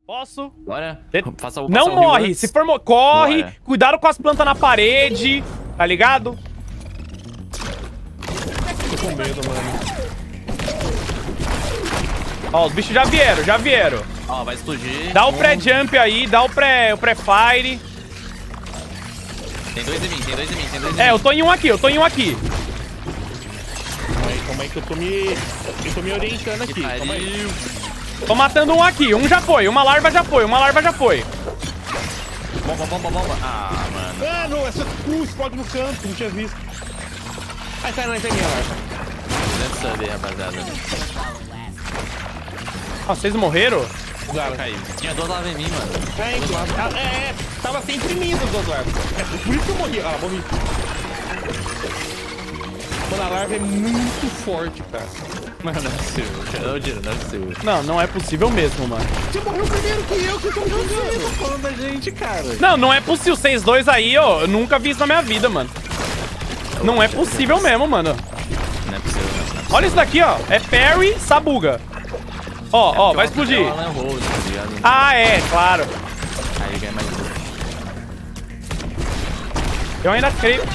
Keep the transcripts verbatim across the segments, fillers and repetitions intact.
Posso? Bora. Faça o Não morre. Se for... Mo... Corre. Bora. Cuidado com as plantas na parede. Tá ligado? Tô com medo, mano. Ó, os bichos já vieram, já vieram. Ó, vai explodir. Dá o pré-jump aí, dá o pré, o pré-fire. Tem dois em mim, tem dois em mim, tem dois em É, mim. eu tô em um aqui, eu tô em um aqui. Calma aí, calma aí que eu tô me... Eu tô me orientando aqui, calma aí. Tô matando um aqui, um já foi, uma larva já foi, uma larva já foi. Bomba, bomba, bomba. Ah, mano. Mano, essa cruz explode no canto, não tinha visto. Ai, sai, não, sai minha larva. Deve saber, rapaziada. Ah, vocês morreram? Claro. Caiu. Tinha duas larvas em mim, mano. É, então, ah, é, é, tava sempre em mim as duas larvas. É por isso que eu morri. Ah, morri. Mano, a larva é muito forte, cara. Mano, não é possível. Não, Dino, não é possível. Não, não é possível mesmo, mano. Você morreu primeiro que eu, que eu tô jogando. Tá falando da gente, cara. Não, não é possível. Vocês dois aí, ó, eu nunca vi isso na minha vida, mano. Não é possível mesmo, mano. Não é possível, não. Olha isso daqui, ó. É parry, sabuga. Ó, ó, vai explodir. Ah, é, claro. Aí ganha mais um. Eu ainda creio.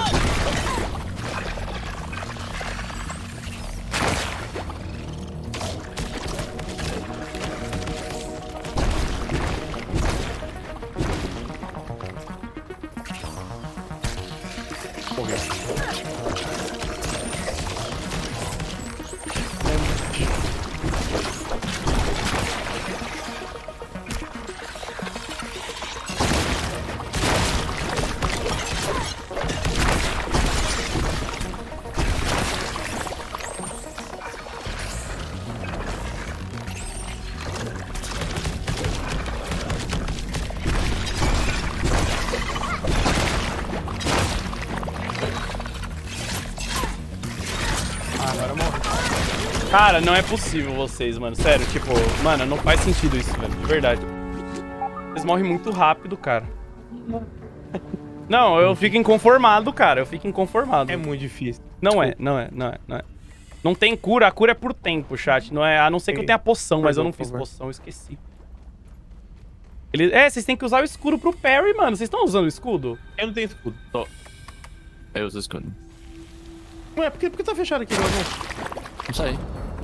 Cara, não é possível vocês, mano. Sério, tipo, mano, não faz sentido isso, velho. De verdade. Vocês morrem muito rápido, cara. Não, eu fico inconformado, cara. Eu fico inconformado. É muito difícil. Não é, não é, não é, não é. Não tem cura, a cura é por tempo, chat. Não é, a não ser que eu tenha poção, mas eu não fiz poção, eu esqueci. Ele, é, vocês têm que usar o escudo pro parry, mano. Vocês estão usando o escudo? Eu não tenho escudo. Tô. Eu uso o escudo. Ué, por que, por que tá fechado aqui, meu irmão? Não sei.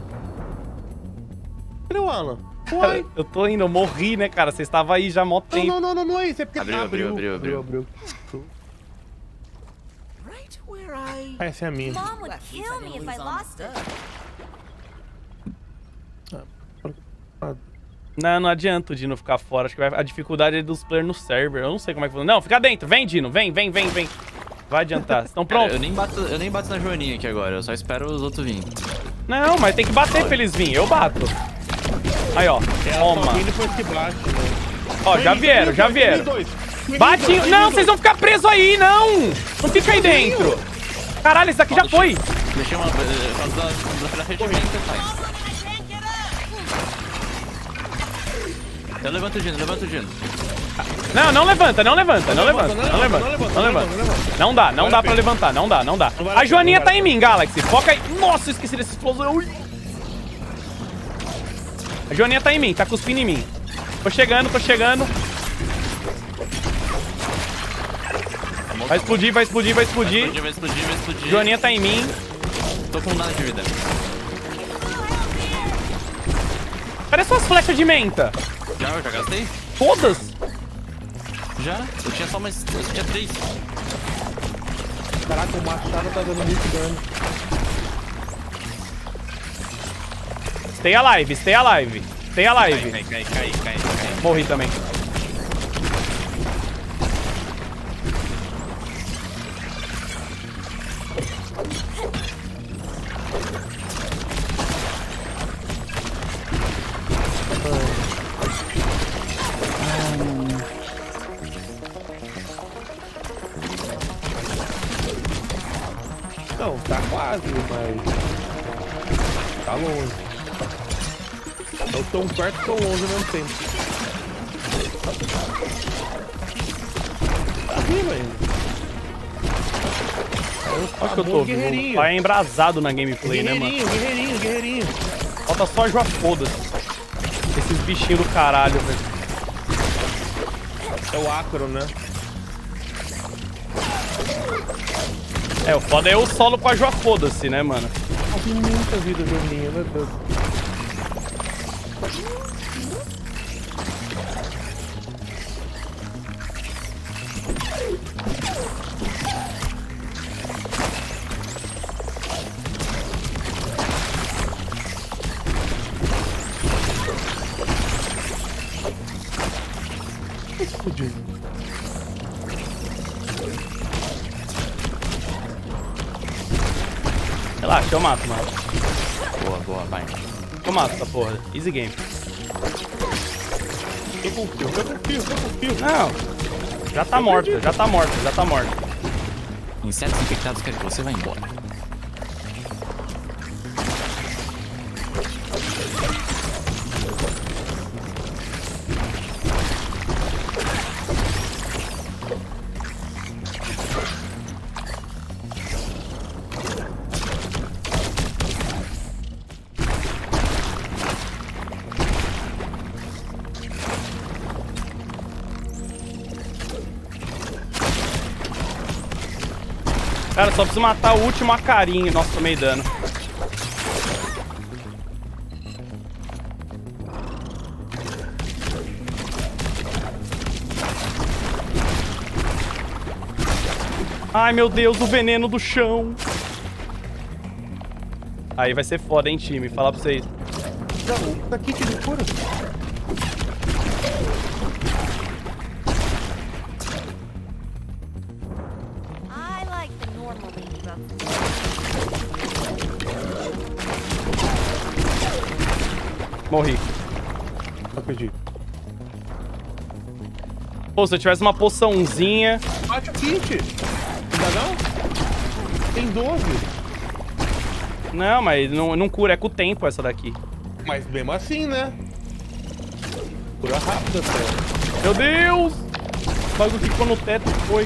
Cadê o Alan? Uai. Eu tô indo, eu morri, né, cara? Vocês estavam aí já há mó tempo. Não, não, não, não é isso. É porque abriu, abriu, abriu, abriu, abriu. Ah, essa é a minha. Mom would kill me if I lost it. Não, não adianta o Dino ficar fora. Acho que vai... a dificuldade é dos players no server. Eu não sei como é que funciona. Não, fica dentro. Vem, Dino. Vem, vem, vem, vem. Vai adiantar. Vocês estão prontos? Cara, eu, nem bato, eu nem bato na joaninha aqui agora. Eu só espero os outros virem. Não, mas tem que bater pra eles virem. Eu bato. Aí, ó. Toma. Ó, já vieram, já vieram. Bate. Não, vocês vão ficar presos aí, não. Não fica aí dentro. Caralho, esse daqui já foi. Deixei uma... Faz da frente que você faz. Eu levanto o Dino, levanto o Dino. Não, não levanta, não levanta, não levanta, não levanta, não levanta. Não dá, não dá pra levantar, não dá, não dá. A joaninha tá em mim, Galaxy. Foca aí. Nossa, eu esqueci dessa explosão. A joaninha tá em mim, tá cuspindo em mim. Tô chegando, tô chegando. Vai explodir, vai explodir, vai explodir. Vai explodir, vai explodir, vai explodir. Joaninha tá em mim. Tô com nada de vida. Cadê suas flechas de menta? Já, eu já gastei. Todas? Já? Eu tinha só mais... Eu tinha três. Caraca, o machado tá dando muito dano. Stay alive, stay alive. Stay alive. Cai, cai, cai, cai, cai. Morri também. Não, tá quase, mas... Tá longe. Eu tô um perto e tô longe ao mesmo tempo. Tá vivo ainda. Acho que eu tô vivo. Tá embrasado na gameplay, né, mano? Guerreirinho, guerreirinho, guerreirinho. Falta só jogar foda-se. Esses bichinhos do caralho, velho. É o Acro, né? É, o foda é o solo com a Joa, foda-se, né, mano? Eu vi muita vida dorminha, meu Deus. Relaxa, eu mato, mano. Boa, boa, vai. Eu mato essa porra. Easy game. Eu confio, eu confio, eu confio. Não. Já tá morta, já tá morta, já tá morta. Insetos infectados querem que você vá embora. Cara, só preciso matar o último Acarinho. Nossa, tomei dano. Ai, meu Deus, o veneno do chão. Aí vai ser foda, hein, time? Falar pra vocês. Não, tá aqui que ele cura. I like the normal ladybugs. Morri. Não acredito. Pô, se eu tivesse uma poçãozinha... Bate o kit. Ainda não? Tem doze. Não, mas não, não cura, é com o tempo essa daqui. Mas mesmo assim, né? Cura rápida, até. Meu Deus! O bagulho ficou no teto e foi.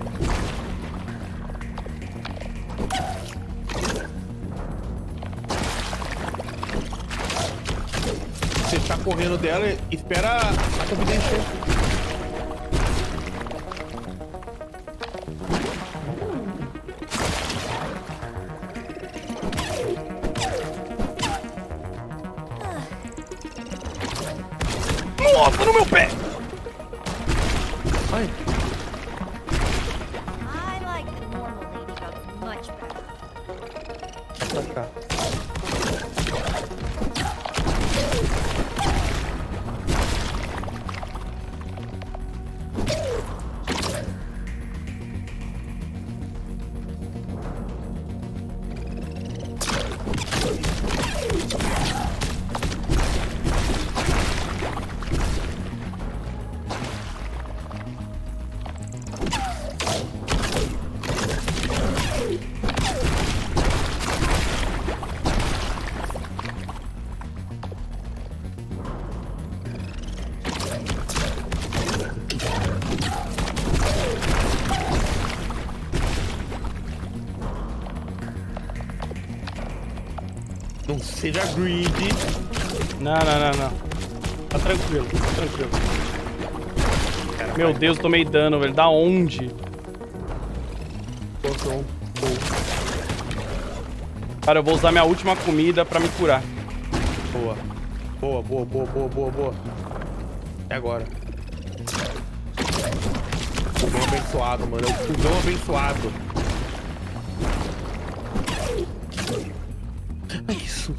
Você tá correndo dela e espera a tua vida encher. Nossa, no meu pé! Ai. I like the normal ladybugs much better. Pra cá. Não seja greedy. Não, não, não, não. Tá tranquilo, tá tranquilo. Meu Deus, tomei dano, velho. Da onde? Poção. Cara, eu vou usar minha última comida pra me curar. Boa. Boa, boa, boa, boa, boa, boa. É agora. Fogão abençoado, mano. É o fogão abençoado. É isso.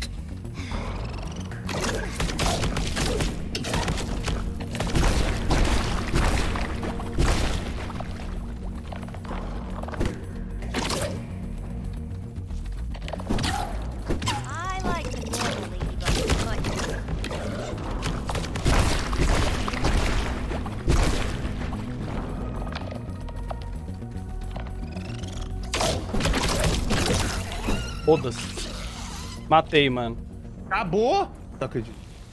I like the normal ladybugs much better. Foda-se. Matei, mano. Acabou? Não acredito.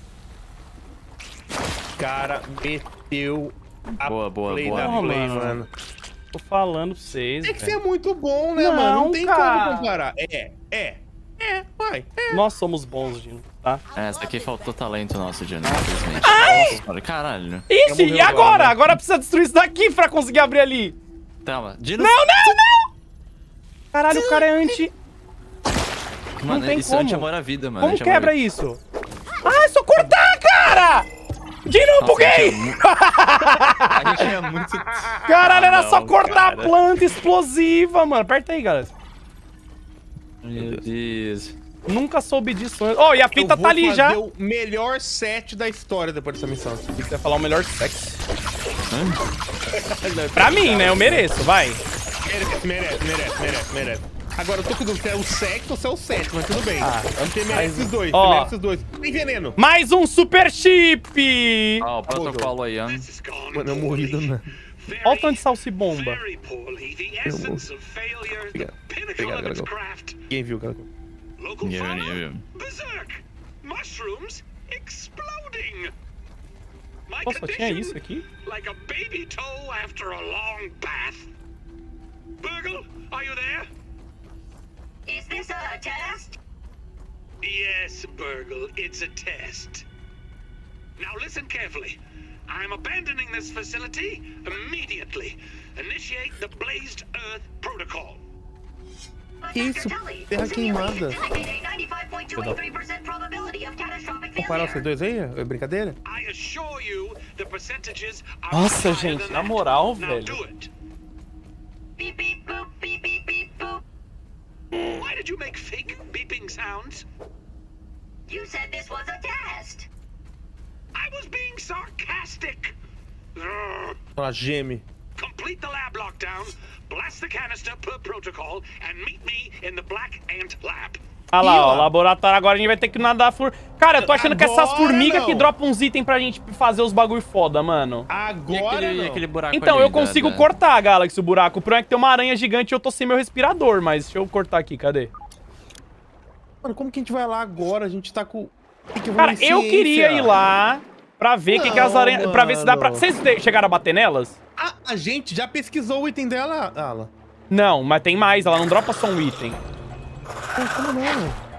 Cara, meteu a Boa, boa, play boa. da Porra, play, mano. mano. Tô falando pra vocês, Tem que velho. ser muito bom, né, Não, mano? Não tem cara. como comparar. É, é, é, vai. É. Nós somos bons, Dino. tá? É, essa aqui faltou talento nosso, Johnny, infelizmente. Ai! Caralho. Ixi, e agora? agora, né? Agora precisa destruir isso daqui pra conseguir abrir ali. Calma. Dino... Não, não, não! Caralho, o cara é anti... Mano, não tem isso como. é anti-amor à vida, mano. Como anti-amor à quebra vida. isso? Ah, é só cortar, cara! De novo, buguei! A gente é muito... Caralho, era Não, só cortar cara. a planta explosiva, mano. Aperta aí, galera. Meu Deus. Nunca soube disso antes. Oh, e a fita Eu vou tá ali já. fazer o melhor set da história depois dessa missão. Você vai falar o melhor sexo. Pra mim, né? Eu mereço, vai. Merece, merece, merece, merece, merece. Agora eu tô com dúvida se é o sexto ou se é o sétimo, mas tudo bem. Ah, você merece os dois, ó. você merece os dois. Tem veneno. Mais um super chip! Ó, o protocolo aí, ó. Mano, eu morri do nada. Olha o tanto de salsibomba. Obrigado. Obrigado, galera. Ninguém viu, galera. Ninguém viu, ninguém viu. Nossa, tinha isso aqui? Like a baby toe after a long bath. Burgle, are you there? Is this a test? Yes, Burgle, it's a test. Now listen carefully. I'm abandoning this facility immediately. Initiate the Blazed Earth Protocol. But Que Doctor isso? Tully, Terra the simulations queimada. indicate a ninety-five point two eight three percent probability of catastrophic Comparar vocês failure. dois aí? É brincadeira? I assure you the percentages are Nossa, higher gente, than na that. moral, Now velho. do it. Beep beep boop, beep beep beep boop. Why did you make fake beeping sounds? You said this was a test. I was being sarcastic. Urgh. Ela geme. Complete the lab lockdown, blast the canister per protocol, and meet me in the Black Ant Lab. Ah lá, Ih, ó, ó. laboratório. Agora a gente vai ter que nadar for... Cara, eu tô achando que essas Agora formigas não. que dropam uns itens pra gente fazer os bagulho foda, mano. E Agora aquele, não. aquele buraco Então, ali eu da- consigo da- cortar, Galaxy, o buraco. O problema é que tem uma aranha gigante e eu tô sem meu respirador, mas deixa eu cortar aqui, cadê? Mano, como que a gente vai lá agora? A gente tá com... Tem que Cara, evoluir eu ciência. queria ir lá pra ver o que, que as Não, aranhas... Pra ver se dá pra... mano. Vocês de- chegaram a bater nelas? Ah, a gente já pesquisou o item dela, Ala. Não, mas tem mais. Ela não dropa só um item. Pô, como não?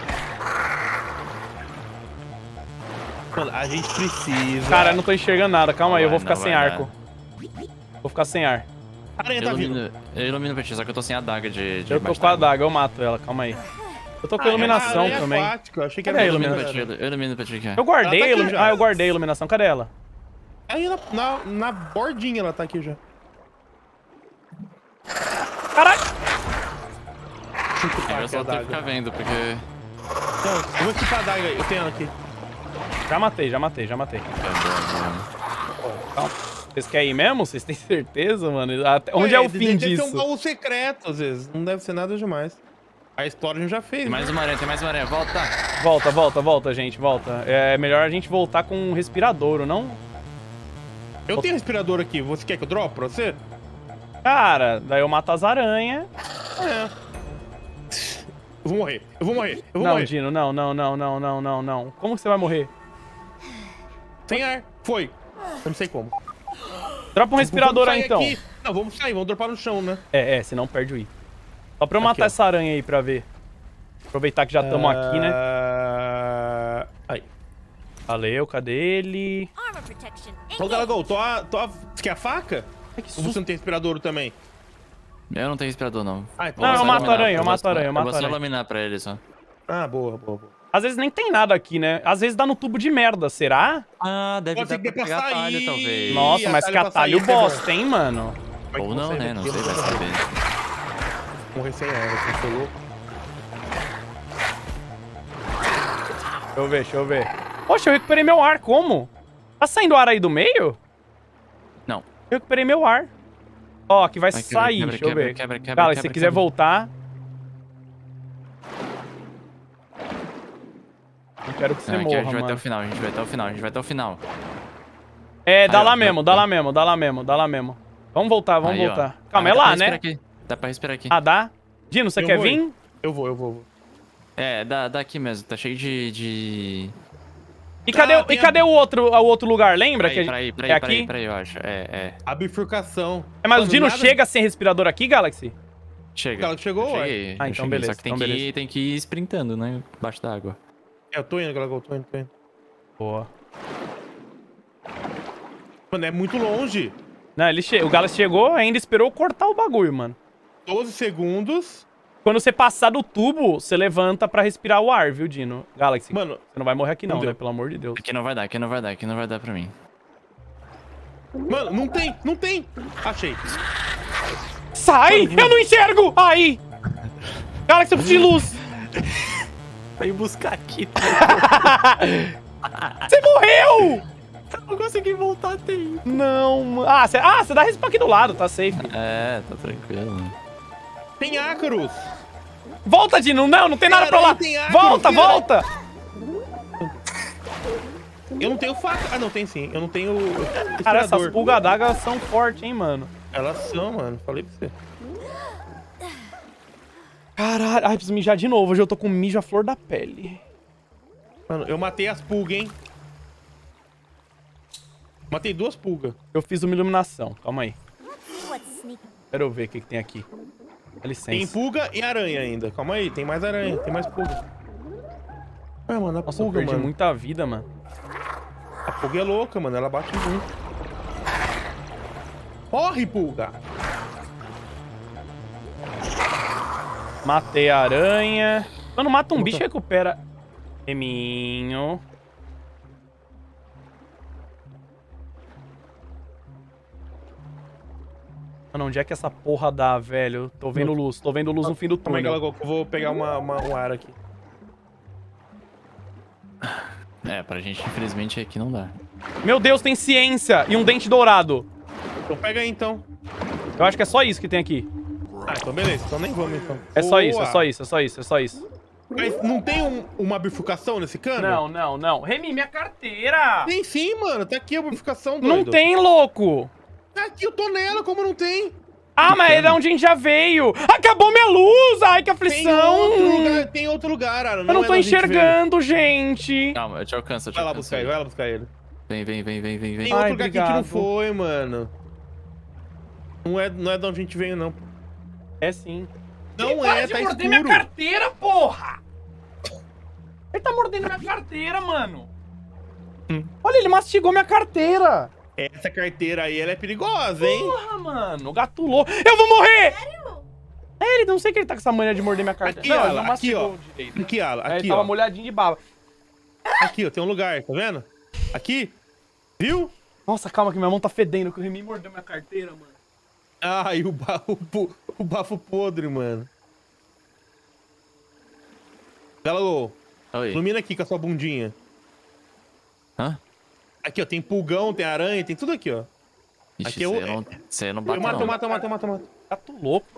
Mano, a gente precisa... Cara, eu não tô enxergando nada. Calma aí, eu vou Vai, ficar não, sem vai arco. Vou ficar sem ar. A aranha Eu tá vindo. ilumino, eu ilumino pra ti, só que eu tô sem a daga de, de Eu tô embaixo com a d'água. adaga, eu mato ela. Calma aí. Eu tô com Ah, iluminação aranha também. aquática, eu achei que Cadê era a Eu ilumino pra iluminação? ti, eu ilumino pra ti aqui. Eu guardei Ela a tá aqui ilumi- já. Ah, eu guardei a iluminação. Cadê ela? Aí na, na, na bordinha ela tá aqui já. Caralho! Deixa eu Eu só equipar tenho aqui que a ficar adaga. vendo, porque... Então, eu vou equipar a adaga aí, eu tenho ela aqui. Já matei, já matei, já matei. É, Calma. Vocês querem ir mesmo? Vocês têm certeza, mano? Até- Onde é o Deve- fim deve ser um disso? baú secreto, às vezes. Não deve ser nada demais. A história a gente já fez. Tem mais né? uma aranha, tem mais uma aranha, volta! Volta, volta, volta, gente, volta. É melhor a gente voltar com um respiradouro, não? Eu tenho respirador aqui. Você quer que eu drop pra você? Cara, daí eu mato as aranhas. É. Eu vou morrer. Eu vou morrer. Eu vou Não, morrer. Dino, não, não, não, não, não, não, não. Como que você vai morrer? Sem ar. Foi. Eu não sei como. Dropa um respirador Vamos aí, sair então. aqui. Não, vamos sair. Vamos dropar no chão, né? É, é, senão perde o item. Só pra eu Aqui, matar ó. essa aranha aí pra ver. Aproveitar que já estamos aqui, né? Ah, aí. Valeu, cadê ele? Armor protection. Ô, Galagol, tô a, tô a... Você quer a faca? Ai, que Ou susto. você não tem respirador também? Eu não tenho respirador, não. Ah, então- Vou Não, eu só mato iluminar, aranha, eu vou mato só- aranha, eu mato vou só aranha. iluminar pra ele, só. Ah, boa, boa, boa. Às vezes nem tem nada aqui, né? Às vezes dá no tubo de merda, será? Ah, deve Pode dar ser que pra dê pra pegar sair. atalho, talvez. Nossa, mas atalho que pra atalho sair, bosta, hein, mano? Como é que Ou não, você né? Não daqui? sei, Eu vai vou saber. Morrer sem ar, você falou. Deixa eu ver, deixa eu ver. Poxa, eu recuperei meu ar, como? Tá saindo ar aí do meio? Não. Eu recuperei meu ar. Ó, aqui vai Vai, quebra, sair, quebra, deixa eu quebra, ver. quebra, quebra, Cara, se quebra, você quiser quebra. voltar... Não quero que você Não, aqui morra, a gente vai até o mano. final, a gente vai até o final, a gente vai até o final. É, dá Aí, ó, lá mesmo, dá- dá lá mesmo, dá lá mesmo, dá lá mesmo. Vamos voltar, vamos Aí, ó. voltar. Calma, Ah, é dá pra lá, respirar né? aqui. Dá pra respirar aqui. Ah, dá? Dino, você Eu quer vou vir? aí. Eu vou, eu vou. eu vou. É, dá, dá aqui mesmo, tá cheio de... de... E cadê, Ah, o- tem e cadê a- o outro, o outro lugar? Lembra? que a Peraí, gente- peraí, é peraí, aqui? peraí, eu acho. É, é. A bifurcação. É, mas o Mano, Dino nada- chega sem respirador aqui, Galaxy? Chega. Ela chegou, Eu ué? cheguei, Ah, eu então cheguei, beleza, Só que tem, então que beleza. ir, tem que ir sprintando, né? Embaixo d'água. É, eu tô indo, Galagol, tô indo, tô indo. Boa. Mano, é muito longe. Não, ele che... o Galaxy chegou, ainda esperou cortar o bagulho, mano. doze segundos. Quando você passar do tubo, você levanta pra respirar o ar, viu, Dino? Galaxy, Mano, você não vai morrer aqui não, não né? deu. Pelo amor de Deus. Aqui não vai dar, aqui não vai dar, aqui não vai dar pra mim. Mano, não tem, não tem. Achei. Sai! Eu não enxergo! Aí! Galaxy, eu preciso de luz! Vai buscar aqui. Você morreu! Não consegui voltar, tem. Não, mano. Ah, você ah, dá respawn aqui do lado, tá safe. É, tá tranquilo. Tem ácaros. Volta, Dino! Não, não tem nada pra lá! Tem ácaros, Volta, cara. volta! Eu não tenho faca. Ah, não, tem sim. Eu não tenho Cara, essas respirador. pulgas d'água são fortes, hein, mano. Elas são, mano. Falei pra você. Caralho. Ai, preciso mijar de novo. Hoje eu tô com mijo à flor da pele. Mano, eu matei as pulgas, hein? Matei duas pulgas. Eu fiz uma iluminação. Calma aí. What's sneaky? Quero eu ver o que, que tem aqui. Dá licença. Tem pulga e aranha ainda. Calma aí, tem mais aranha, tem mais pulga. Ah, mano, a Nossa, eu pulga, perdi mano. muita vida, mano. A pulga é louca, mano. Ela bate muito. Corre, pulga! Matei a aranha. Quando mata um bicho, recupera. Reminho. Mano, onde é que essa porra dá, velho? Tô vendo luz, tô vendo luz no fim do Calma aí, túnel. Galagol, que eu vou pegar uma, uma, um ar aqui. É, pra gente, infelizmente, aqui não dá. Meu Deus, tem ciência e um dente dourado. Então pega aí, então. Eu acho que é só isso que tem aqui. Ah, então beleza. Então nem vamos, então. É só isso, é Boa. só isso, é só isso, é só isso. Mas não tem um- uma bifurcação nesse cano? Não, não, não. Remy, minha carteira! Tem sim, mano. Tá aqui a bifurcação, Não doido. tem, louco! Tá aqui, eu tô nela, como não tem? Ah, mas é de onde a gente já veio. Acabou minha luz! Ai, que Tem aflição! outro lugar, tem outro lugar, Ara. Eu não é tô onde a gente veio. enxergando, gente. Calma, eu te alcanço, eu te Vai lá alcanço. buscar ele, vai lá buscar ele. Vem, vem, vem, vem, vem, vem. Tem Ai, outro lugar que a gente não obrigado. foi, mano. Não é, não é de onde a gente veio, não. É sim. Não Para é, de tá morder escuro. minha carteira, porra! Ele tá mordendo minha carteira, mano. Hum. Olha, ele mastigou minha carteira. Essa carteira aí, ela é perigosa, hein? Porra, mano. Gato louco. Eu vou morrer! É, ele não sei que ele tá com essa mania de morder minha carteira. Aqui, não, ó, ele não aqui, mastigou ó. direito. Aqui, Ala, É, ele aqui, tava ó. molhadinho de bala. Aqui, ó, tem um lugar, tá vendo? Aqui. Viu? Nossa, calma que minha mão tá fedendo, que o Remy mordeu minha carteira, mano. Ai, o, ba o, pu- o bafo podre, mano. Galagol, Oi. ilumina aqui com a sua bundinha. Hã? Aqui, ó, tem pulgão, tem aranha, tem tudo aqui, ó. Ixi, Aqui é você o- não, você não Eu bate, mato, não. mato, mato, mato, mato. Gato louco.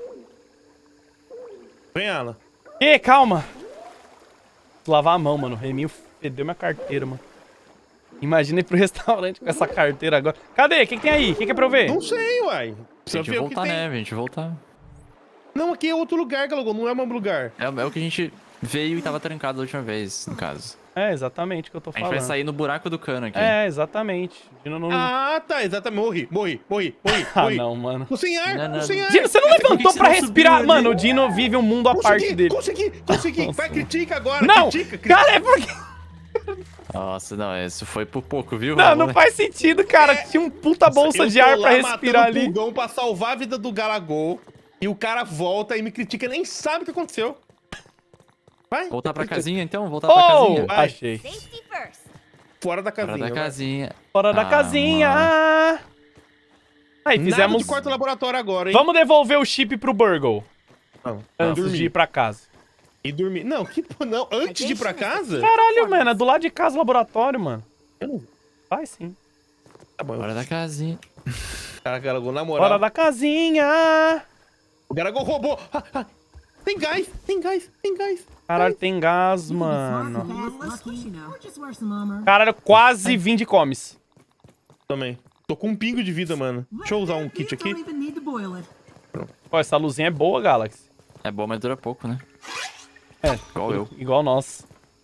Vem, Ala. Ê, calma. Preciso lavar a mão, mano. O Remy fedeu minha carteira, mano. Imagina ir pro restaurante com essa carteira agora. Cadê? O que, que tem aí? O que, que é pra eu ver? Não sei, uai. A Precisa gente ver o que voltar, tem. né? A gente voltar. Não, aqui é outro lugar, Galagol, não é o mesmo lugar. É, é o que a gente veio e tava trancado da última vez, no caso. É, exatamente o que eu tô A gente falando. vai sair no buraco do cano aqui. É, exatamente. Dino não... Ah, tá, exatamente. Morri, morri, morri, morri, Ah, morri. não, mano. Tô sem ar, Não, não, tô sem ar. Dino, você não Por que levantou você pra não respirar? subiu ali? Mano, o Dino vive um mundo à parte Consegui, dele. consegui, consegui. Vai, critica agora, Não! critica, critica. Cara, é porque... Nossa, não, isso foi por pouco, viu? Não, não Vamos- faz sentido, cara. Tinha um puta bolsa Eu de tô ar lá pra respirar matando ali. o pulgão pra salvar a vida do Galagol. E o cara volta e me critica e nem sabe o que aconteceu. Vai. Voltar pra casinha, então? Voltar pra Oh, casinha. Vai. achei. Safety first. Fora da casinha. Fora da vai. casinha. Fora da Ah, casinha. mano. Aí, Nada fizemos... de quarto laboratório agora, hein? Vamos devolver o chip pro Burgle. Não, Antes dormir. de ir pra casa. E dormir. Não, que pô, não. Antes de ir pra casa? Caralho, mano. É do lado de casa o laboratório, mano. Eu não- Vai sim. Tá bom. Fora da casinha. Cara, Galagol, na moral. Fora da casinha. O Galagol roubou. Ah, ah. Tem gás, tem gás, tem gás. Caralho, tem gás, mano. Or just wear some armor. Caralho, quase vim de comes. Também. Tô com um pingo de vida, mano. Deixa eu usar um kit aqui. Don't even need to boil it. Ó, essa luzinha é boa, Galaxy. É bom, mas dura pouco, né? É, Igual eu. igual nós.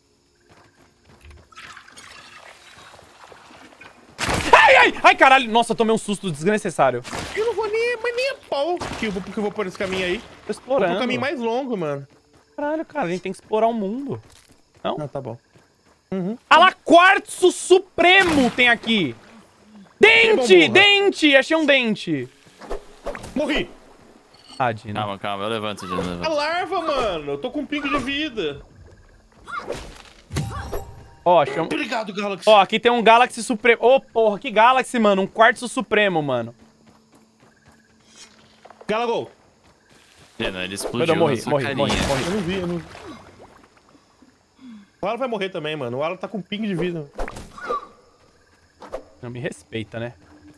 Ai, ai, ai, caralho. Nossa, eu tomei um susto desnecessário. Eu não vou nem, mas nem a pau que eu vou, porque eu vou por esse caminho aí. Tô Vou pro explorando. caminho mais longo, mano. Caralho, cara, a gente tem que explorar o mundo. Ah, tá bom. Uhum. Ah lá, quartzo supremo tem aqui. Dente, dente. Achei um dente. Morri. Ah, Dino. Calma, calma. Eu levanto, Dino. Eu A levanto. larva, mano. Eu tô com um pingo de vida. Ó, achei um... Obrigado, Galaxy. Ó, aqui tem um Galaxy Supremo. Ô, porra, que Galaxy, mano. Um quartzo supremo, mano. Galagol. Dino, ele explodiu Eu morri, na sua morri, carinha. morri, morri. Eu não vi, eu não vi. O Alan vai morrer também, mano. O Alan tá com um pingo de vida. Não me respeita, né?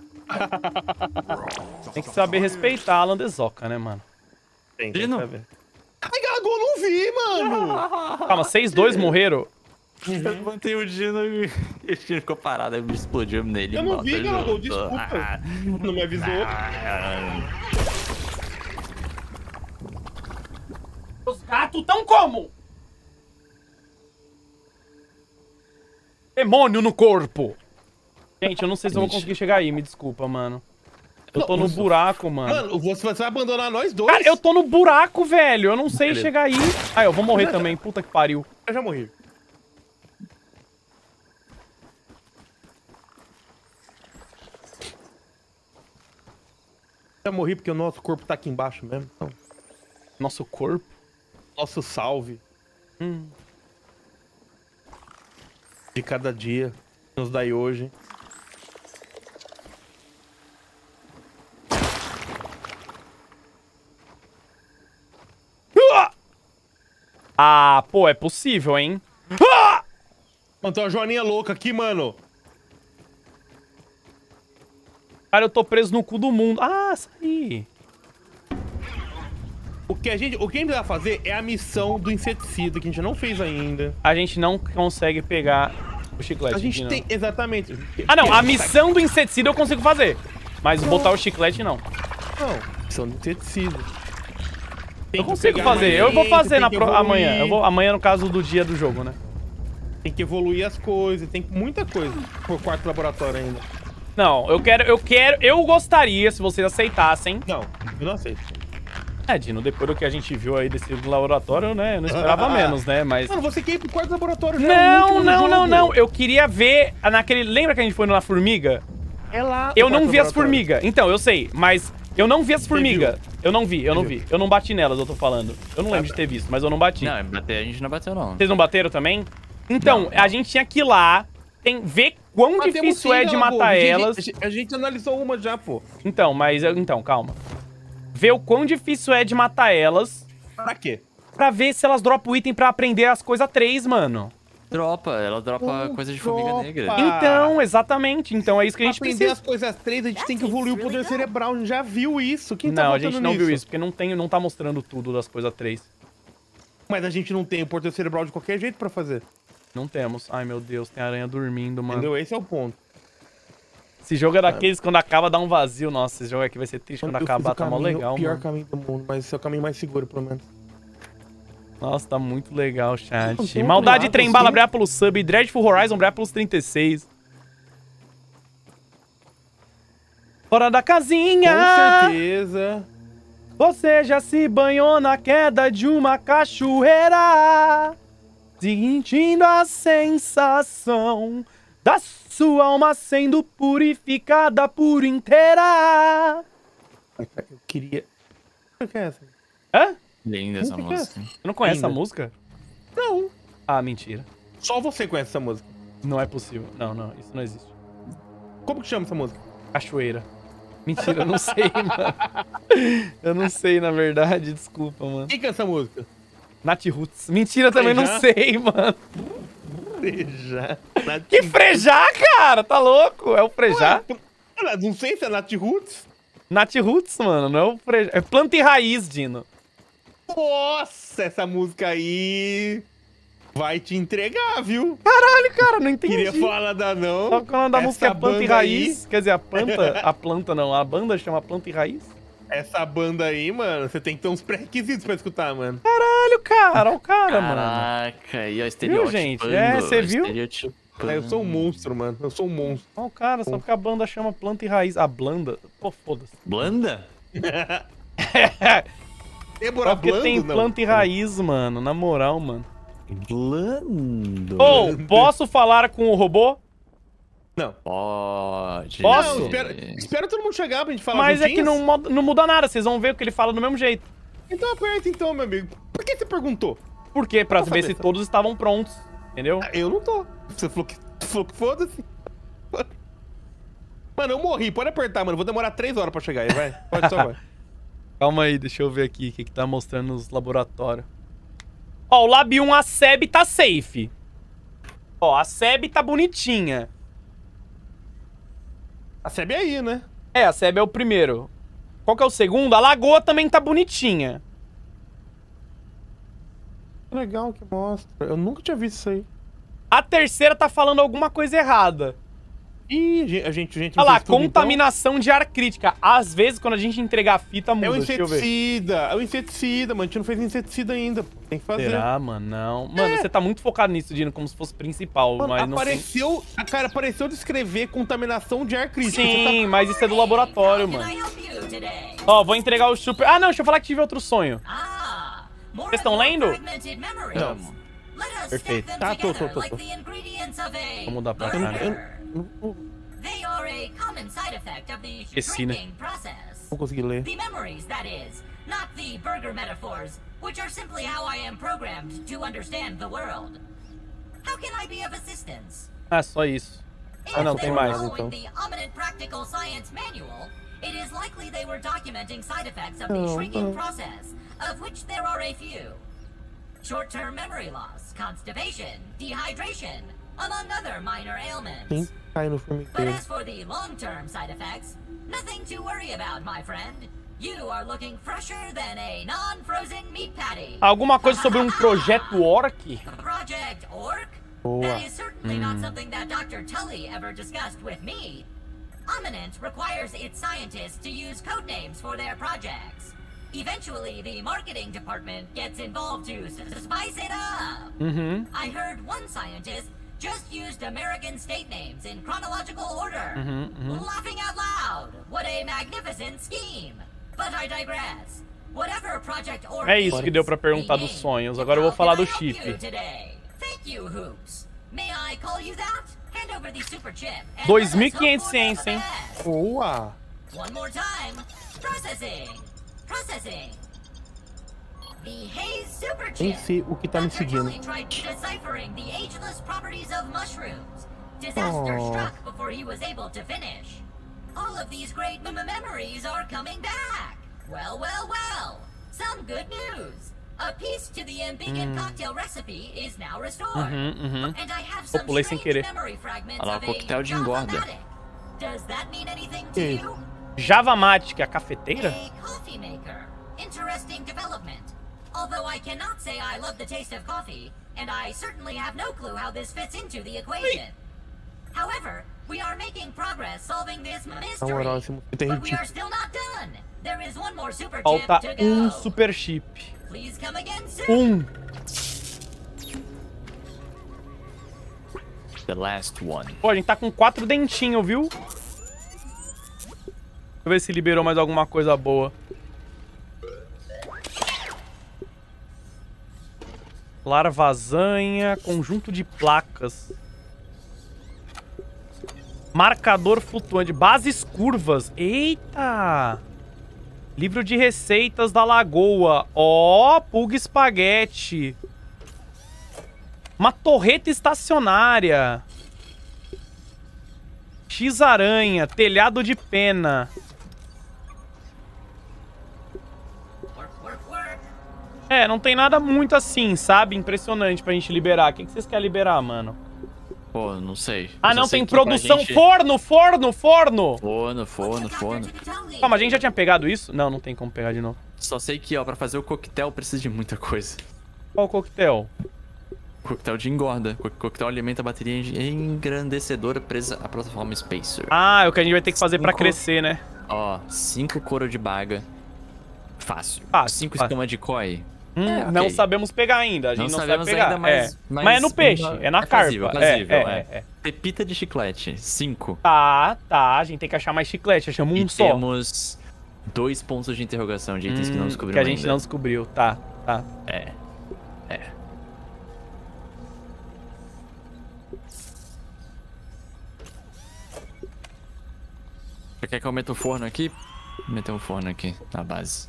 Tem que saber respeitar a Alan Dezoca, né, mano? Tem, tem Dino. que saber. Ai, Galagol, não vi, mano. Calma, seis dois morreram? Eu levantei o Dino e o Dino ficou parado, aí me explodiu nele. Eu não mano, vi, tá Galagol. junto. Desculpa. Ah, Não me avisou. Os gatos tão como? Demônio no corpo. Gente, eu não sei se eu vou conseguir chegar aí, me desculpa, mano. Eu tô no buraco, mano. Mano, você você vai abandonar nós dois? Cara, eu tô no buraco, velho. Eu não sei Beleza. chegar aí. Ah, eu vou morrer também. Puta que pariu. Eu já morri. Já morri porque o nosso corpo tá aqui embaixo mesmo. Então, Nosso corpo. nosso salve Hum. de cada dia nos dai hoje. Ah! Ah, pô, é possível, hein? Ah! Mano, tem uma joaninha louca aqui, mano. Cara, eu tô preso no cu do mundo. Ah, saí. O que a gente, o que a gente vai fazer é a missão do inseticida, que a gente não fez ainda. A gente não consegue pegar o chiclete. A gente aqui, tem, exatamente. Ah, não. A missão do inseticida eu consigo fazer. Mas botar o chiclete, não. Não, missão do inseticida. Tem Eu que consigo pegar fazer. Eu vou alimento, fazer tem na que pro... evoluir, amanhã. Eu vou... Amanhã, no caso do dia do jogo, né? Tem que evoluir as coisas, tem muita coisa por quarto laboratório ainda. Não, eu quero... Eu quero... Eu gostaria, se vocês aceitassem... Não, eu não aceito. É, Dino, depois do que a gente viu aí desse laboratório, né? Eu não esperava menos, né? Mas... Mano, você quer ir pro quarto laboratório já? Não, não, não, não. Eu queria ver naquele... Lembra que a gente foi na formiga? É lá. Eu o não quarto vi as laboratório. formigas. Então, eu sei, mas eu não vi as formigas. viu? Eu não vi, eu não Você vi. Eu não bati nelas, eu tô falando. Eu não lembro de ter visto, mas eu não bati. Não, bater, a gente não bateu, não. Vocês não bateram também? Então, a gente tinha que ir lá, tem, ver quão Batemos difícil sim, é de Galagol. matar A gente- elas. A gente, a gente analisou uma já, pô. Então, mas... eu- Então, calma. Ver o quão difícil é de matar elas, Pra quê? pra ver se elas dropam item pra aprender as coisas três, mano. Dropa, ela dropa Oh, coisa de formiga dropa. negra. Então, exatamente. Então é isso que a Pra gente aprender precisa. as coisas três, a gente tem que evoluir o poder cerebral. A gente já viu isso. Quem tá Não, a votando gente não nisso? viu isso, porque não, tem, não tá mostrando tudo das coisas três. Mas a gente não tem o poder cerebral de qualquer jeito pra fazer. Não temos. Ai, meu Deus, tem aranha dormindo, mano. Entendeu? Esse é o ponto. Esse jogo é daqueles quando acaba dá um vazio. Nossa, esse jogo aqui vai ser triste quando Eu fiz acabar. o Tá mó caminho- legal, o pior mano. caminho do mundo, mas esse é o caminho mais seguro, pelo menos. Nossa, tá muito legal, Não, chat. tem outro Maldade lado, Trem Bala, sim. obrigado pelo sub. Dreadful Horizon, obrigado pelos trinta e seis. Fora da casinha! Com certeza. Você já se banhou na queda de uma cachoeira, sentindo a sensação da sua alma sendo purificada por inteira. Eu queria... O que é essa? Hã? Linda essa Música é música. Você não conhece Linda. essa música? Não. Ah, mentira. Só você conhece essa música. Não é possível. Não, não, isso não existe. Como que chama essa música? Cachoeira. Mentira, eu não sei, mano. Eu não sei, na verdade, desculpa, mano. Quem que é essa música? Nath Roots. Mentira, também não Frejá? sei, mano. Frejá. Que Frejá, cara? Tá louco? É o Frejá? Ué, não sei se é Nath Roots. Nath Roots, mano, não é o Frejá. É planta e raiz, Dino. Nossa, essa música aí vai te entregar, viu? Caralho, cara, não entendi. Queria falar nada não. Só que o nome da Essa música é planta e banda raiz. aí- Quer dizer, a planta... A planta não, a banda chama planta e raiz. Essa banda aí, mano, você tem que ter uns pré-requisitos pra escutar, mano. Caralho, cara, olha o cara, mano. Caraca, e ó, estereótipo. gente? É, cê viu? É, eu sou um monstro, mano. Eu sou um monstro. Olha o cara, só porque a banda chama planta e raiz. A blanda... Pô, foda-se. Blanda? Débora Só porque Blando, tem não. planta e raiz, mano. Na moral, mano. Blando. Ou, oh, posso falar com o robô? Não. Pode. Posso? Não, espera, espera todo mundo chegar pra gente falar Mas juntinhos. é que não, mo- não muda nada, vocês vão ver o que ele fala do mesmo jeito. Então aperta então, meu amigo. Por que você perguntou? Por quê? Pra Vou ver saber, se tá? todos estavam prontos, entendeu? Ah, eu não tô. Você falou que, falou que foda-se. Mano, eu morri. Pode apertar, mano. Vou demorar três horas pra chegar aí, vai. Pode, só vai. Calma aí, deixa eu ver aqui o que, que tá mostrando nos laboratórios. Ó, o Lab um, a Seb tá safe. Ó, a Seb tá bonitinha. A Seb é aí, né? É, a Seb é o primeiro. Qual que é o segundo? A Lagoa também tá bonitinha. Legal que mostra. Eu nunca tinha visto isso aí. A terceira tá falando alguma coisa errada. Ih, a gente, a gente. Olha lá, fez tudo, contaminação de ar crítica. Às vezes, quando a gente entregar a fita, muda. então? É o Deixa eu ver. inseticida. É o inseticida, mano. A gente não fez inseticida ainda. Pô. Tem que fazer. Será, mano? Não. Mano, É. você tá muito focado nisso, Dino, como se fosse principal, Mano, mas não tem... apareceu. A cara apareceu descrever contaminação de ar crítico. Sim, Você mas isso é do laboratório, How can mano. I help you today? Ó, vou entregar o super... Ah, não, deixa eu falar que tive outro sonho. Ah, more Vocês estão of your lendo? fragmented memories. Não. Let us Perfeito. stack them Tá, tô, together tô, tô, like tô. the ingredients of a Vou mudar pra cá, burger. né? Eu não, They are a common side effect of the Esqueci, né? shrinking process. não consegui ler. The memories, that is, not the burger metaphors, which are simply how I am programmed to understand the world. How can I be of assistance? Ah, só isso. Ah, não, If tem they mais, were então. following the Ominent Practical Science Manual, it is likely they were documenting side effects of the Oh, shrinking oh. process, of which there are a few. Short-term memory loss, constipation, dehydration, among other minor ailments. Sim, cai no But formigueiro. as for the long-term side effects, nothing to worry about, my friend. You are looking fresher than a non-frozen meat patty. Alguma coisa sobre um projeto Orc? Project Orc? Boa. That is certainly not something that Doctor Tully ever discussed with me. Ominent requires its scientists to use code names for their projects. Eventually, the marketing department gets involved to s- s- spice it up. Uhum. I heard one scientist just used American state names in chronological order. Laughing out loud. What a magnificent scheme. But I digress. Whatever Project Orc É isso que deu pra perguntar dos sonhos. Agora eu vou falar do chip. Thank you, Hoops. May I call you that? Hand over the super chip. and dois mil e let us quinhentos hope for ciência, the hein? best. Boa! One more time. Processing. Processing. The Haze super Nem chip. sei o que tá me Doctor seguindo. Tully tried deciphering the ageless properties of mushrooms. Disaster Aw. struck before he was able to finish. All of these great m- memories are coming back. Well, well, well. Some good news. A piece to the Embiggen cocktail recipe is now restored. Uhum, uhum. And I have some pulei sem strange querer. memory fragments Olha lá, of a coquetel de engorda. Java-matic. Does that mean anything to Ei. you? Java-matic, a cafeteira? A coffee maker. Interesting development. Although I cannot say I love the taste of coffee, and I certainly have no clue how this fits into the equation. However, we are making progress solving this mystery. moral, esse mosquito é But we ridículo. are still not done. There is one more super Falta chip to um go. super chip. Please come again soon. Um. The last one. Pô, a gente tá com quatro dentinhos, viu? Deixa eu ver se liberou mais alguma coisa boa. Larvazanha, conjunto de placas. Marcador flutuante, bases curvas. Eita! Livro de receitas da Lagoa. Ó, Pug Espaguete. Uma torreta estacionária. X-aranha, telhado de pena. Work, work, work. É, não tem nada muito assim, sabe? Impressionante pra gente liberar. O que que vocês querem liberar, mano? Pô, não sei. Ah, Eu só não, sei tem que pra produção. gente- Forno, forno, forno! Forno, forno, forno. Calma, a gente já tinha pegado isso? Não, não tem como pegar de novo. Só sei que, ó, pra fazer o coquetel precisa de muita coisa. Qual o coquetel? Coquetel de engorda. Co- Coquetel alimenta a bateria engrandecedora presa à plataforma Spacer. Ah, é o que a gente vai ter que fazer pra Cinco. crescer, né? Ó, cinco couro de baga. Fácil. Fácil, Cinco fácil. escama de koi. Hum, É, ok. Não sabemos pegar ainda. A gente Não não, sabemos sabe pegar. ainda, mas- é. mas- mas é no peixe, é na é fazível, carpa. fazível, é, é. é, é. Pepita de chiclete. Cinco. Tá, tá. A gente tem que achar mais chiclete. Achamos E um só. temos dois pontos de interrogação de itens que não Hum, descobrimos que a gente ainda. não descobriu. Tá, tá. É. É. Você quer que eu meta o forno aqui? Vou meter um forno aqui na base.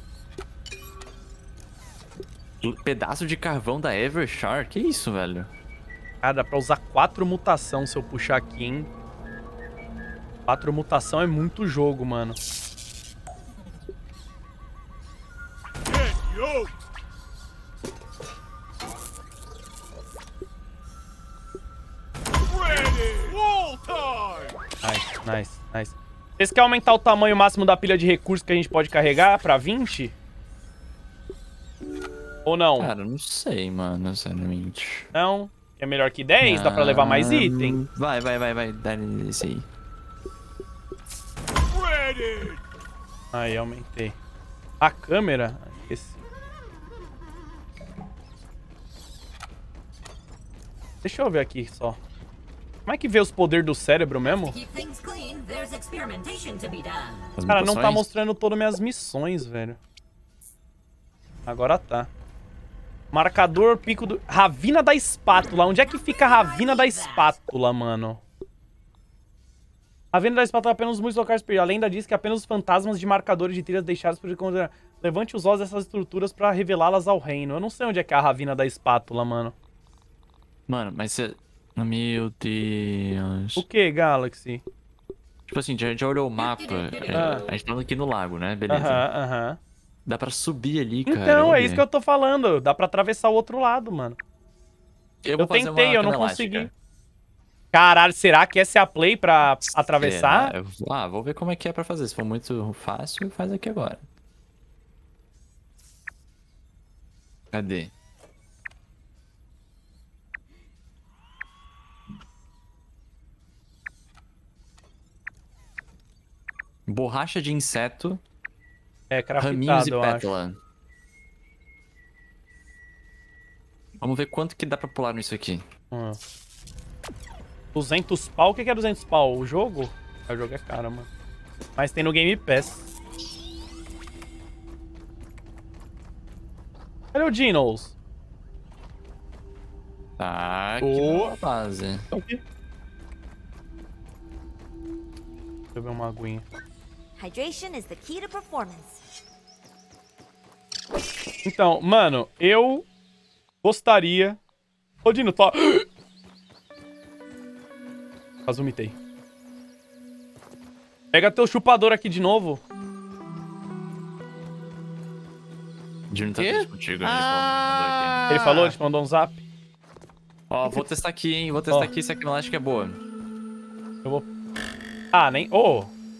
Um pedaço de carvão da Evershard? Que isso, velho? Cara, dá pra usar quatro mutação se eu puxar aqui, hein? Quatro mutação é muito jogo, mano. Nice, nice, nice. Vocês querem aumentar o tamanho máximo da pilha de recursos que a gente pode carregar pra vinte? Ou não? Cara, não sei, mano, sinceramente. Não? É melhor que dez? Dá pra levar mais item? Vai, vai, vai, vai. Dá esse aí. Aí, aumentei. A câmera? Esse. Deixa eu ver aqui só. Como é que vê os poderes do cérebro mesmo? Cara, não tá mostrando todas as minhas missões, velho. Agora tá. Marcador, pico do... Ravina da espátula. Onde é que fica a ravina da espátula, mano? Ravina da espátula é apenas muitos locais perdidos. A lenda diz que apenas os fantasmas de marcadores de trilhas deixados por encontrar. Levante os ossos dessas estruturas pra revelá-las ao reino. Eu não sei onde é que é a ravina da espátula, mano. Mano, mas você... Meu Deus. O que, Galaxy? Tipo assim, já, já olhou o mapa. É, Ah. A gente tá aqui no lago, né? Beleza. Aham, aham. Dá pra subir ali, cara. Então, é olha. isso que eu tô falando. Dá pra atravessar o outro lado, mano. Eu, vou Eu fazer tentei, uma eu não cama consegui. elástica. Caralho, será que essa é a play pra atravessar? Será? Ah, vou ver como é que é pra fazer. Se for muito fácil, faz aqui agora. Cadê? Borracha de inseto, É, raminhos craftado, e eu acho. pétala. Vamos ver quanto que dá pra pular nisso aqui. Hum. duzentos pau? O que que é duzentos pau? O jogo? Ah, o jogo é caro, mano. Mas tem no Game Pass. Cadê o Dinos? Tá aqui Boa. na base. Tá aqui. Deixa eu ver uma aguinha. Hydration is the key to performance. Então, mano, eu gostaria... Ô, Dino, tô... Quase vomitei. Pega teu chupador aqui de novo. O Dino tá Quê? triste contigo, ele Ah! Ele falou, te mandou um zap. falou aqui. Ó, vou testar aqui, hein? Vou testar Ó. aqui se a elástica é boa. Eu vou... Ah, nem... Ô!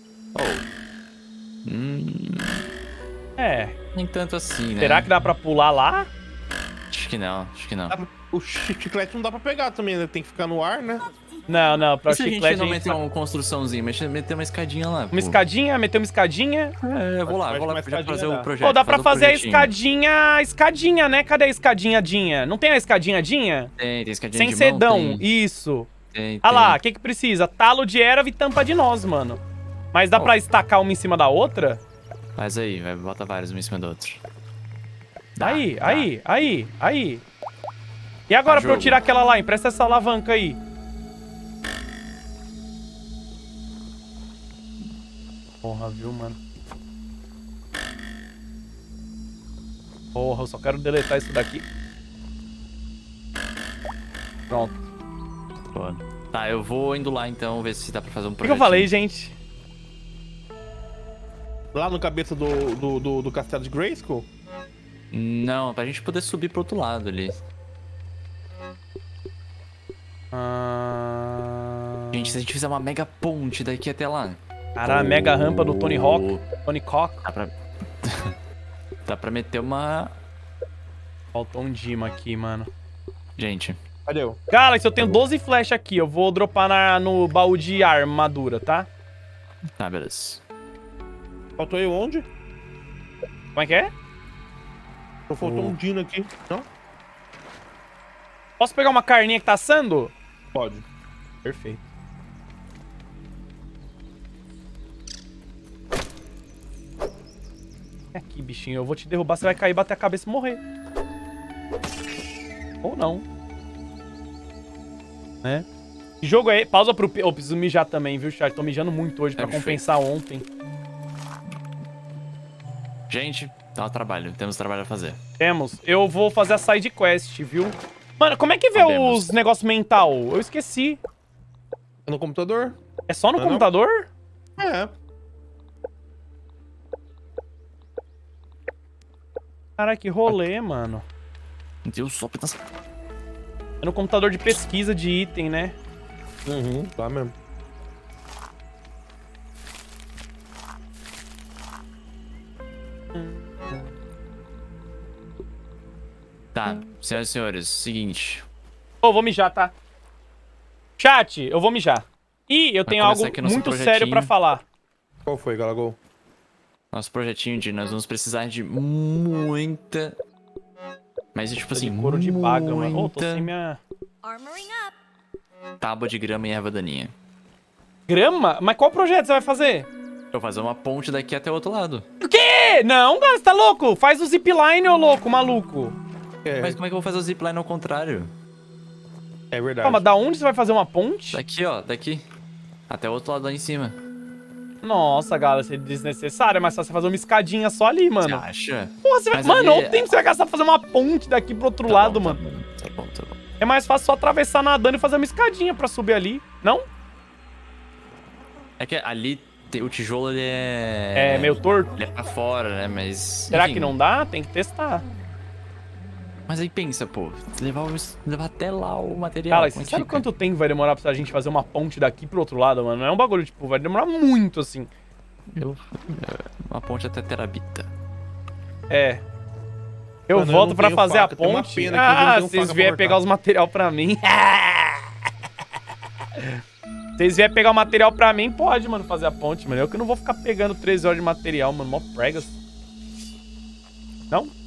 Hum, É. nem tanto assim, né? Será que dá pra pular lá? Acho que não, acho que não. Dá pra- O chiclete não dá pra pegar também, né? Tem que ficar no ar, né? Não, não. Pra E se a gente chiclete... não a gente meter só- uma construçãozinha, mas meter uma escadinha lá? Uma pô? escadinha? Meter uma escadinha? É, eu vou lá, Mas vou lá uma já escadinha fazer dá. o projeto. Pô, dá pra o fazer a projetinho. escadinha... a escadinha, né? Cadê a escadinha-dinha? Não tem a escadinha-dinha? Tem, tem escadinha Sem de sedão. mão, tem, Isso. tem, Ah lá, o tem. que que precisa? Talo de erva e tampa de nós, mano. Mas dá Ó. pra estacar uma em cima da outra? Faz aí, vai, bota vários um em cima do outro. Dá, aí, dá. aí, aí, aí. E agora Tá pra eu jogo. tirar aquela lá? Empresta essa alavanca aí. Porra, viu, mano? Porra, eu só quero deletar isso daqui. Pronto. Pô. Tá, eu vou indo lá então, ver se dá pra fazer um O que, projeto. que eu falei, gente? Lá no cabeça do, do, do, do castelo de Grayskull? Não, pra gente poder subir pro outro lado ali. Ah... Gente, se a gente fizer uma mega ponte daqui até lá. Cara, a mega rampa do Tony Hawk. Tony Cock. Dá pra... dá pra meter uma... Faltou um Dima aqui, mano. Gente, Cadê eu? Galaxy, eu tenho doze flash aqui. Eu vou dropar na, no baú de armadura, tá? tá, beleza. Faltou eu onde? Como é que é? Só faltou um Dino aqui. Não? Posso pegar uma carninha que tá assando? Pode. Perfeito. Aqui, bichinho. Eu vou te derrubar, você vai cair, bater a cabeça e morrer. Ou não. Né? Que jogo é? Pausa pro... Eu preciso mijar também, viu, chat? Tô mijando muito hoje pra É, compensar ontem. Gente, dá um trabalho. Temos trabalho a fazer. Temos. Eu vou fazer a side quest, viu? Mano, como é que vê Podemos. os negócios mental? Eu esqueci. É no computador? É só no Não, não. computador? É. Cara, que rolê, mano. Meu Deus, só pedaço. É no computador de pesquisa de item, né? Uhum, tá mesmo. Tá, senhoras e senhores, seguinte. Ô, vou mijar, tá? Chat, eu vou mijar. E eu tenho algo começar aqui nosso muito projetinho. sério pra falar. Qual foi, Galagol? Nosso projetinho de nós vamos precisar de muita... Mas, tipo assim, De couro de baga, mano. Ô, tô muita sem minha... Armoring up. tábua de grama e erva daninha. Grama? Mas qual projeto você vai fazer? Eu vou fazer uma ponte daqui até o outro lado. O quê? Não, cara, você tá louco? Faz o zipline, ô louco, maluco. É, Mas como é que eu vou fazer o zipline ao contrário? é verdade. Calma, da onde você vai fazer uma ponte? Daqui, ó, daqui. Até o outro lado lá em cima. Nossa, galera, isso é desnecessário. É mais fácil você fazer uma escadinha só ali, Você mano. acha? Porra, você vai... Mas Mano, ali- olha o tempo que você vai gastar pra fazer uma ponte daqui pro outro Tá lado, bom, mano. Tá bom, tá bom, tá bom. É mais fácil só atravessar nadando e fazer uma escadinha pra subir ali. Não? É que ali te- o tijolo, ele é... É, meio torto. Ele é pra fora, né? Mas... Será enfim. que não dá? Tem que testar. Mas aí pensa, pô. Levar, o- levar até lá o material. Cara, como é você que sabe fica? quanto tempo vai demorar pra gente fazer uma ponte daqui pro outro lado, mano? Não é um bagulho, tipo, vai demorar muito, assim. Eu, uma ponte até Terabita. É. Eu Mano, eu volto não pra tenho fazer faca, a tem uma ponte. pena aqui, eu não Ah, tenho vocês faca pra vierem cortar. pegar os material pra mim. Vocês vierem pegar o material pra mim, pode, mano, fazer a ponte, mano. Eu que não vou ficar pegando treze horas de material, mano. Mó pregas. Não?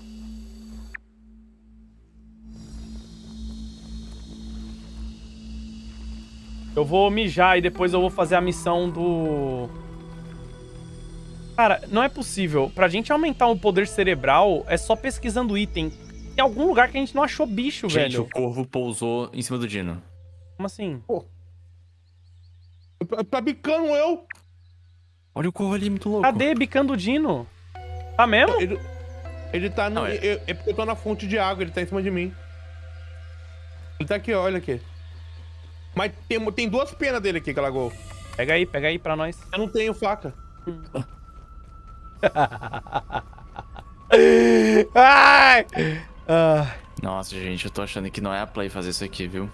Eu vou mijar e depois eu vou fazer a missão do... Cara, não é possível. Pra gente aumentar o poder cerebral, é só pesquisando item. Tem algum lugar que a gente não achou bicho, Gente, velho. o corvo pousou em cima do Dino. Como assim? Tá- Tá bicando eu. Olha o corvo ali, muito louco. Cadê bicando o Dino? Tá mesmo? Ele, ele tá no... Não, é- É... é porque eu tô na fonte de água, ele tá em cima de mim. Ele tá aqui, ó, olha aqui. Mas tem, tem duas penas dele aqui, Galagol. Pega aí, pega aí pra nós. Eu não tenho faca. Ai! Ah, Nossa, gente, eu tô achando que não é a play fazer isso aqui, viu?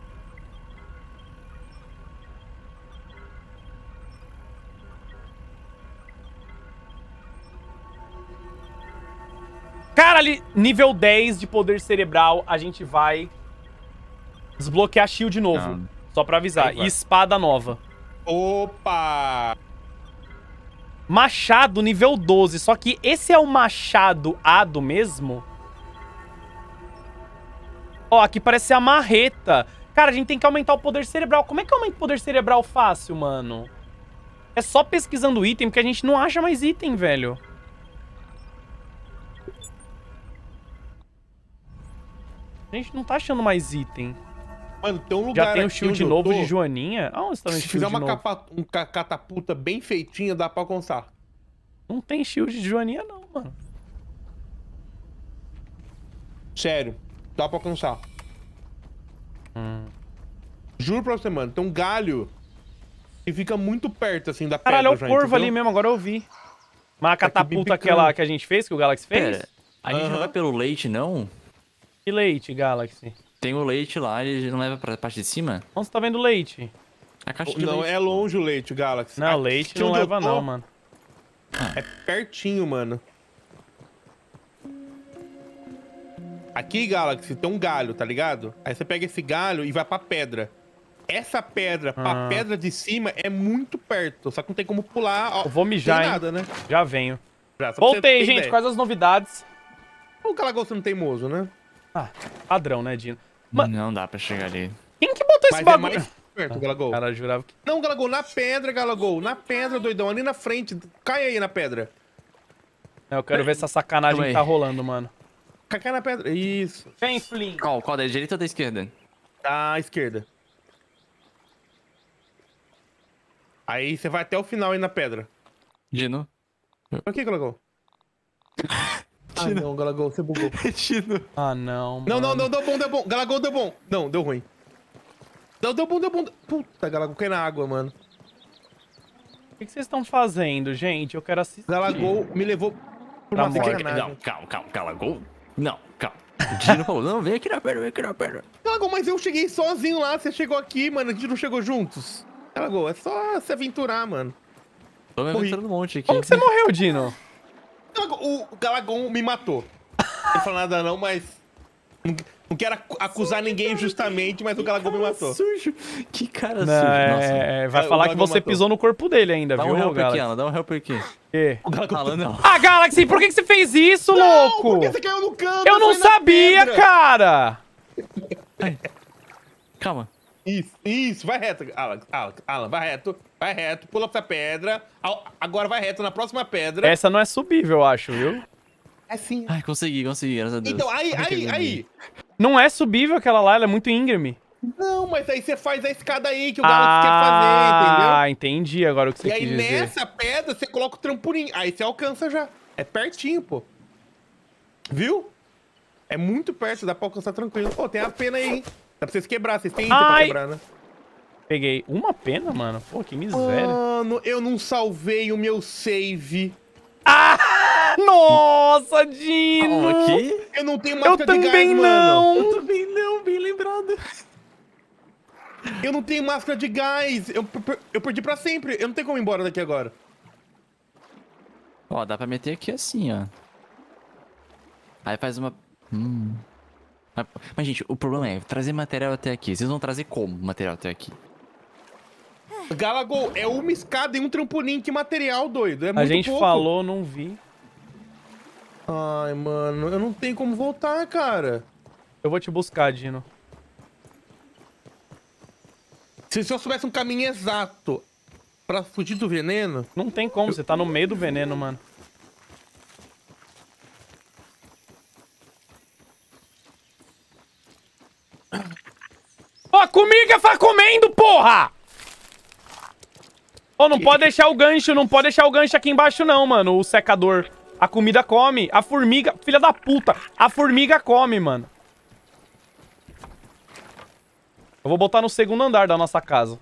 cara, ali, nível dez de poder cerebral, a gente vai desbloquear shield novo. Não. Só pra avisar. Aí vai. E espada nova. Opa! Machado nível doze. Só que esse é o machado Ado mesmo? Ó, aqui parece ser a marreta. Cara, a gente tem que aumentar o poder cerebral. Como é que aumenta o poder cerebral fácil, mano? É só pesquisando item, porque a gente não acha mais item, velho. A gente não tá achando mais item. Mano, tem um lugar Já tem o aqui shield onde eu novo tô, de Joaninha. Aonde tá no Se shield fizer uma novo? capa, um ca- catapulta bem feitinha, dá pra alcançar. Não tem shield de Joaninha, não, mano. Sério, dá pra alcançar. Hum. Juro pra você, mano, tem um galho que fica muito perto, assim, da Caralho, é pedra o já, corvo entendeu? ali mesmo, agora eu vi. Mas a Tá aqui bem catapulta pequeno. aquela que a gente fez, que o Galaxy fez? Pera, a gente não Aham. vai pelo leite, não? Que leite, Galaxy? Tem o leite lá, ele não leva pra parte de cima? Onde você tá vendo leite? A caixa de Não, leite. é longe o leite, o Galaxy. Não, Aqui leite onde não eu leva tô, não, mano. É pertinho, mano. Aqui, Galaxy, tem um galho, tá ligado? Aí você pega esse galho e vai pra pedra. Essa pedra pra Ah. pedra de cima é muito perto, só que não tem como pular. Ó, Eu vou mijar, tem hein? nada, né? Já venho. Já, só pra você Voltei, ter gente. ideia. Quais as novidades? O Galagol sendo teimoso, né? Ah, padrão, né, Dino? Não dá pra chegar ali. Quem que botou esse Mas é bagulho? mais perto, Galagol. Cara, eu jurava que... Não, Galagol, na pedra, Galagol. Na pedra, doidão. Ali na frente. Cai aí na pedra. Não, eu quero ver essa sacanagem Calma que aí. tá rolando, mano. Cai, cai na pedra. Isso. Vem, Flynn. Qual? Qual? Da direita ou da esquerda? À esquerda. Aí você vai até o final aí na pedra. Dino. Por que, Galagol? Ah, não, Galagol, você bugou. Dino. Ah, não, Não, mano. não, não, deu bom, deu bom. Galagol deu bom. Não, deu ruim. Não, deu bom, deu bom. Puta, Galagol, cai na água, mano. O que que vocês estão fazendo, gente? Eu quero assistir. Galagol me levou por Pra uma morte. sacanagem. Não, calma, calma, calma, gol. Não, calma. O Dino falou, não, vem aqui na pedra, vem aqui na pedra. Galagol, mas eu cheguei sozinho lá, você chegou aqui, mano, a gente não chegou juntos. Galagol, é só se aventurar, mano. Tô me Morri. aventurando um monte aqui. Como que você morreu, Dino? Galagol, o Galagol me matou. Não falou nada não, mas... Não, não quero acu- acusar ninguém justamente, mas o Galagol me matou. Sujo. Que cara Não, sujo. Nossa. é, vai É, o falar que Galagol você matou. pisou no corpo dele ainda, Dá viu, um help aqui, Galaxy? Alan, dá um help aqui. Que? O Galagol... Alan, não. Ah, Galaxy, por que que você fez isso, louco? Por que você caiu no canto? Eu não Foi na sabia, pedra. cara! Calma. Isso, isso, vai reto, Alan, Alan, Alan, vai reto, vai reto, pula pra essa pedra, Ao- agora vai reto na próxima pedra. Essa não é subível, eu acho, viu? É sim. Ai, consegui, consegui, graças a Deus. Então, aí, Como é que aí, eu aí. Não é subível aquela lá, ela é muito íngreme. Não, mas aí você faz a escada aí que o Galaxy quer fazer, entendeu? Ah, entendi agora o que você E aí quis dizer. nessa pedra você coloca o trampolim, aí você alcança já. É pertinho, pô. Viu? É muito perto, dá pra alcançar tranquilo. Pô, tem a pena aí, hein? Dá pra vocês quebrar, vocês têm item pra Ai. quebrar, né? Peguei uma pena, mano. Pô, que miséria. Mano, eu não salvei o meu save. Ah! Nossa, Dino! Calma aqui. Eu não tenho Eu máscara de gás, também mano. não! Também não, bem lembrado. Eu não tenho máscara de gás. Eu, per- eu perdi pra sempre. Eu não tenho como ir embora daqui agora. Ó, dá pra meter aqui assim, ó. Aí faz uma... Hum... Mas, mas, gente, o problema é trazer material até aqui. Vocês vão trazer como material até aqui? Galagol, é uma escada e um trampolim. Que material, doido. É A muito gente pouco. falou, não vi. Ai, mano, eu não tenho como voltar, cara. Eu vou te buscar, Dino. Se, se eu soubesse um caminho exato pra fugir do veneno... Não tem como, você tá no meio do veneno, mano. Ó, a comiga vai comendo, porra! Ô, não pode deixar o gancho, não pode deixar o gancho aqui embaixo não, mano, o secador. A comida come, a formiga... Filha da puta, a formiga come, mano. Eu vou botar no segundo andar da nossa casa.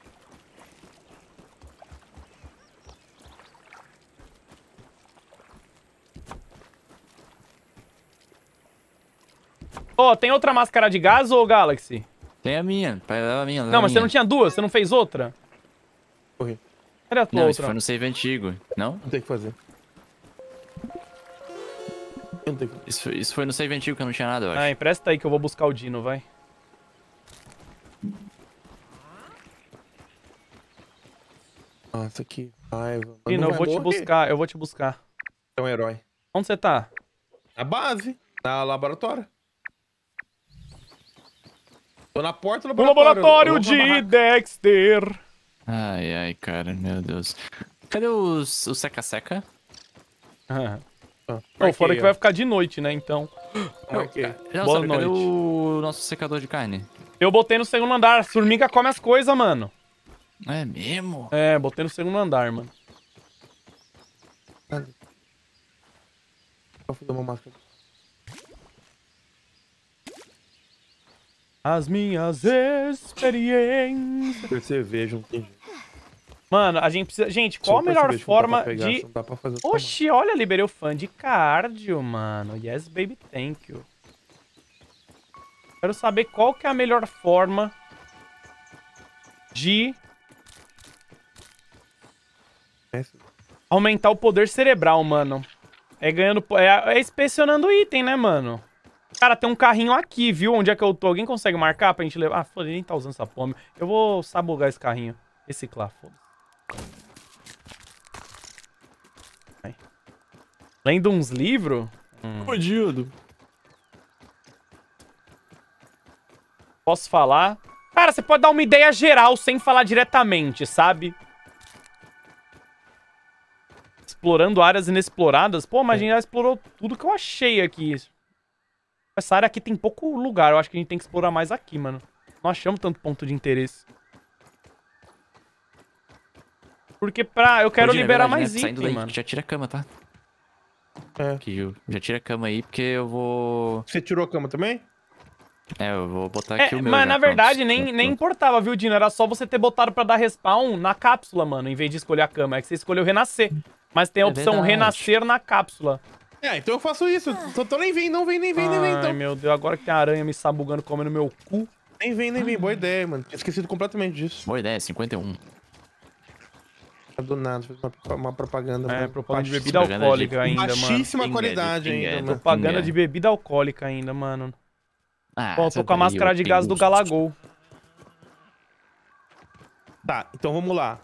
Ô, tem outra máscara de gás, ô Galaxy? Tem a minha, pai, leva a minha, leva Não, a mas você minha. não tinha duas? Você não fez outra? Corri. Cadê a tua Não, isso outra? foi no save antigo. Não? Não tem o que fazer. Eu não tenho o que fazer. Isso foi, isso foi no save antigo que eu não tinha nada, eu acho. Ah, empresta aí que eu vou buscar o Dino, vai. Nossa, que raiva. Mano, Dino, não eu vai vou te morrer. buscar, eu vou te buscar. É um herói. Onde você tá? Na base. Na laboratório. Tô na porta do No laboratório. laboratório Eu vou pra de barraca. Dexter. Ai, ai, cara, meu Deus. Cadê os, o seca-seca? Ah. Ah, Bom, marquei, fora que ó. vai ficar de noite, né, então. Marquei. Já Boa sabe, cadê noite. o nosso secador de carne? Eu botei no segundo andar, as formigas comem as coisas, mano. É mesmo? É, botei no segundo andar, mano. Vou fazer uma máscara. As minhas experiências... Cerveja, não tem jeito. Mano, a gente precisa... Gente, qual a Só melhor perceber que não dá forma pra pegar, de... não dá pra fazer outra Oxi, olha, liberei o fã de cardio, mano. Yes, baby, thank you. Quero saber qual que é a melhor forma de máscara. aumentar o poder cerebral, mano. É ganhando... É, é inspecionando item, né, mano? Cara, tem um carrinho aqui, viu? Onde é que eu tô? Alguém consegue marcar pra gente levar? Ah, foda, nem tá usando essa fome. Eu vou sabogar esse carrinho. Reciclar, foda-se. Vai. Lendo uns livros? Hum. Fodido. Posso falar? Cara, você pode dar uma ideia geral sem falar diretamente, sabe? Explorando áreas inexploradas. Pô, mas a gente já explorou tudo que eu achei aqui. Essa área aqui tem pouco lugar. Eu acho que a gente tem que explorar mais aqui, mano. Não achamos tanto ponto de interesse. Porque pra... Eu quero Ô, Dino, é liberar verdade, mais né? item, Saindo daí, mano. já tira a cama, tá? É. Que eu- já tira a cama aí, porque eu vou... Você tirou a cama também? É, eu vou botar É, aqui o meu mas já, na pronto. verdade nem, Pronto, nem pronto. importava, viu, Dino? Era só você ter botado pra dar respawn na cápsula, mano, em vez de escolher a cama. É que você escolheu renascer. Mas tem a É opção verdade. renascer na cápsula. É, então eu faço isso. Tô, tô nem vem, não vem, nem vem, nem vem, Ai, então. meu Deus, agora que tem aranha me sabugando, comendo meu cu. Nem vem, nem vem. Boa ideia, mano. Tinha esquecido completamente disso. Boa ideia, cinquenta e um. Do nada, fez uma, uma propaganda. É, mano. propaganda de Baixíssima- bebida Propaganda alcoólica de- ainda, mano. Baixíssima Pinga, qualidade de pinga, ainda, de mano. Propaganda pinga. de bebida alcoólica ainda, mano. Ah, Ó, tô sai com a daí, máscara ô de gás do pinguço. Galagol. Tá, então vamos lá.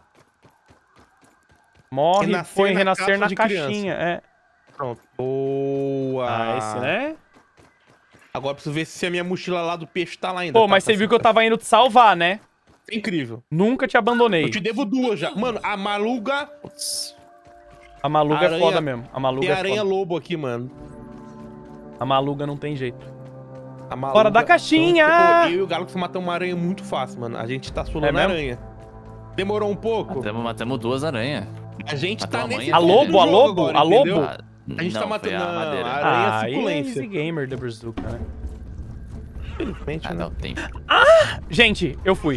Morre, Renascer põe na renascer cápsula na de caixinha. É. Pronto. Boa. Ah, esse, né? Agora eu preciso ver se a minha mochila lá do peixe tá lá ainda. Pô, tá, mas tá você viu assim, que eu tá. tava indo te salvar, né? Incrível. Nunca te abandonei. Eu te devo duas já. Mano, a maluga... Putz. A Maluga é Aranha- foda mesmo. A Maluga Tem é aranha foda. lobo aqui, mano. A Maluga não tem jeito. A maluga... Fora da caixinha! Então, pô, eu e o Galaxy matamos uma aranha muito fácil, mano. A gente tá solando É mesmo? aranha. Demorou um pouco. Matamos, matamos duas aranhas. A gente Matou tá a mãe, nesse a ponto lobo, do a jogo lobo, agora, a lobo? entendeu? Ah, A gente não, tá matando foi a a madeira. aranha Ah, aí é suculência. Easy Gamer da Brazuca, né? Infelizmente, Ah, né? não, tem. Gente, eu fui.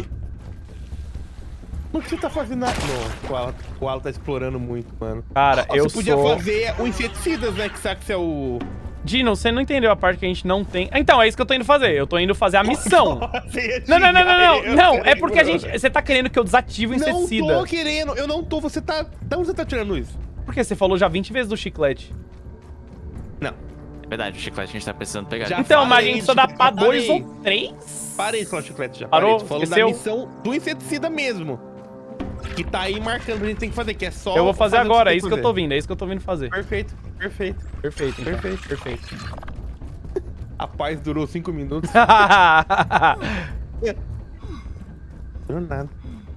O que você tá fazendo? Na... Não, o Alan, o Alan tá explorando muito, mano. Cara, Ó, eu você podia sou... fazer o inseticidas, né? Que sabe que você é o... Dino, você não entendeu a parte que a gente não tem... Então, é isso que eu tô indo fazer. Eu tô indo fazer a missão. Você ia Não, não, não, não, não. xingar Não, eu, é porque a bro. gente... Você tá querendo que eu desative o Não inseticida. tô querendo, eu não tô. Você tá... Da onde você tá tirando isso? Porque você falou já vinte vezes do chiclete. Não. É verdade, o chiclete a gente tá precisando pegar. Já Então, mas a falei, gente só dá pra parei. dois ou três? Parei de falar chiclete já. Parou? Parei. Tô falando Esqueceu? da missão do inseticida mesmo. Que tá aí marcando pra gente tem que fazer, que é só... Eu vou fazer o que agora, você é isso tem que eu tô fazer. vindo, é isso que eu tô vindo fazer. Perfeito, perfeito. Perfeito, então. Perfeito. Perfeito. A paz durou cinco minutos. Durou nada.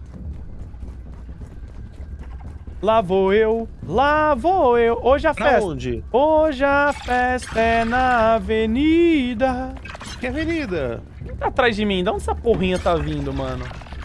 Lá vou eu, lá vou eu. Hoje a Pra festa. onde? Hoje a festa é na avenida. Que avenida? Quem tá atrás de mim? De onde essa porrinha tá vindo, mano?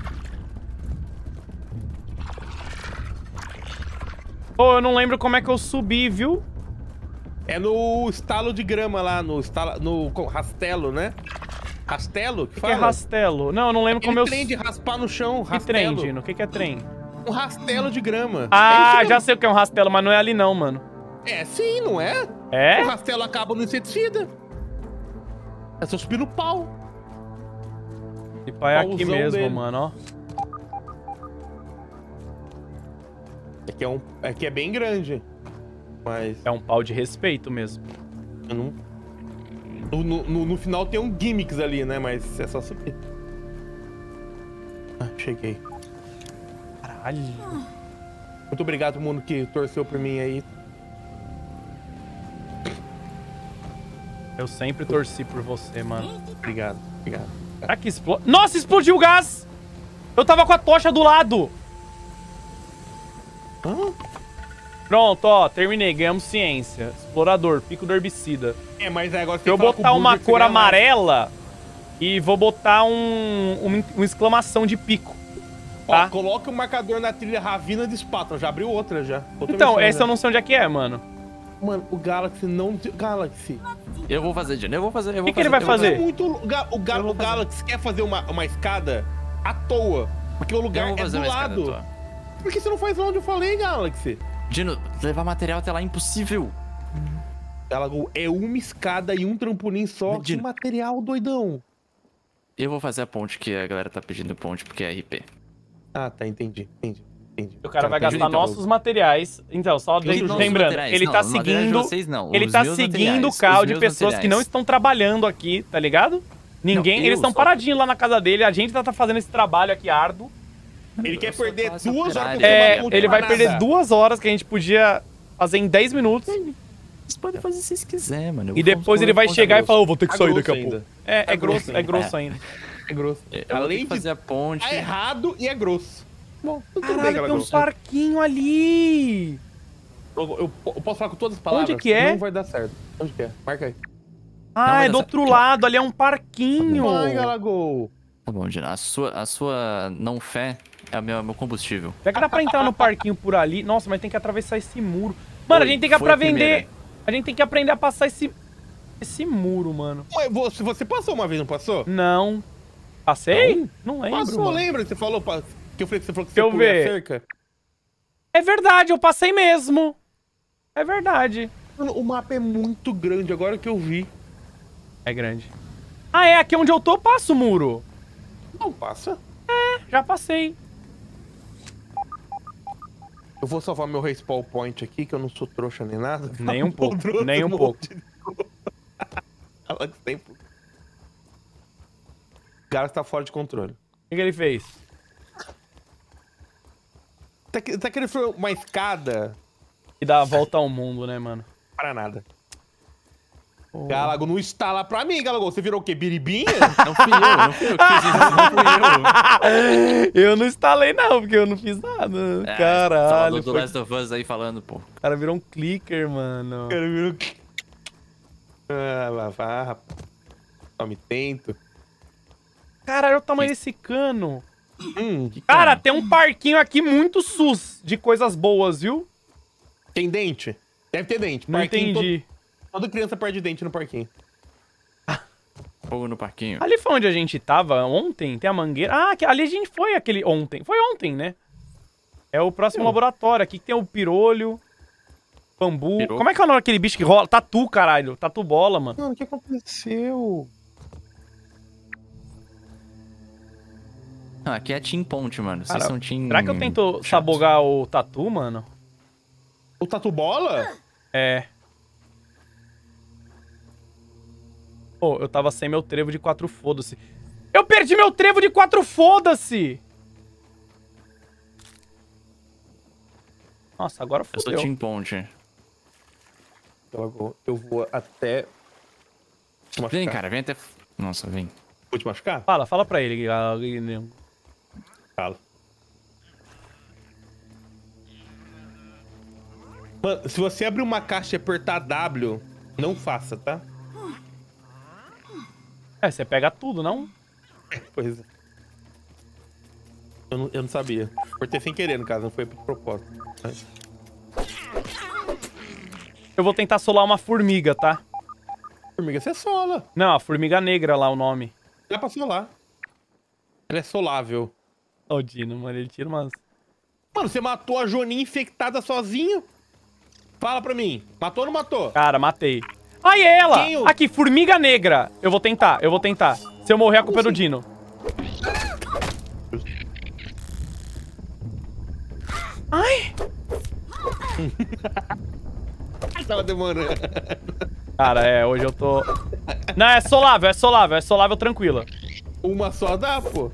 Pô, eu não lembro como é que eu subi, viu? É no estalo de grama lá, no estalo, no co- rastelo, né? Rastelo? Que O que, que fala? é rastelo? Não, eu não lembro Aquele como eu... trem de raspar no chão, Que rastelo. trem, Dino? O que, que é trem? Um rastelo de grama. Ah, É isso já mesmo. sei o que é um rastelo, mas não é ali não, mano. É sim, não é? É? O rastelo acaba no inseticida. É só subir no pau. E pai é aqui Pauzão mesmo, dele. mano, ó. Aqui é, um, aqui é bem grande. Mas É um pau de respeito mesmo. eu não... No, no- no- no final tem um gimmicks ali, né? Mas é só subir. Ah, cheguei. Caralho. Muito obrigado, mundo que torceu por mim aí. Eu sempre torci por você, mano. Obrigado, obrigado. Será que explode? Nossa, explodiu o gás! Eu tava com a tocha do lado. Hã? Pronto, ó, terminei. Ganhamos ciência. Explorador, pico do herbicida. É, mas agora você Se eu tem que falar botar com o uma Burger que você cor ganha mais. amarela e vou botar um, um, uma exclamação de pico, tá? Ó, coloca o marcador na trilha Ravina de Spatron. Já abriu outra já. Outra Então, missão essa já. eu não sei onde é que é, mano. Mano, o Galaxy não... Galaxy. Eu vou fazer, Dino. Eu vou fazer. Eu vou Que que ele vai eu vou fazer? É muito... O, Ga- o, Ga- o Galaxy quer fazer uma, uma escada à toa. Porque o Eu lugar vou é fazer do uma escada lado. tua. Por que você não faz lá onde eu falei, Galaxy? Dino, levar material até lá é impossível. Ela é uma escada e um trampolim só. Que Dino. material, doidão. Eu vou fazer a ponte que a galera tá pedindo ponte porque é R P. Ah, tá. Entendi. Entendi. Entendi. O cara vai entendi, gastar então. nossos materiais. Então, só Os lem- nossos lembrando, materiais, ele não, tá os materiais de seguindo... vocês não, Ele os tá meus seguindo o materiais, carro os de meus pessoas que materiais. não estão trabalhando aqui, tá ligado? Ninguém, Não, eles eu estão só- paradinhos lá na casa dele, a gente tá, tá fazendo esse trabalho aqui árduo. Ele quer Eu só perder faço duas horas operário. pra É, uma ponte ele vai pra perder nada. duas horas que a gente podia fazer em dez minutos. Vocês podem fazer se vocês quiserem, mano. Eu E vou depois fazer ele vai ponte chegar e grossa. falar, eu vou ter que Tá sair daqui a grosso pouco. ainda. É, é Tá grosso, grosso é ainda. grosso ainda. É grosso. Eu vou ter Além que de... fazer a ponte. Tá errado e é grosso. Bom, tudo bem, Caralho, galera. tem um parquinho ali. Eu, eu- eu posso falar com todas as palavras? Onde que é? Não vai dar certo. Onde que é? Marca aí. Ah, vai é do dar outro certo. lado, ali é um parquinho. Vai, Galagol. Tá bom, Dino. A sua, a sua não fé é o meu, meu combustível. Será que dá pra entrar no parquinho por ali? Nossa, mas tem que atravessar esse muro. Mano, a gente tem que pra vender... A gente tem que aprender a passar esse... Esse muro, mano. Ué, você, você passou uma vez, não passou? Não. Passei? Não, não lembro, Passou, mano. lembra que você falou, que eu falei que você falou que Deixa você eu pulou a ver. cerca? É verdade, eu passei mesmo. É verdade. Mano, o mapa é muito grande, agora que eu vi. É grande. Ah, é? Aqui onde eu tô, eu passo o muro. Não passa. É, já passei. Eu vou salvar meu respawn point aqui, que eu não sou trouxa nem nada. Nem um pouco, nem um pouco. Ela tem... O cara tá fora de controle. O que, que ele fez? Tá, tá querendo fazer uma escada? Que dá a volta ao mundo, né, mano? Para nada. Oh. Galago, não instala pra mim, Galago. Você virou o quê? Biribinha? Não fui eu, não fui eu que fiz isso, não fui eu. Eu não instalei não, porque eu não fiz nada. É, Caralho. do Foi... Last of Us aí falando, pô. O cara virou um clicker, mano. O cara virou... Ah, lá vá, rapaz. Só me tento. Caralho, olha o tamanho desse cano. Hum, Cara, tem um parquinho aqui muito sus de coisas boas, viu? tem dente? Deve ter dente. Não Parquinho, entendi. todo- Toda criança perde dente no parquinho. Fogo no parquinho. Ali foi onde a gente tava ontem, tem a mangueira. Ah, que- ali a gente foi aquele ontem. Foi ontem, né? É o próximo Sim. laboratório. Aqui tem o pirolho, bambu. Pirou. Como é que é o nome daquele bicho que rola? Tatu, caralho. Tatu bola, mano. Mano, o que aconteceu? Ah, aqui é Team Ponte, mano. Vocês Cara, são Team... Será que eu tento chato. sabogar o tatu, mano? O tatu bola? É. Pô, eu tava sem meu trevo de quatro foda-se. Eu perdi meu trevo de quatro foda-se! Nossa, agora Eu sou fodeu. Team Ponte. Galago, eu vou até... te machucar. Vem, cara, vem até... Nossa, vem. Vou te machucar? Fala, fala pra ele. ah, ele- Fala. Mano, se você abrir uma caixa e apertar W, não faça, tá? É, você pega tudo, não? Pois é. Eu não, eu não sabia. Apertei sem querer, no caso, não foi pro propósito. Eu vou tentar solar uma formiga, tá? Formiga, você é sola. Não, a formiga negra lá, o nome. Dá pra solar. Ela é solável. Ó o Dino, mano, ele tira umas... Mano, você matou a Joninha infectada sozinho? Fala pra mim. Matou ou não matou? Cara, matei. Aí ela! Quem o- Aqui, formiga negra. Eu vou tentar, eu vou tentar. Se eu morrer, a culpa é do Dino. Ai! Tava demorando. Cara, é, hoje eu tô... Não, é solável, é solável, é solável tranquila. Uma só dá, pô.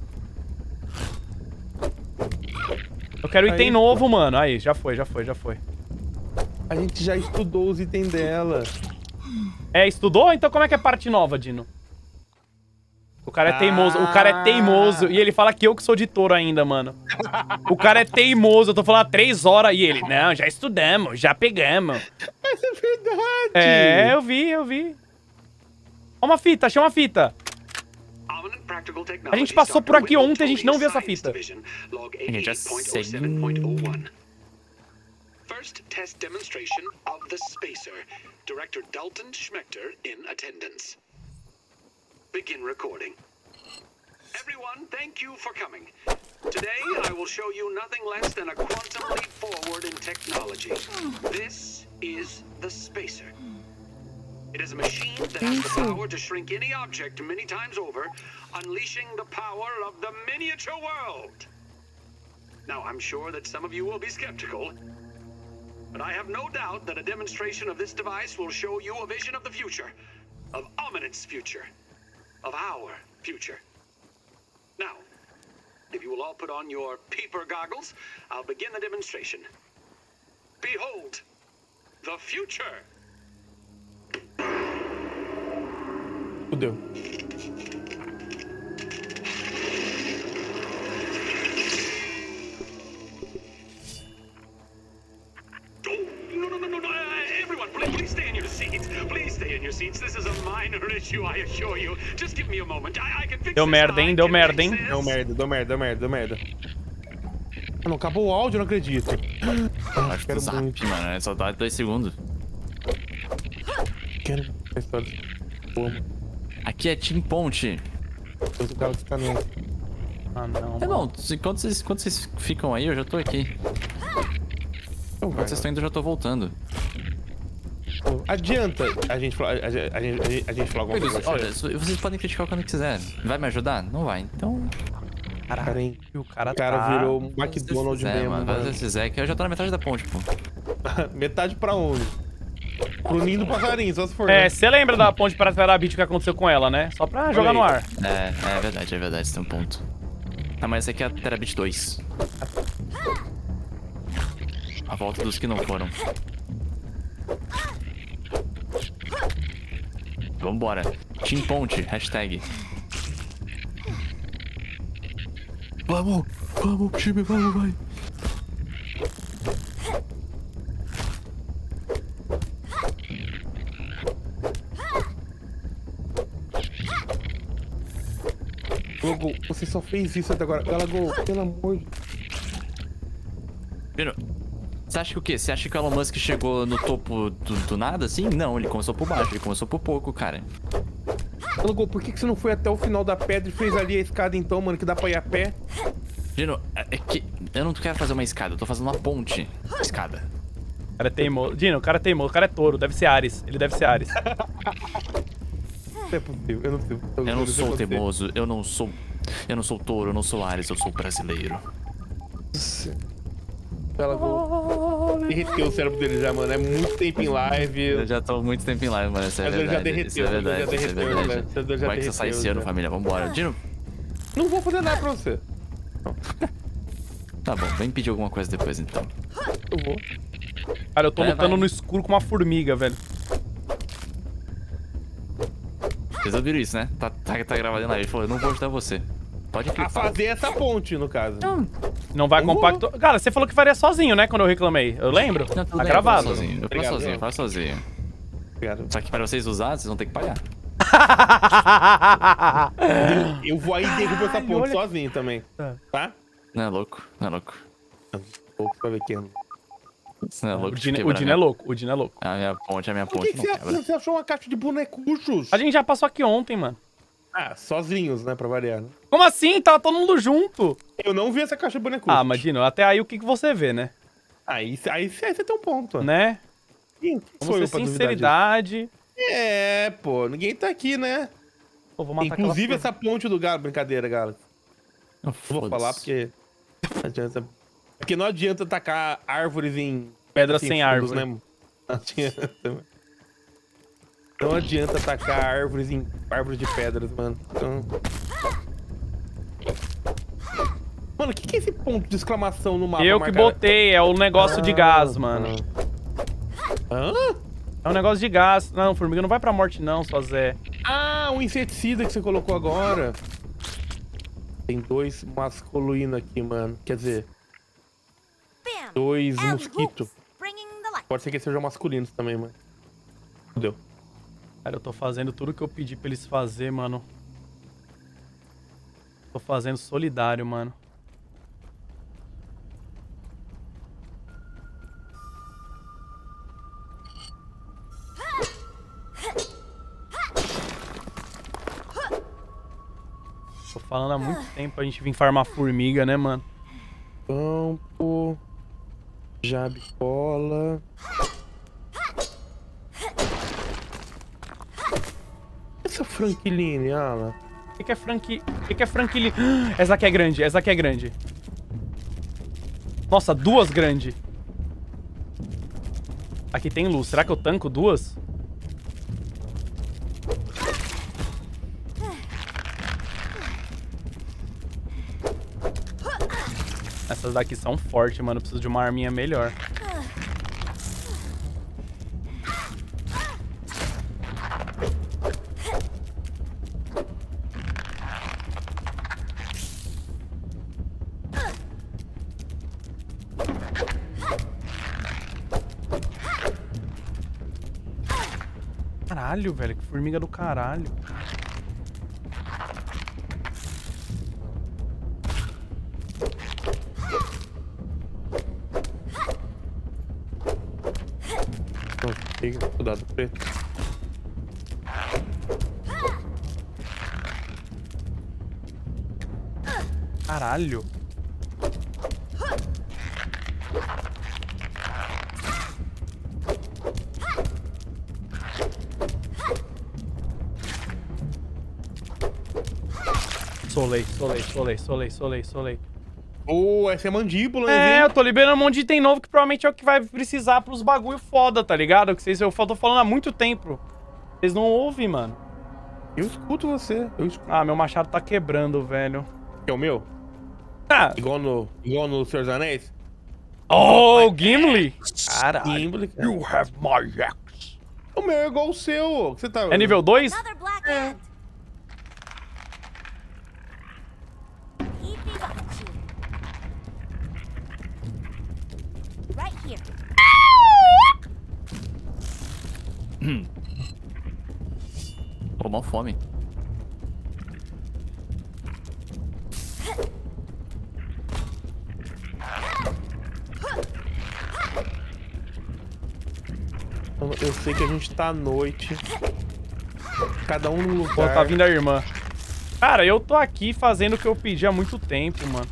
Eu quero item Aí, novo, mano. Aí, já foi, já foi, já foi. A gente já estudou os itens dela. É, estudou? Então como é que é parte nova, Dino? O cara é teimoso, o cara é teimoso. E ele fala que eu que sou de touro ainda, mano. O cara é teimoso, eu tô falando há três horas e ele... Não, já estudamos, já pegamos. Mas é verdade. É, eu vi, eu vi. Ó uma fita, achei uma fita. A gente passou por aqui ontem, a gente não viu essa fita. A gente já sei. First test demonstration of the Spacer. Director Dalton Schmechter in attendance. Begin recording. Everyone, thank you for coming. Today, I will show you nothing less than a quantum leap forward in technology. This is the Spacer. It is a machine that has the power to shrink any object many times over, unleashing the power of the miniature world. Now, I'm sure that some of you will be skeptical, but I have no doubt that a demonstration of this device will show you a vision of the future, of Ominent's future, of our future. Now, if you will all put on your peeper goggles, I'll begin the demonstration. Behold, the future! Fudeu. Oh, no, no, no, no, no. Uh, everyone, please, please stay in your seats. Please stay in your seats. This is a minor issue, I assure you. Just give me a moment. I, I can fix Deu this. merda, hein? I Deu can merda, fix hein? this. Deu merda, deu merda, deu merda, deu merda. Não, acabou o áudio, eu não acredito. Ah, Acho que quero o zap, muito. mano. É só dar dois segundos. Quero a história. Pô, mano. Aqui é Team Ponte. Deus, o cara fica nessa. Ah, não. É bom, se- enquanto vocês, enquanto vocês ficam aí, eu já tô aqui. Então vai, Enquanto vocês estão indo, eu já tô voltando. mano. Adianta a gente falar, a, gente- a, gente- a gente falar alguma Filhos, coisa. olha, so- vocês podem criticar quando quiser. Vai me ajudar? Não vai. Então, Cara, hein? O cara, O cara tá... virou um se vocês McDonald's quiser, mesmo, mano. mano. Faz o que vocês quiser, que eu já tô na metade da ponte, pô. Metade pra onde? Pro ninho do passarinho, só se for. É, né? você lembra da ponte para Terabit que aconteceu com ela, né? Só pra jogar aí. no ar. É, é verdade, é verdade, você tem um ponto. Ah, mas essa aqui é a Terabit dois. A volta dos que não foram. Vambora. Team Ponte, hashtag. Vamos, vamos, time, vamos, vai. Logo, você só fez isso até agora. Galago, pelo amor de Vino, você acha que o quê? Você acha que o Elon Musk chegou no topo do, do nada, assim? Não, ele começou por baixo, ele começou por pouco, cara. Galago, por que que você não foi até o final da pedra e fez ali a escada então, mano, que dá pra ir a pé? Vino, é é que eu não quero fazer uma escada, eu tô fazendo uma ponte. Escada. O cara é teimoso. Dino, o cara é teimoso. O cara é touro. Deve ser Ares. Ele deve ser Ares. Não é possível, eu não sei. Eu não juro, sou você. teimoso, eu não sou... Eu não sou touro, eu não sou Ares, eu sou brasileiro. Galago, derreteu o cérebro dele já, mano. É muito tempo em live. Eu já tô há muito tempo em live, mano, isso é Mas ele já verdade. Isso é derreteu, ele já verdade, isso é derreteu, verdade. né? Ele já Vai que você sai derreteu, esse ano, já. família, vambora. Dino, Não vou fazer nada pra você. tá bom, vem pedir alguma coisa depois, então. Eu vou. Cara, eu tô Vai, lutando vai. no escuro com uma formiga, velho. Vocês ouviram isso, né? Tá, tá, tá gravado em live. Ele falou, eu não vou ajudar você. Pode A clicar. fazer essa ponte, no caso. Não vai Eu vou. compacto... Cara, você falou que faria sozinho, né? Quando eu reclamei. Eu lembro. Não, tudo Tá bem, eu faço gravado. sozinho, eu faço Obrigado, sozinho, eu não. faço sozinho. Obrigado. Só que para vocês usarem, vocês vão ter que pagar. Eu vou aí e derrubo essa ponte olha- sozinho também. Tá? Não é louco, não é louco. Pouco pra ver quem. Não é O louco de Dino, o quebrar Dino é minha- louco. O Dino é louco. A minha ponte, a minha Por ponte que, não que você, quebra. você achou uma caixa de bonecuchos? A gente já passou aqui ontem, mano. Ah, sozinhos, né? Pra variar. Né? Como assim? Tava todo mundo junto. Eu não vi essa caixa de bonecuchos. Ah, mas Dino, até aí o que, que você vê, né? Aí, aí, aí você tem um ponto. Né? Quem sou Vamos eu ter pra duvidar sinceridade. disso? É, pô. Ninguém tá aqui, né? Pô, vou matar Inclusive aquela... essa ponte do Galo. Brincadeira, Galo. Não Não vou foda-se. falar porque... Não adianta... Porque não adianta tacar árvores em... Pedra assim, sem fundos, árvore. Né? Não adianta, mano. Não adianta tacar árvores em árvores de pedras, mano. Então... Mano, o que, que é esse ponto de exclamação no mapa? Eu que marcado? botei, é o negócio de gás, mano. Hã? É um negócio de gás. Não, formiga não vai pra morte não, só Zé. Ah, um inseticida que você colocou agora. Tem dois masculinos aqui, mano. Quer dizer, Bam! dois And mosquitos. whoops, bringing the light. Pode ser que sejam masculinos também, mano. Fudeu. Cara, eu tô fazendo tudo que eu pedi pra eles fazer, mano. Tô fazendo solidário, mano. Tô falando há muito tempo pra gente vir farmar formiga, né, mano? Campo. Jabicola. Essa Franquiline, Ala. O que, que é Frank... O que, que é Franklin? Essa aqui é grande, essa aqui é grande. Nossa, duas grandes. Aqui tem luz. Será que eu tanco duas? Essas daqui são fortes, mano. Eu preciso de uma arminha melhor. Caralho, velho. Que formiga do caralho. Cuidado, preto. Caralho. Solei, solei, solei, solei, solei, solei. Oh, essa é mandíbula, É, hein? eu tô liberando um monte de item novo que provavelmente é o que vai precisar pros bagulho foda, tá ligado? Que vocês, eu tô falando há muito tempo. Vocês não ouvem, mano. Eu escuto você. Eu escuto. Ah, meu machado tá quebrando, velho. Que é o meu? Ah. Igual no, igual no Senhor dos Anéis? Oh, Gimli! Caralho. Gimli, cara. You have my axe. O meu é igual o seu. Você tá... É nível dois? Another black ant. Keep these off you. Right here. Tô mal fome. Eu sei que a gente tá à noite. Cada um num lugar. Pô, tá vindo a irmã. Cara, eu tô aqui fazendo o que eu pedi há muito tempo, mano.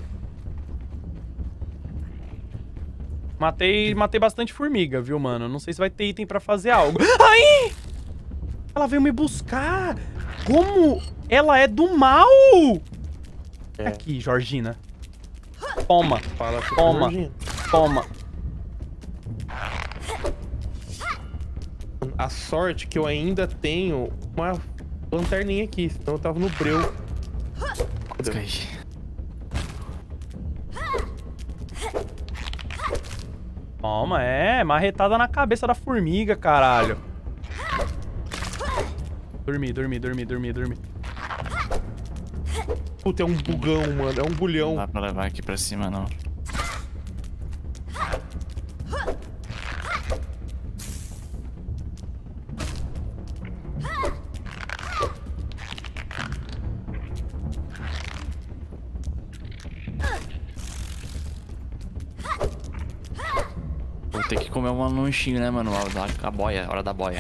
Matei, matei bastante formiga, viu, mano? Não sei se vai ter item pra fazer algo. Ai! Ela veio me buscar. Como ela é do mal? É. Aqui, Georgina. Toma. Fala com Toma. Georgina. Toma. A sorte que eu ainda tenho uma lanterninha aqui, senão eu tava no breu. Descaí. Toma, é. Marretada na cabeça da formiga, caralho. Dormi, dormi, dormi, dormi, dormi. Puta, é um bugão, mano. É um bulhão. Não dá pra levar aqui pra cima, não. Vou ter que comer um lanchinho, né, mano? A, a boia, a hora da boia.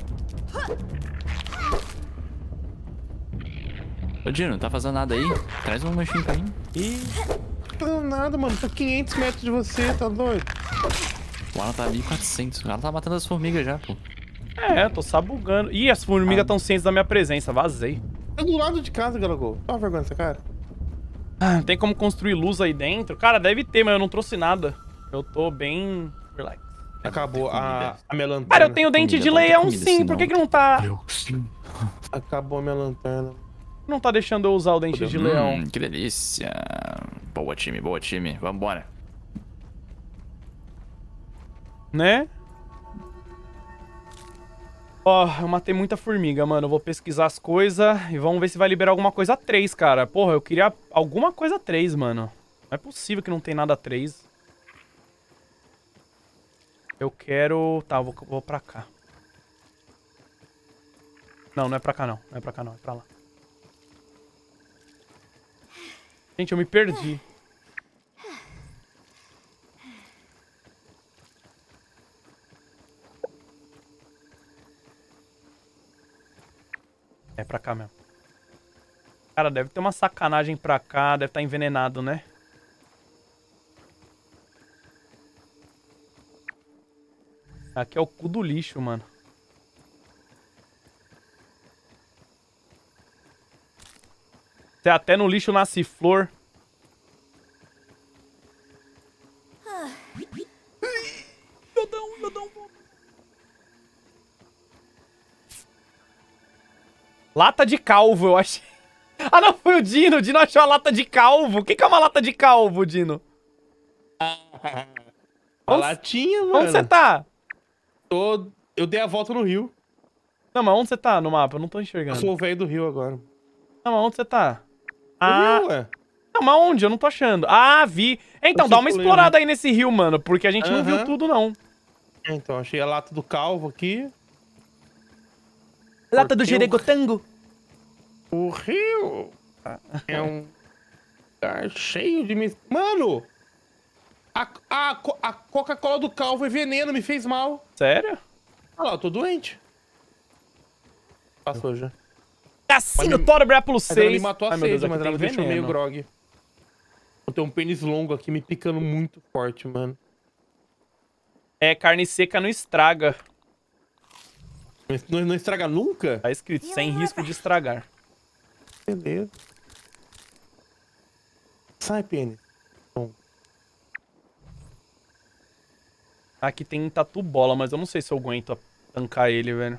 Ô, Dino, não tá fazendo nada aí? Traz um lanchinho pra mim. Ih, não tá fazendo nada, mano. Tá quinhentos metros de você, tá doido? O Alan tá mil e quatrocentos. O cara tá matando as formigas já, pô. É, tô sabugando. Ih, as formigas tão cientes da minha presença. Vazei. Tá do lado de casa, Galagol. Dá uma vergonha nessa cara. Ah, tem como construir luz aí dentro? Cara, deve ter, mas eu não trouxe nada. Eu tô bem... relax. Acabou a, a minha lanterna. Cara, eu tenho dente comida, de pode ter leão comida, sim. senão- Por que que não tá... Acabou a minha lanterna. Não tá deixando eu usar o dente de Hum, leão? que delícia. Boa, time, boa, time. Vambora. Né? Ó, eu matei muita formiga, mano. Eu vou pesquisar as coisas e vamos ver se vai liberar alguma coisa três, cara. Porra, eu queria alguma coisa três, mano. Não é possível que não tem nada três. Eu quero... Tá, eu vou, vou pra cá. Não, não é pra cá, não. Não é pra cá, não. É pra lá. Gente, eu me perdi. É pra cá mesmo. Cara, deve ter uma sacanagem pra cá. Deve estar envenenado, né? Aqui é o cu do lixo, mano. Se até no lixo nasce flor. Meu Deus, meu Deus. Lata de calvo, eu achei. Ah, não, foi o Dino. O Dino achou a lata de calvo. O que, que é uma lata de calvo, Dino? A Onde- latinha, mano. Onde você tá? Tô... Eu dei a volta no rio. Não, mas onde você tá no mapa? Eu não tô Eu enxergando. sou o velho do rio agora. Não, mas onde você tá? No Ah, rio, ué. não, mas onde? Eu não tô achando. Ah, vi. Então, Eu dá uma circulei, explorada aí nesse rio, mano. Porque a gente não viu Aham. tudo, não. Então, achei a lata do calvo aqui. Lata do Porque Jeregotango. O rio é um lugar cheio de... mis- Mano! A, a, co- a Coca-Cola do Calvo é veneno, me fez mal. Sério? Olha lá, eu tô doente. Passou já. Cassino Mas- Toro Brápulo Mas ela me seis. matou a Ai, meu sede, Deus, mas aqui ela me tem deixou meio veneno. grog. Eu tenho um pênis longo aqui me picando muito forte, mano. É, carne seca não estraga. Não, não estraga nunca? Tá escrito, sem risco de estragar. Beleza. Sai, pênis. Aqui tem tatu bola, mas eu não sei se eu aguento tancar ele, velho.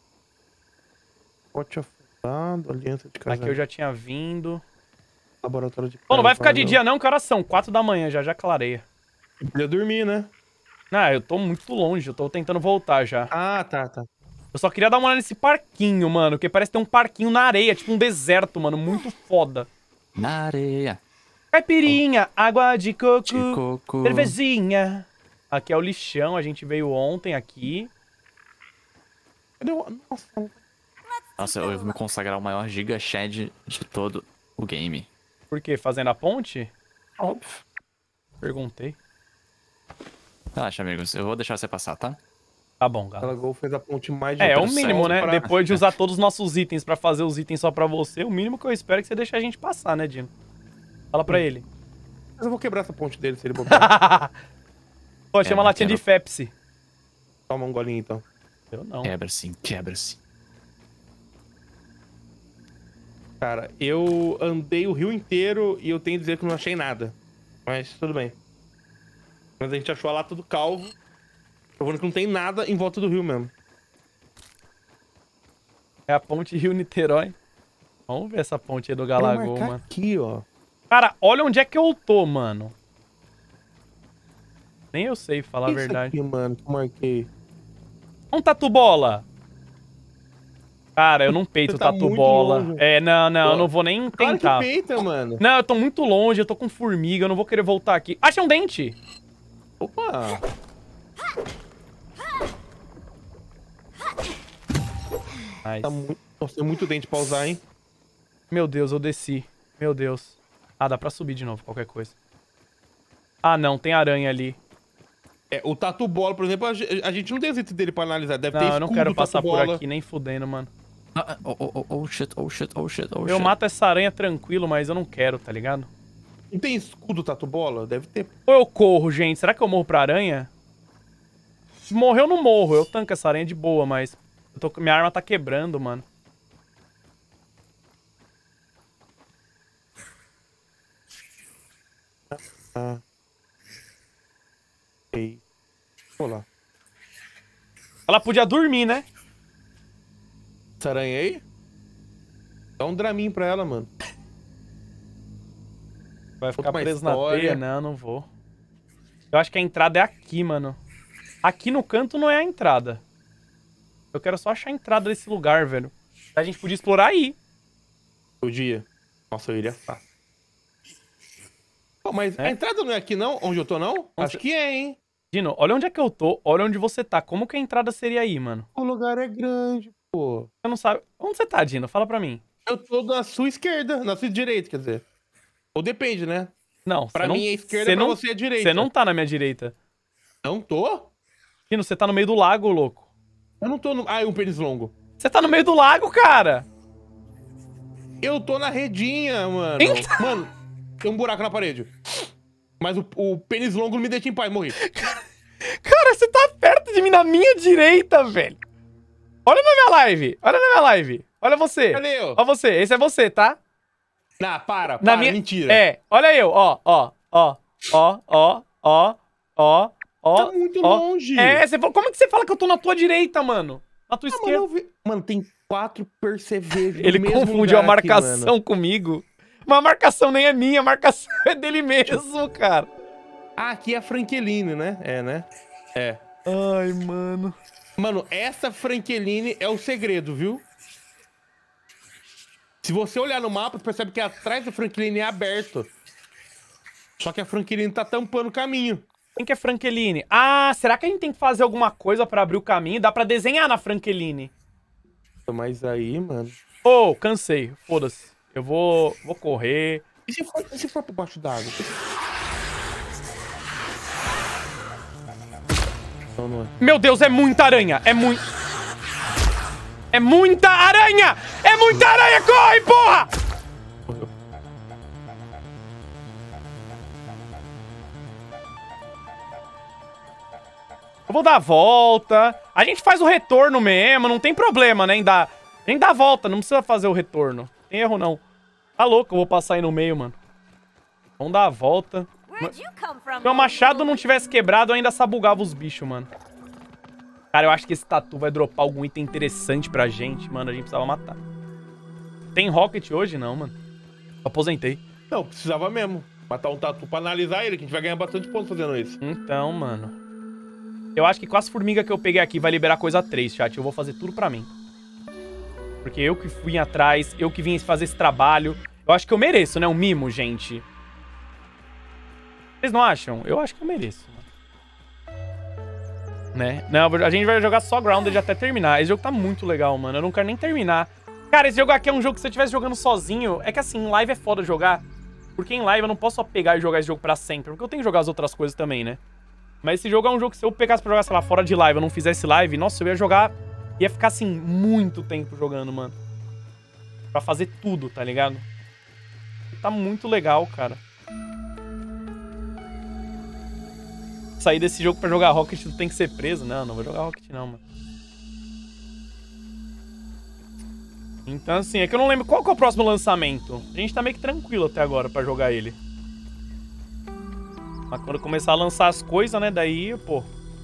Pote afundado, aliança de casamento. Aqui eu já tinha vindo. Laboratório de... Pô, não vai ficar de dia não, que horas são? quatro da manhã, já já clareia. Podia dormir, né? Ah, eu tô muito longe, eu tô tentando voltar já. Ah, tá, tá. Eu só queria dar uma olhada nesse parquinho, mano, que parece ter um parquinho na areia, tipo um deserto, mano, muito foda. Na areia. Caipirinha, água de coco, De coco. cervejinha. Aqui é o lixão, a gente veio ontem aqui. Cadê o... Nossa, Nossa, eu vou me consagrar o maior giga shed de todo o game. Por quê? Fazendo a ponte? óbvio. Perguntei. Relaxa, amigos. Eu vou deixar você passar, tá? Tá bom, galera. Ela Gol fez a ponte mais de É, é o outra mínimo, céu né? pra- Depois de usar todos os nossos itens pra fazer os itens só pra você, o mínimo que eu espero é que você deixe a gente passar, né, Dino? Fala pra ele. Mas eu vou quebrar essa ponte dele se ele bobear. Pô, chama mas latinha de quero- Pepsi. Toma um golinho, então. Eu não. Quebra sim, quebra sim. Cara, eu andei o rio inteiro e eu tenho que dizer que não achei nada. Mas tudo bem. Mas a gente achou a lata do Calvo. Provando que não tem nada em volta do rio mesmo. É a ponte Rio-Niterói. Vamos ver essa ponte aí do Quero Galagol, marcar mano. aqui, ó. Cara, olha onde é que eu tô, mano. Nem eu sei falar a Isso verdade. aqui, mano, que eu marquei. Um tatu bola. Cara, eu não peito Você tá tatu muito bola. longe. É, não, não, eu Pô, não vou nem Claro que tentar. peita, mano. Não, eu tô muito longe, eu tô com formiga, eu não vou querer voltar aqui. Achei um dente! Opa! Nice. Tá muito... Nossa, tem muito dente pra usar, hein? Meu Deus, eu desci. Meu Deus. Ah, dá pra subir de novo, qualquer coisa. Ah, não, tem aranha ali. É, o Tatu Bola, por exemplo, a ge- a gente não tem os itens dele pra analisar. Deve ter Não, eu não escudo quero do passar Tatu por Bola. aqui, nem fudendo, mano. Ah, ah, oh, oh, oh, oh, shit, oh, shit, oh, shit, oh, Eu shit. mato essa aranha tranquilo, mas eu não quero, tá ligado? Não tem escudo Tatu Bola? Deve ter. Ou eu corro, gente? Será que eu morro pra aranha? Se morrer, eu não morro. Eu tanco essa aranha de boa, mas... Eu tô... Minha arma tá quebrando, mano. Ah. Ei. Vou lá. Ela podia dormir, né? Essa aranha aí? Dá um draminho pra ela, mano. Vai ficar uma preso na história. teia? Não, não vou. Eu acho que a entrada é aqui, mano. Aqui no canto não é a entrada. Eu quero só achar a entrada desse lugar, velho. A gente podia explorar aí. O dia. Nossa, eu iria fácil. Pô, mas É? a entrada não é aqui, não? Onde eu tô, não? Não Acho sei. que é, hein? Dino, olha onde é que eu tô. Olha onde você tá. Como que a entrada seria aí, mano? O lugar é grande, pô. Você não sabe... Onde você tá, Dino? Fala pra mim. Eu tô na sua esquerda, na sua direita, quer dizer. Ou depende, né? Não, Pra você não... mim é esquerda, você pra não... você é direita. Você não tá na minha direita. Não tô? Dino, você tá no meio do lago, louco. Eu não tô no... Ah, é um pênis longo. Você tá no meio do lago, cara. Eu tô na redinha, mano. Então- Mano, tem um buraco na parede. Mas o, o pênis longo não me deixa em paz, morri. Cara, você tá perto de mim na minha direita, velho. Olha na minha live. Olha na minha live. Olha você. Cadê eu? Olha você. Esse é você, tá? Não, para, Na para, minha... mentira. É. Olha eu. Ó, ó, ó, ó, ó, ó, ó, ó. Tá muito ó. longe. É, você... como é que você fala que eu tô na tua direita, mano? Na tua Ah, mano, esquerda. eu vi- mano, tem quatro percevejos no Ele mesmo confundiu a lugar aqui, marcação mano. comigo. Mas a marcação nem é minha, a marcação é dele mesmo, cara. Ah, aqui é a Frankeline, né? É, né? É. Ai, mano. Mano, essa Frankeline é o segredo, viu? Se você olhar no mapa, você percebe que atrás da Frankeline é aberto. Só que a Frankeline tá tampando o caminho. Quem que é Frankeline? Ah, será que a gente tem que fazer alguma coisa pra abrir o caminho? Dá pra desenhar na Frankeline. Mas aí, mano... Ô, oh, cansei. Foda-se. Eu vou, vou correr. E se for, e se for por baixo d'água? Não, não é. Meu Deus, é muita aranha. É muito... É muita aranha! É muita aranha! Corre, porra! Eu vou dar a volta. A gente faz o retorno mesmo. Não tem problema, né? Em dar... Nem dá a volta. Não precisa fazer o retorno. Não tem erro, não. Tá louco, eu vou passar aí no meio, mano. Vamos dar a volta. Se meu machado não tivesse quebrado, eu ainda sabugava os bichos, mano. Cara, eu acho que esse tatu vai dropar algum item interessante pra gente. Mano, a gente precisava matar. Tem rocket hoje? Não, mano. Aposentei. Não, precisava mesmo. Matar um tatu pra analisar ele, que a gente vai ganhar bastante ponto fazendo isso. Então, mano. Eu acho que com as formigas que eu peguei aqui vai liberar coisa três, chat. Eu vou fazer tudo pra mim. Porque eu que fui atrás, eu que vim fazer esse trabalho. Eu acho que eu mereço, né? Um mimo, gente. Vocês não acham? Eu acho que eu mereço. Né? Não, a gente vai jogar só Grounded até terminar. Esse jogo tá muito legal, mano. Eu não quero nem terminar. Cara, esse jogo aqui é um jogo que se eu estivesse jogando sozinho... É que assim, em live é foda jogar. Porque em live eu não posso só pegar e jogar esse jogo pra sempre. Porque eu tenho que jogar as outras coisas também, né? Mas esse jogo é um jogo que se eu pegasse pra jogar, sei lá, fora de live, eu não fizesse live... Nossa, eu ia jogar... Ia ficar, assim, muito tempo jogando, mano. Pra fazer tudo, tá ligado? Tá muito legal, cara. Sair desse jogo pra jogar Rocket, tu tem que ser preso. Não, não vou jogar Rocket, não, mano. Então, assim, é que eu não lembro qual que é o próximo lançamento. A gente tá meio que tranquilo até agora pra jogar ele. Mas quando começar a lançar as coisas, né, daí, pô...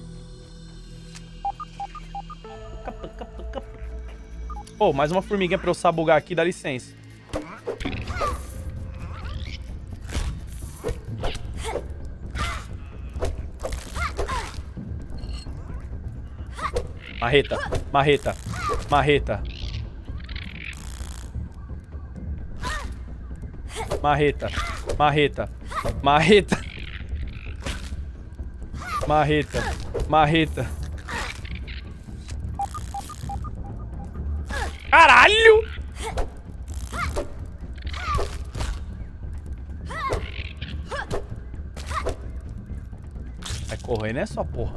Pô, oh, mais uma formiguinha pra eu sabugar aqui, dá licença. Marreta, marreta, marreta. Marreta, marreta, marreta. Marreta, marreta. Caralho! Vai correr, né, sua porra?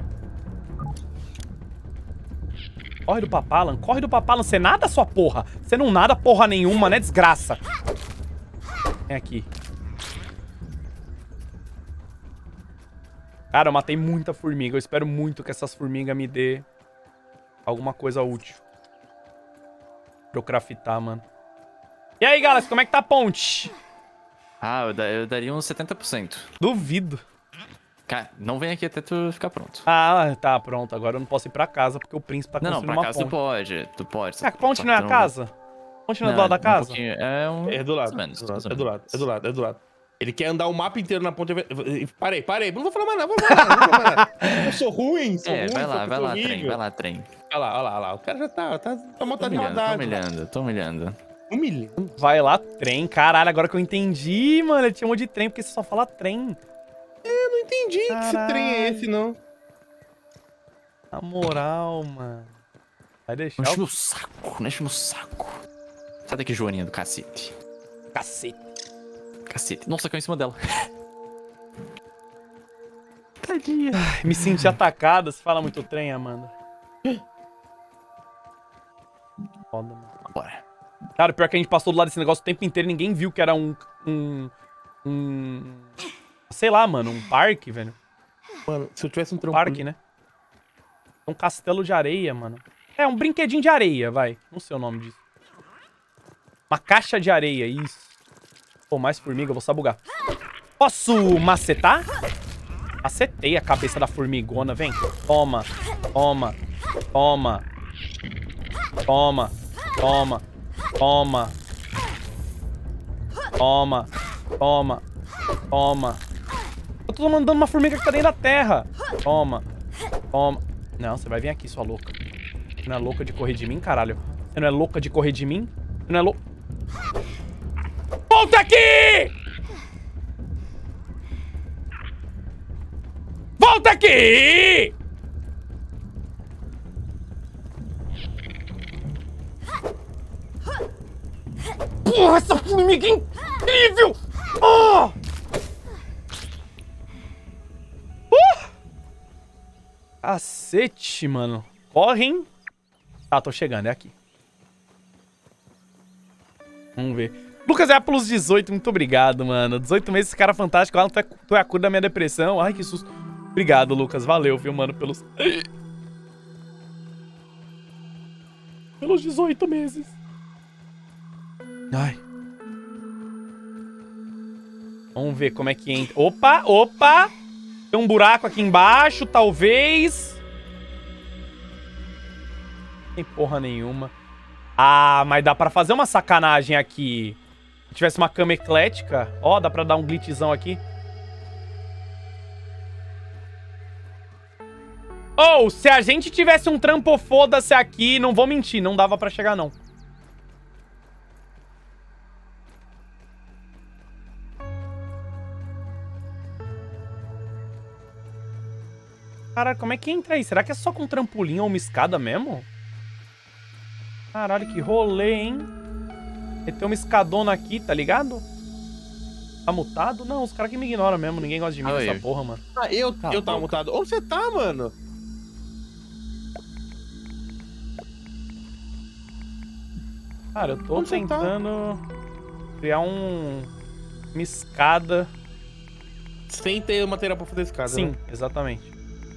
Corre do Papalan, corre do Papalan. Você nada, sua porra? Você não nada porra nenhuma, né, desgraça? Vem aqui. Cara, eu matei muita formiga. Eu espero muito que essas formigas me dê alguma coisa útil. Pra eu craftar, mano. E aí, galera, como é que tá a ponte? Ah, eu, da, eu daria uns setenta por cento. Duvido. Cara, não vem aqui até tu ficar pronto. Ah, tá, pronto. Agora eu não posso ir pra casa porque o príncipe tá construindo uma ponte. Não, não, pra casa tu pode. Tu pode. Ah, a ponte não é a casa? A ponte não é do lado da casa? Um é um... É do lado. Menos, é do lado, é do lado, é do lado, é do lado. Ele quer andar o mapa inteiro na ponte... Parei, parei. Não vou falar mais nada, não vou falar mais nada, não vou falar nada. Eu sou ruim, sou é, ruim, vai lá, sou vai lá, horrível. trem, vai lá, trem. Olha lá, olha lá, olha lá. O cara já tá, tá, tá montado de humilhando, rodada. Tô humilhando, tô humilhando. Humilhando? Vai lá, trem. Caralho, agora que eu entendi, mano. Ele chamou de trem porque você só fala trem. É, eu não entendi Caralho. que esse trem é esse, não. Na moral, mano. Vai deixar Não enche o... meu saco, não enche meu saco. Sai daqui, Joaninha do cacete. Cacete. Cacete. Nossa, caiu em cima dela. Tadinha. Ai, me senti atacado. Você fala muito trem, Amanda. Foda, mano. Bora. Cara, pior que a gente passou do lado desse negócio o tempo inteiro e ninguém viu que era um... Um... Um... Sei lá, mano. Um parque, velho. Mano, se eu tivesse um Um trampolim... parque, né? Um castelo de areia, mano. É, um brinquedinho de areia, vai. Não sei o nome disso. Uma caixa de areia, isso. Pô, mais formiga, eu vou sabugar. Posso macetar? Macetei a cabeça da formigona, vem. Toma, toma, toma. Toma, toma, toma. Toma, toma, toma. Eu tô mandando uma formiga que tá dentro da terra. Toma, toma. Não, você vai vir aqui, sua louca. Você não é louca de correr de mim, caralho? Você não é louca de correr de mim? Você não é louca... Volta aqui! Volta aqui! Porra, essa formiga é incrível! Oh! Uh! Cacete, mano. Corre, hein? Tá, tô chegando, é aqui. Vamos ver. Lucas é pelos dezoito, muito obrigado, mano. dezoito meses, esse cara é fantástico. Alan, tu é, tu é a cura da minha depressão. Ai, que susto. Obrigado, Lucas. Valeu, viu, mano, pelos... Pelos dezoito meses. Ai. Vamos ver como é que entra. Opa, opa! Tem um buraco aqui embaixo, talvez. Não tem porra nenhuma. Ah, mas dá pra fazer uma sacanagem aqui. Se tivesse uma cama eclética. Ó, dá pra dar um glitchzão aqui. Ou, oh, se a gente tivesse um trampo foda-se aqui, não vou mentir, não dava pra chegar, não. Cara, como é que entra aí? Será que é só com trampolim ou uma escada mesmo? Caralho, que rolê, hein? Tem uma escadona aqui, tá ligado? Tá mutado? Não, os caras que me ignoram mesmo. Ninguém gosta de mim nessa porra, mano. Ah, eu, tá eu tava mutado. Onde você tá, mano? Cara, eu tô Onde tentando criar um... uma escada. Sem ter material pra fazer escada, Sim, né? exatamente.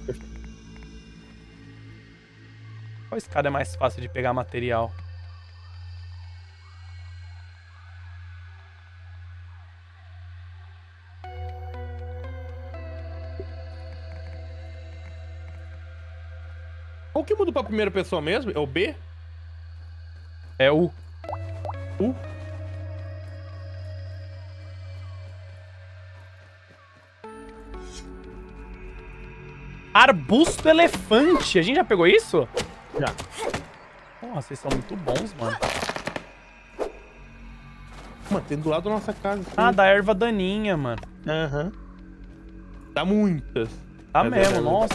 Qual escada é mais fácil de pegar material? Qual que muda pra primeira pessoa mesmo? É o B? É o... U? Arbusto elefante. A gente já pegou isso? Já. Nossa, vocês são muito bons, mano. Mano, tem do lado da nossa casa. Assim. Ah, da erva daninha, mano. Aham. Uhum. Dá muitas. Tá Mas mesmo, é, nossa.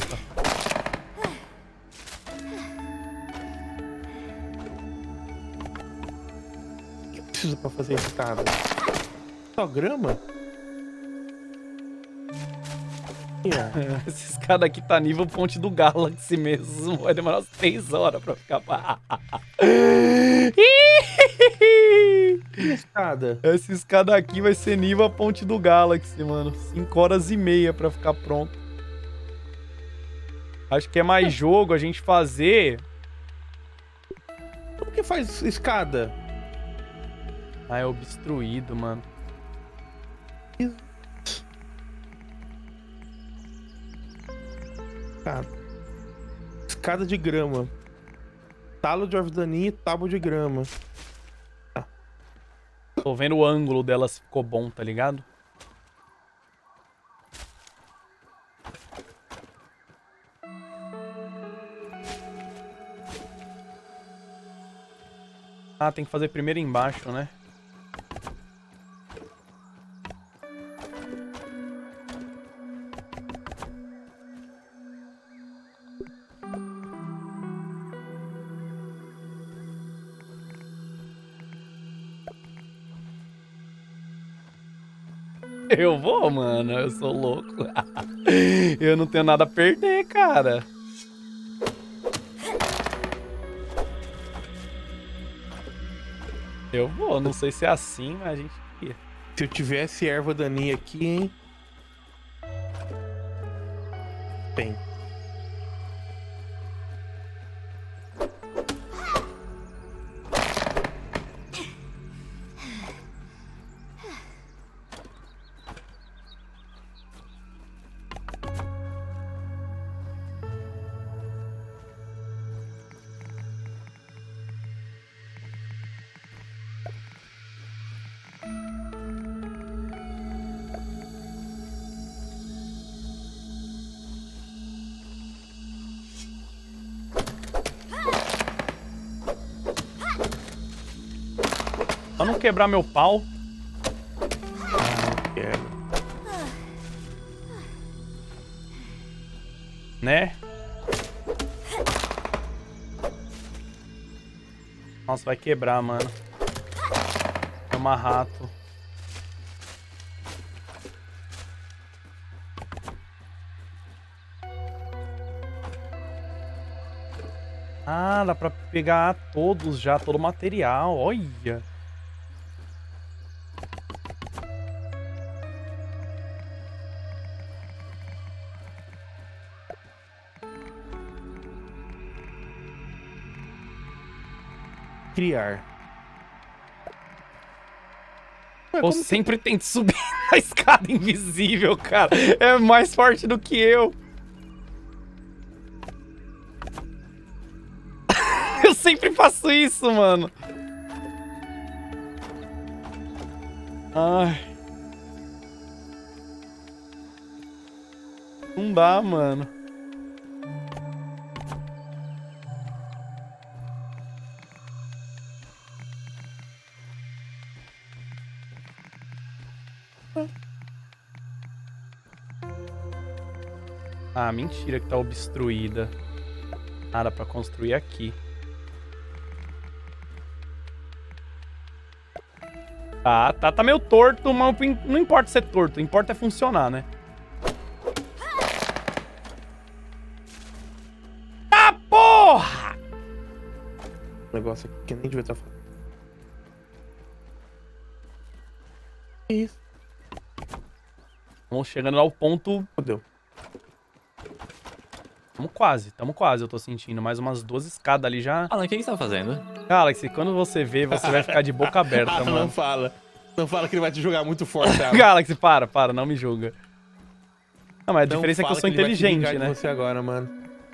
O que eu preciso pra fazer escada? Só grama? Yeah. Essa escada aqui tá nível Ponte do Galaxy mesmo. Vai demorar umas três horas pra ficar... Escada. Essa escada aqui vai ser nível Ponte do Galaxy, mano. cinco horas e meia pra ficar pronto. Acho que é mais jogo a gente fazer... Como que faz escada? Ah, é obstruído, mano. Escada. Escada de grama. Talo de orvidaninha e tábua de grama. Ah. Tô vendo o ângulo dela se ficou bom, tá ligado? Ah, tem que fazer primeiro embaixo, né? Eu vou, mano. Eu sou louco. Eu não tenho nada a perder, cara. Eu vou. Não sei se é assim, mas a gente ia. Se eu tivesse erva daninha aqui, hein? Tem. Pra não quebrar meu pau. Ah, quero. Né? Nossa, vai quebrar, mano. Chama rato. Ah, dá pra pegar todos já, todo o material. Olha. Criar. Eu sempre tento subir a escada invisível, cara. É mais forte do que eu. Eu sempre faço isso, mano. Ai. Não dá, mano. Ah, mentira que tá obstruída. Nada pra construir aqui. Tá, tá, tá meio torto, mas não importa ser torto, importa é funcionar, né? Ah, porra! O negócio aqui que nem devia estar falando. Isso. Vamos chegando ao ponto... Fodeu. Tamo quase, tamo quase, eu tô sentindo. Mais umas duas escadas ali já. Alan, o que que você tá fazendo? Galaxy, quando você vê, você vai ficar de boca aberta, ah, mano. Não fala. Não fala que ele vai te jogar muito forte, Alan. Galaxy, para, para, não me julga. Não, mas a Não diferença é que eu sou fala ele vai te inteligente, vingar de né? você agora, mano.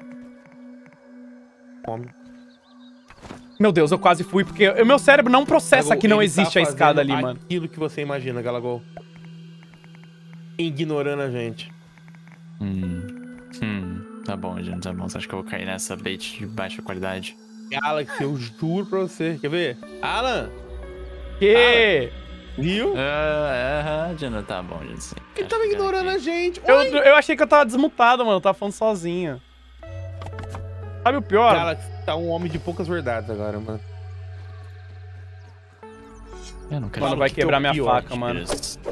Come. Meu Deus, eu quase fui, porque o meu cérebro não processa Galagol, que não ele existe tá a escada ali, fazendo mano. Aquilo que você imagina, Galagol. Ignorando a gente. Hum. Hum. Tá bom, gente, tá bom. Você acha que eu vou cair nessa bait de baixa qualidade? Galaxy, eu juro pra você. Quer ver? Alan! Que? Viu? Ah, Jana, tá bom, gente. Sim. Ele Acho tava que ignorando aqui. a gente. Eu, Oi! eu achei que eu tava desmutado, mano. Eu tava falando sozinho. Sabe o pior? Galaxy tá um homem de poucas verdades agora, mano. Eu não quero. Mano, Fala vai o que que é quebrar o minha pior, faca, mano.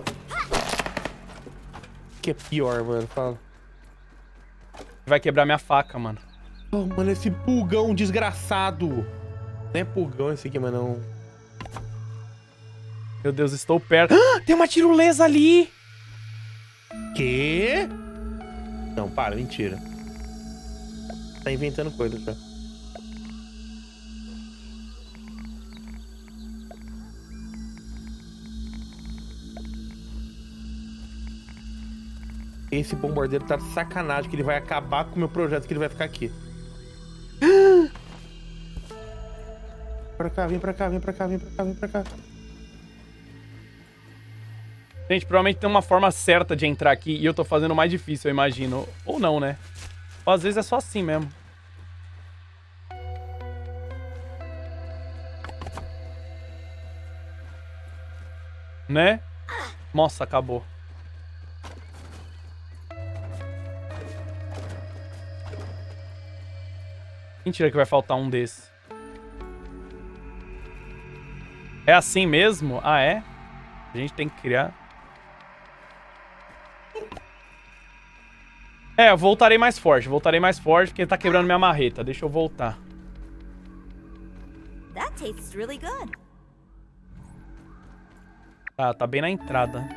O que é pior, mano? Fala. Vai quebrar minha faca, mano. Oh, mano, esse pulgão desgraçado. Não é pulgão esse aqui, mas não. Meu Deus, estou perto. Ah, tem uma tirolesa ali! Quê? Não, para, mentira. Tá inventando coisa já. Esse bombardeiro tá de sacanagem que ele vai acabar com o meu projeto, que ele vai ficar aqui. Pra cá, vem pra cá, vem pra cá, vem pra cá, vem pra cá. Gente, provavelmente tem uma forma certa de entrar aqui e eu tô fazendo mais difícil, eu imagino. Ou não, né? Ou às vezes é só assim mesmo. Né? Nossa, acabou. Mentira que vai faltar um desse. É assim mesmo? Ah, é? A gente tem que criar. É, eu voltarei mais forte. Voltarei mais forte porque ele tá quebrando minha marreta. Deixa eu voltar. That tastes really good. Tá, tá bem na entrada.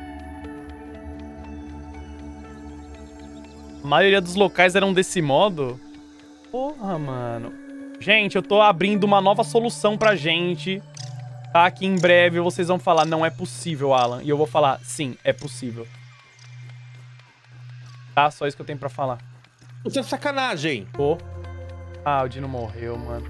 A maioria dos locais eram desse modo. Porra, mano. Gente, eu tô abrindo uma nova solução pra gente. Tá? Que em breve vocês vão falar, não é possível, Alan. E eu vou falar, sim, é possível. Tá? Só isso que eu tenho pra falar. Isso é sacanagem. Pô. Ah, o Dino morreu, mano.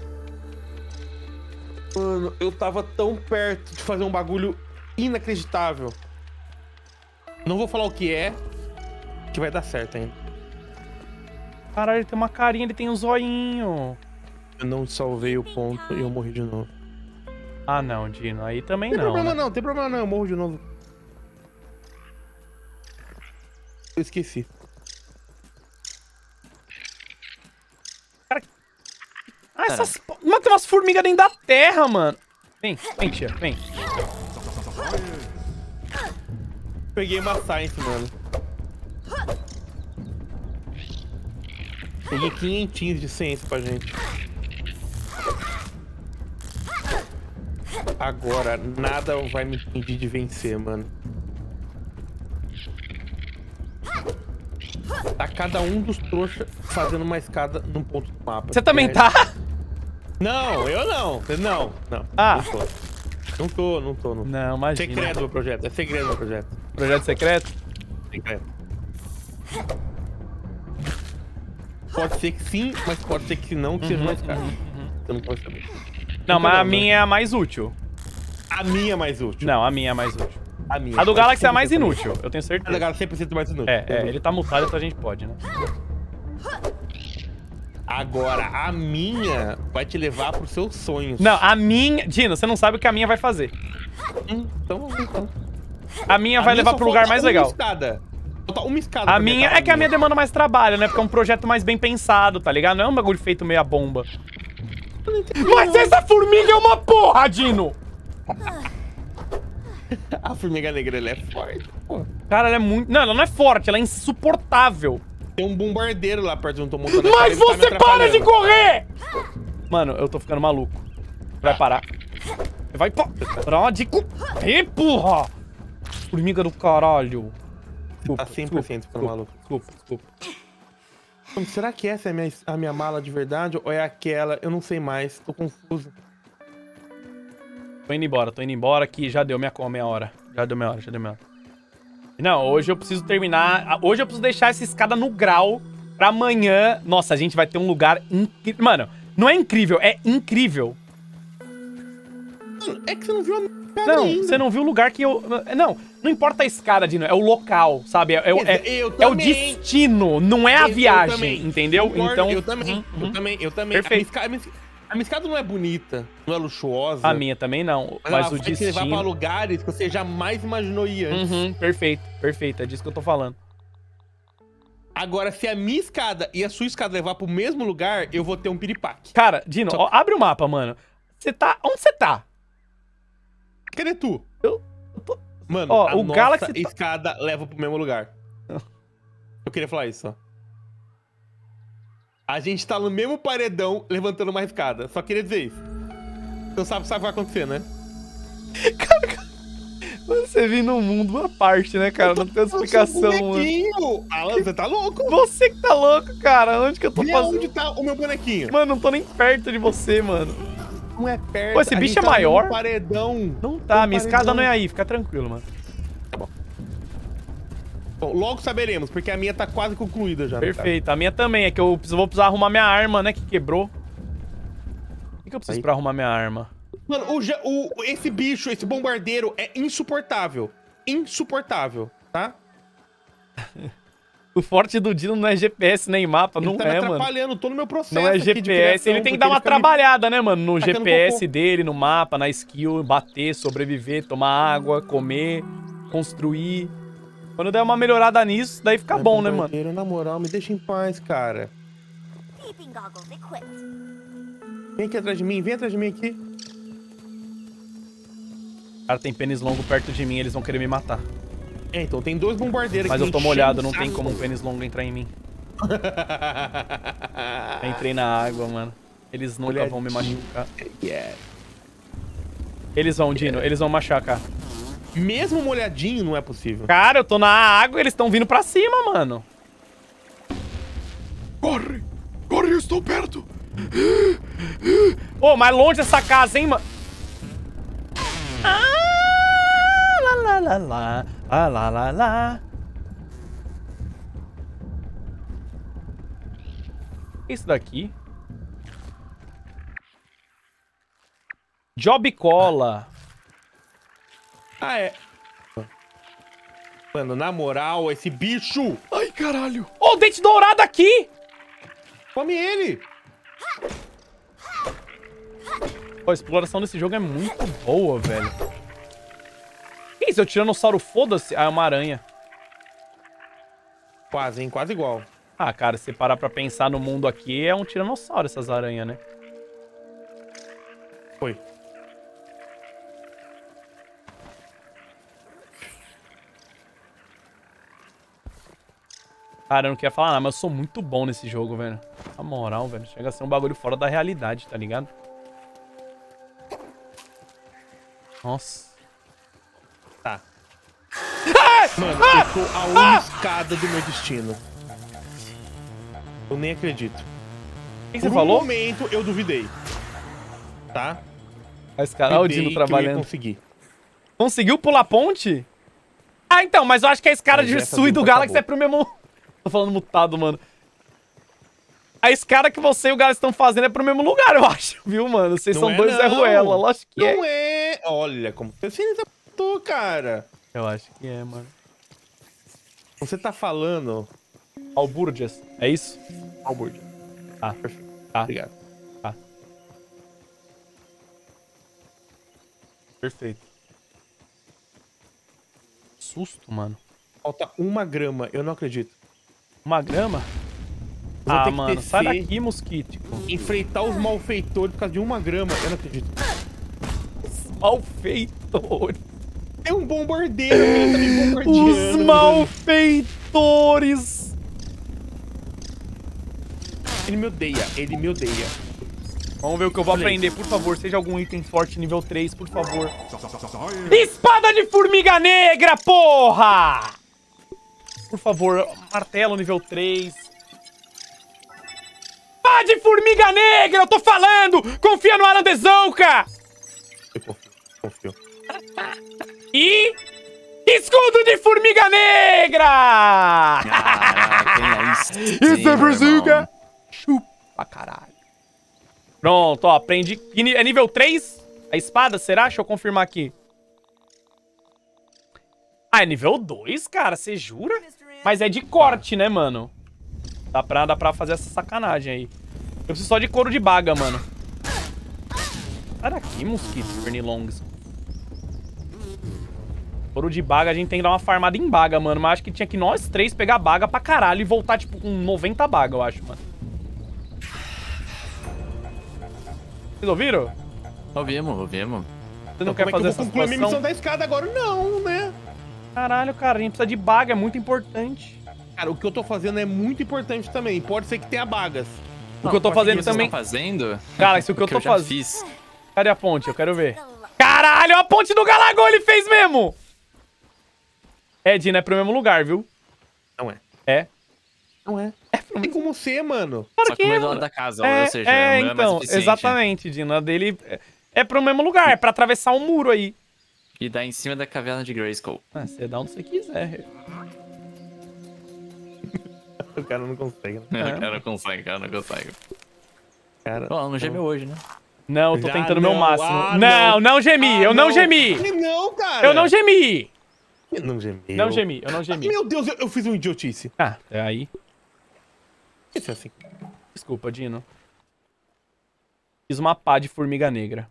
Mano, eu tava tão perto de fazer um bagulho inacreditável. Não vou falar o que é, que vai dar certo ainda. Caralho, ele tem uma carinha, ele tem um zoinho. Eu não salvei o ponto e eu morri de novo. Ah, não, Dino. Aí também Tem não. problema né? não, tem problema não, eu morro de novo. Eu esqueci. Ah, essas... po- Mano, tem umas formigas dentro da terra, mano. Vem, vem, tia, vem. Peguei uma Science, mano. Peguei quinhentinhos de ciência pra gente. Agora, nada vai me impedir de vencer, mano. Tá cada um dos trouxas fazendo uma escada num ponto do mapa. Você também tá? Não, eu não. Não, não. Ah. Não tô. Não tô, não tô. Não, Não, imagina. Segredo do projeto. É segredo do meu projeto. Projeto secreto? Secreto. Pode ser que sim, mas pode ser que não, que seja mais caro. Eu não posso saber. Não, mas a não, minha é a mais útil. A minha é mais útil. Não, a minha é mais útil. A minha. A do Galaxy é a mais cem por inútil, eu tenho cento. A da certeza. Galaxy cem por cento mais inútil. É, é, ele tá mutado, então a gente pode, né? Agora, a minha vai te levar pros seus sonhos. Não, a minha... Dino, você não sabe o que a minha vai fazer. Hum, então vamos ver, então. A minha A vai minha levar só pro lugar falta mais uma legal. Escada. Falta uma escada. A pra minha... acabar É que a minha demanda mais trabalho, né? Porque é um projeto mais bem pensado, tá ligado? Não é um bagulho feito meio a bomba. Mas essa formiga é uma porra, Dino! A formiga negra, ela é forte, pô. Cara, ela é muito... Não, ela não é forte, ela é insuportável. Tem um bombardeiro lá perto de onde eu tô montando. Mas ele tá me você para de atrapalhando. correr! Mano, eu tô ficando maluco. Vai parar. Vai parar de... Ih, porra! Formiga do caralho. Desculpa, Tá cem por cento ficando desculpa, maluco. Desculpa, desculpa. Mano, será que essa é a minha, a minha mala de verdade ou é aquela? Eu não sei mais, tô confuso. Tô indo embora, tô indo embora que já deu minha, minha hora. Já deu minha hora, já deu minha hora. Não, hoje eu preciso terminar... Hoje eu preciso deixar essa escada no grau pra amanhã... Nossa, a gente vai ter um lugar incrível. Mano, não é incrível, é incrível. É que você não viu a escada Não, ainda. você não viu o lugar que eu... Não, não importa a escada, Dino, é o local, sabe? É, é, é, Eu é o também. destino, não é a Eu- eu viagem, também. entendeu? Concordo, Então... Eu também, Uhum, eu uhum. também, eu também. Perfeito. A minha, escada, a, minha, a minha escada não é bonita, não é luxuosa. A minha também não, Mas, mas ela o vai te levar pra destino... lugares que você jamais imaginou ir antes. Uhum, perfeito, perfeito, é disso que eu tô falando. Agora, se a minha escada e a sua escada levar pro mesmo lugar, eu vou ter um piripaque. Cara, Dino, Só- ó, abre o mapa, mano. Você tá... Onde você tá? Cadê tu? Eu- eu tô- Mano, Ó, a o nossa Galaxy tá- escada leva pro mesmo lugar. Eu queria falar isso, ó. A gente tá no mesmo paredão levantando uma escada. Só queria dizer isso. Então sabe, sabe o que vai acontecer, né? Você vive num mundo à parte, né, cara? Não tem explicação, mano. Bonequinho! Alan, você tá louco? Você que tá louco, cara. Onde que eu tô Vê fazendo? onde tá o meu bonequinho. Mano, não tô nem perto de você, mano. Não é perto. Pô, esse a bicho gente é tá num maior? paredão. Não tá, Um minha escada paredão. não é aí. Fica tranquilo, mano. Bom, logo saberemos, porque a minha tá quase concluída já. no Perfeito. A minha também. É que eu preciso- vou precisar arrumar minha arma, né, que quebrou. O que, que eu preciso Aí. pra arrumar minha arma? caso. Mano, o, ja- o- esse bicho, esse bombardeiro é insuportável. Insuportável, tá? O forte do Dino não é G P S nem mapa, Ele não tá é, me mano. atrapalhando todo o meu processo. Não é aqui de G P S, criação, ele tem que porque dar uma fica me- trabalhada, né, mano? No tacando G P S cocô. dele, no mapa, na skill, bater, sobreviver, tomar água, comer, construir. Quando der uma melhorada nisso, daí fica Ai, bom, né, mano? bombardeiro, na moral, me deixa em paz, cara. Peeping goggles equipped. Vem aqui atrás de mim, vem atrás de mim aqui. Cara, tem pênis longo perto de mim, eles vão querer me matar. É, então, tem dois bombardeiros Mas aqui. eu tô enchendo molhado, o não tem saco. como um pênis longo entrar em mim. Entrei na água, mano. Eles nunca vão me machucar. Yeah. Eles vão, Dino, eles vão machucar. Mesmo molhadinho, não é possível. Cara, eu tô na água e eles estão vindo pra cima, mano. Corre! Corre, eu estou perto! Ô, mais longe essa casa, hein, mano? Ah, lá, lá, lá, lá. Ah, lá, lá, lá. Isso daqui? Job cola. Ah, é. Mano, na moral, esse bicho... Ai, caralho. Ô, o dente dourado aqui! Come ele! Pô, a exploração desse jogo é muito boa, velho. Que isso? É o tiranossauro, foda-se. Ah, é uma aranha. Quase, hein? Quase igual. Ah, cara, se parar pra pensar no mundo aqui, é um tiranossauro essas aranhas, né? Foi. Cara, eu não queria falar nada, mas eu sou muito bom nesse jogo, velho. Na moral, velho. Chega a ser um bagulho fora da realidade, tá ligado? Nossa. Tá. Mano, eu tô a uma escada do meu destino. Eu nem acredito. O que você Por falou? um momento, eu duvidei. Tá? Mas, cara, olha o Dino Duvidei que eu ia trabalhando. conseguir. Conseguiu pular a ponte? Ah, então, mas eu acho que a escada Mas de essa Sui do dupla Galaxy acabou. é pro mesmo... Tô falando mutado, mano. A escada que você e o Galaxy estão fazendo é pro mesmo lugar, eu acho, viu, mano? Vocês Não são é, dois Zé não. Ruela, lógico que é. Não é. Olha como você se acertou, cara. Eu acho que é, mano. Você tá falando... Alburdias, é isso? Alburdia. Ah, Perfeito. tá, Obrigado. tá. Perfeito. Susto, mano. Falta uma grama, eu não acredito. Uma grama? Eu vou Ah, ter que mano, descer, sai daqui, mosquítico. enfrentar os malfeitores por causa de uma grama, eu não acredito. Malfeitores. É um bombardeiro, ele tá me bombardeando. Os malfeitores. Ele me odeia, ele me odeia. Vamos ver o que eu vou Olha aprender, por favor. Seja algum item forte nível três, por favor. Espada de formiga negra, porra! Por favor, martelo nível três. Espada de formiga negra, eu tô falando! Confia no Alan Dezouka! Eu confio, confio. E... escudo de formiga negra! Caraca, Isso é Brazuca! Chupa, caralho. Pronto, ó, aprendi. É nível três? A espada, será? Deixa eu confirmar aqui. Ah, é nível dois, cara? Você jura? Mas é de corte, né, mano? Dá pra, dá pra fazer essa sacanagem aí. Eu preciso só de couro de baga, mano. Sai daqui, mosquito, pernilongs. Couro de baga, a gente tem que dar uma farmada em baga, mano. Mas acho que tinha que nós três pegar baga pra caralho e voltar, tipo, com noventa baga, eu acho, mano. Vocês ouviram? Ouvimos, ouvimos. Você não Como quer é que fazer eu essa vou concluir a minha situação? missão da escada agora? Não, né? Caralho, cara, a gente precisa de baga, é muito importante. Cara, o que eu tô fazendo é muito importante também. Pode ser que tenha bagas. O que eu tô fazendo também... fazendo? Cara, isso que eu que tô eu já fazendo... fiz. Cadê a ponte? Eu quero ver. Caralho, a ponte do Galagol ele fez mesmo! É, Dino, é pro mesmo lugar, viu? Não é. É. Não é. É tem como ser, mano. Claro Só que que o meu é, é do lado mano. da casa, É, ou seja, é, o meu é mais então, eficiente. exatamente, Dino. A dele é- é pro mesmo lugar, é pra atravessar um muro aí. E dá em cima da caverna de Grayskull. Ah, você dá onde você quiser. O cara não consegue, né? É. O cara não consegue, o cara não consegue. Cara, Pô, não gemeu hoje, né? Não, eu tô Já tentando o meu não, máximo. ah, não, não. não gemi, Ah, eu não, gemi. Que não, cara. Eu não gemi. Eu não gemi. Não gemi, eu não gemi. Meu Deus, eu, eu fiz uma idiotice. Ah, é aí. Isso é assim. Desculpa, Dino. Fiz uma pá de formiga negra.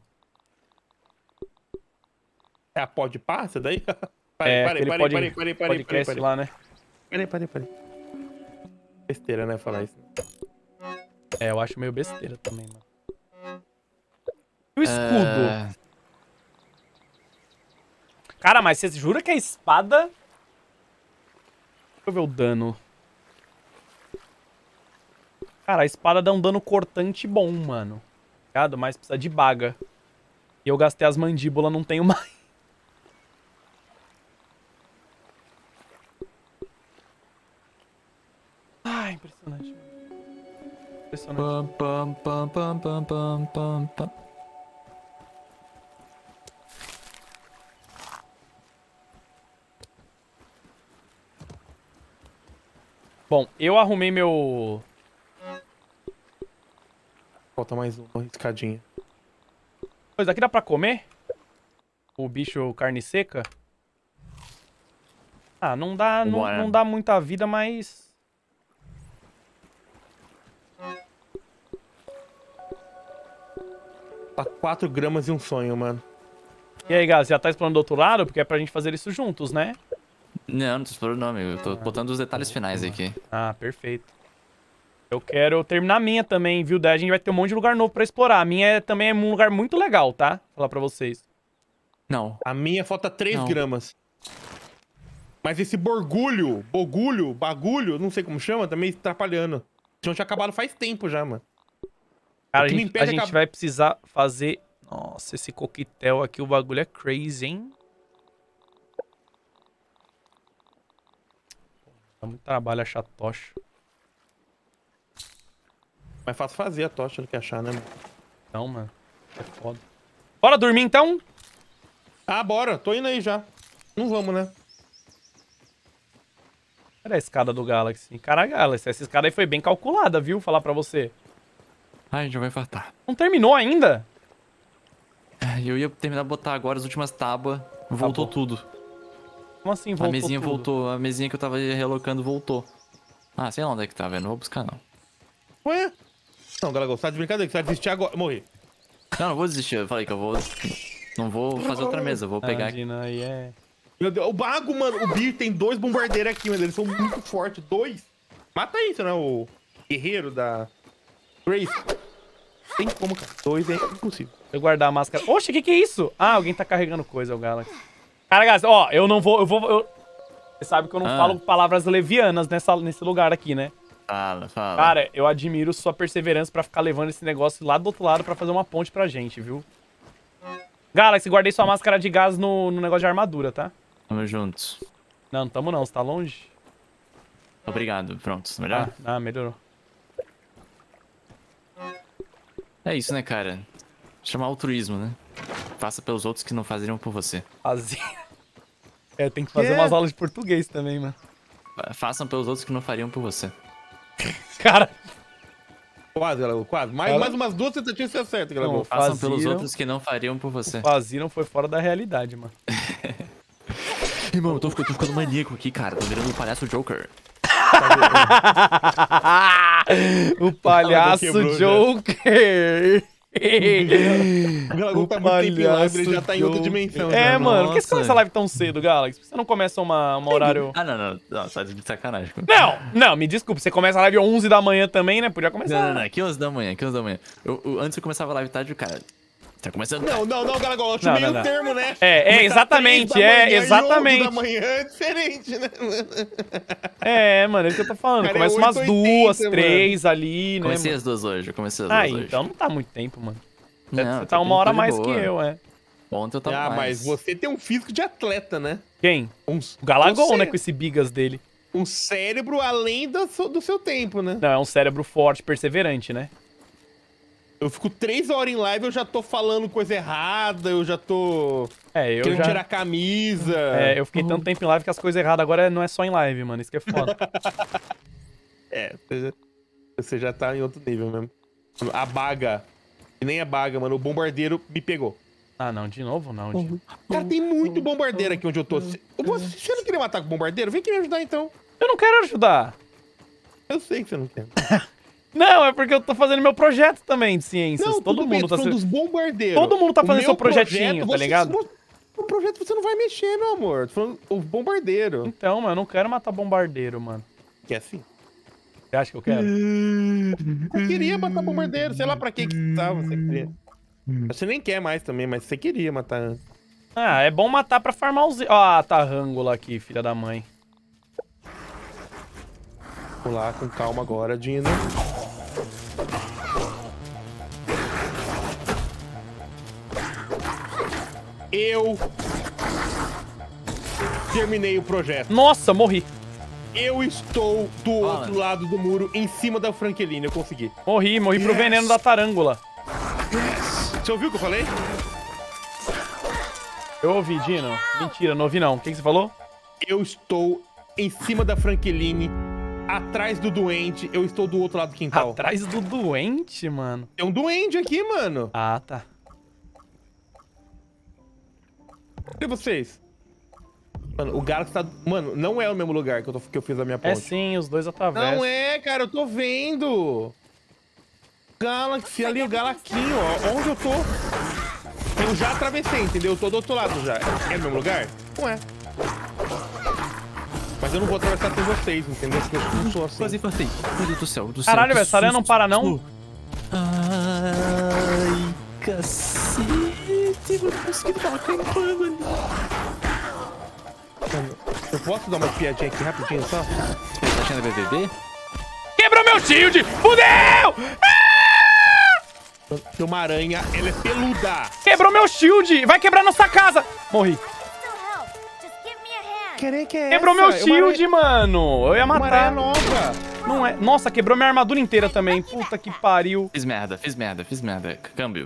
É a pó de passa daí? É, Parei, aquele parei, pod- parei, parei, parei, podcast parei, lá, né? parei, parei, parei. Besteira, né, falar isso. É, eu acho meio besteira também, mano. E o escudo? É, Cara, mas você jura que a espada... Deixa eu ver o dano. Cara, a espada dá um dano cortante bom, mano. Ligado? Mas precisa de baga. E eu gastei as mandíbulas, não tenho mais. Ah, impressionante. Impressionante. Pam, pam, pam, pam, pam, pam, pam, pam. Bom, eu arrumei meu... Falta mais uma escadinha. Coisa aqui dá pra comer? O bicho carne seca? Ah, não dá, não, Bora. não dá muita vida, mas... Tá quatro gramas e um sonho, mano. E aí, Gás, já tá explorando do outro lado? Porque é pra gente fazer isso juntos, né? Não, não tô explorando não, amigo. Eu tô botando os detalhes finais aqui. Ah, perfeito. Eu quero terminar a minha também, viu? Daí a gente vai ter um monte de lugar novo pra explorar. A minha é, também é um lugar muito legal, tá? Vou falar pra vocês. Não. A minha falta três Não. gramas. Mas esse borgulho, bogulho, bagulho, não sei como chama, tá meio atrapalhando. Tinha acabado faz tempo já, mano. Cara, a que me gente, impede a gente acab- vai precisar fazer... Nossa, esse coquetel aqui, o bagulho é crazy, hein? Dá muito trabalho achar tocha. Mais fácil fazer a tocha do que achar, né, mano? Não, mano. É foda. Bora dormir, então? Ah, bora. Tô indo aí já. Não vamos, né? Olha a escada do Galaxy. Caralho, Galaxy, essa escada aí foi bem calculada, viu? Falar pra você. Ai, a gente vai infartar. Não terminou ainda? Eu ia terminar de botar agora as últimas tábuas. Voltou bom. tudo. Como assim voltou A mesinha tudo? voltou. A mesinha que eu tava relocando voltou. Ah, sei lá onde é que tá, velho. Não vou buscar, não. Ué? Não, Galagol, você tá de brincadeira, que você vai desistir agora. Morrer. Não, não vou desistir. Eu falei que eu vou... Não vou fazer outra mesa. Eu vou pegar aqui. Imagina, aí é... Meu Deus, o Bago, mano, o Bir tem dois bombardeiros aqui, mano. Eles são muito fortes. Dois. Mata isso, né? O guerreiro da Grace. Tem como, cara. Dois é impossível. Eu guardar a máscara. Oxe, o que que é isso? Ah, alguém tá carregando coisa, é o Galaxy. Cara, Galaxy, ó, eu não vou... Eu vou eu... Você sabe que eu não Ah. falo palavras levianas nessa, nesse lugar aqui, né? Fala, fala. Cara, eu admiro sua perseverança pra ficar levando esse negócio lá do outro lado pra fazer uma ponte pra gente, viu? Galaxy, guardei sua máscara de gás no, no negócio de armadura, tá? Tamo juntos. Não, não tamo não, você tá longe? Obrigado. Pronto. Melhor? Ah, ah, melhorou. É isso, né, cara? Chamar altruísmo, né? Faça pelos outros que não fazeriam por você. Fazer... É, tem que fazer Que? umas aulas de português também, mano. Façam pelos outros que não fariam por você. Cara... Quase, Galagol, quase. Mais, Ela- mais umas duas tentativas você acerta, Galagol. Não. Façam Faziam- pelos outros que não fariam por você. Faziam foi fora da realidade, mano. Irmão, eu tô ficando, tô ficando maníaco aqui, cara. Tô virando o palhaço Joker. O palhaço quebrou já. Joker. O Galagol tá muito tempo em live, ele já tá em outra Joker. dimensão. É, já. mano, por que você Nossa. começa a live tão cedo, Galaxy? Por que você não começa uma, uma horário... Ah, não, não. Não, tá de sacanagem. Não, não, me desculpa. Você começa a live onze da manhã também, né? Podia começar. Não, não, não. Aqui onze da manhã, aqui onze da manhã. Eu, eu- antes eu começava a live tarde, o cara... Tá começando Não, não, não, Galagol, eu acho Não, meio não, não. termo, né? É, é, Começar exatamente, três da é, manhã e exatamente. onze da manhã é diferente, né? É, mano, é isso que eu tô falando. Cara, é Começa umas oito e oitenta, duas, mano. três ali, né, Comecei mano? as duas hoje, eu comecei as Ah, duas hoje. então não tá muito tempo, mano. Você Não, tá tá uma hora de mais boa. que eu, é. Ontem eu tava Ah, mais. mas você tem um físico de atleta, né? Quem? Um, O Galagol, você- né, com esse bigas dele. Um cérebro além do seu, do seu tempo, né? Não, é um cérebro forte, perseverante, né? Eu fico três horas em live, eu já tô falando coisa errada, eu já tô É, eu querendo já... tirar a camisa. É, eu fiquei tanto tempo em live que as coisas erradas agora não é só em live, mano. Isso que é foda. É, você já, você já tá em outro nível mesmo. A baga, que nem a baga, mano, o bombardeiro me pegou. Ah, não, de novo não, Dinho. Cara, tem muito bombardeiro aqui onde eu tô. Se você, você não queria matar com o bombardeiro? Vem aqui me ajudar então. Eu não quero ajudar. Eu sei que você não quer. Não, é porque eu tô fazendo meu projeto também de ciências. Não, Todo tudo bem, mundo tô tá... falando se- dos bombardeiros. Todo mundo tá O fazendo meu seu projetinho, tá você- ligado? O projeto você não vai mexer, meu amor. Tô falando o bombardeiro. Então, mano, eu não quero matar bombardeiro, mano. Que é assim. Você acha que eu quero? Eu queria matar bombardeiro, sei lá pra que que tava, você queria. Você nem quer mais também, mas você queria matar. Ah, é bom matar pra farmar os... Ó, a tarrângula aqui, filha da mãe. Vamos lá, com calma agora, Dino. Eu terminei o projeto. Nossa, morri. Eu estou do Fala. outro lado do muro, em cima da Franqueline. Eu consegui. Morri, morri pro Yes. veneno da tarângula. Você ouviu o que eu falei? Eu ouvi, Dino. Mentira, não ouvi não. O que, que você falou? Eu estou em cima da Franqueline, atrás do doente. Eu estou do outro lado do quintal. Atrás do doente, mano. Tem um doente aqui, mano. Ah, tá. E vocês? Mano, o Galaxy tá... Mano, não é o mesmo lugar que eu, tô... que eu fiz a minha ponte. É sim, os dois atravessam. Não é, cara, eu tô vendo. Galaxy, ali o Galaquinho, ó. Onde eu tô? Eu já atravessei, entendeu? Eu tô do outro lado já. É o mesmo lugar? Não é. Mas eu não vou atravessar com vocês, entendeu? Porque eu não sou assim. Quase infartei. Meu Deus do céu, do céu. Caralho, que velho, essa aranha não susto. para não? Ai, cacete. Eu não consegui dar uma campana ali. Mano, eu posso dar uma espiadinha aqui rapidinho só? Tá achando B B B? Quebrou meu shield! Fudeu! Tem uma aranha, ela é peluda. Quebrou meu shield! Vai quebrar nossa casa! Morri. Still help. Just give me a hand. Querer que é Quebrou essa? meu shield, É uma aranha, mano! Eu ia uma aranha matar. nova. Não é. Nossa, quebrou minha armadura inteira também. Puta que pariu. Fiz merda, fiz merda, fiz merda. Câmbio.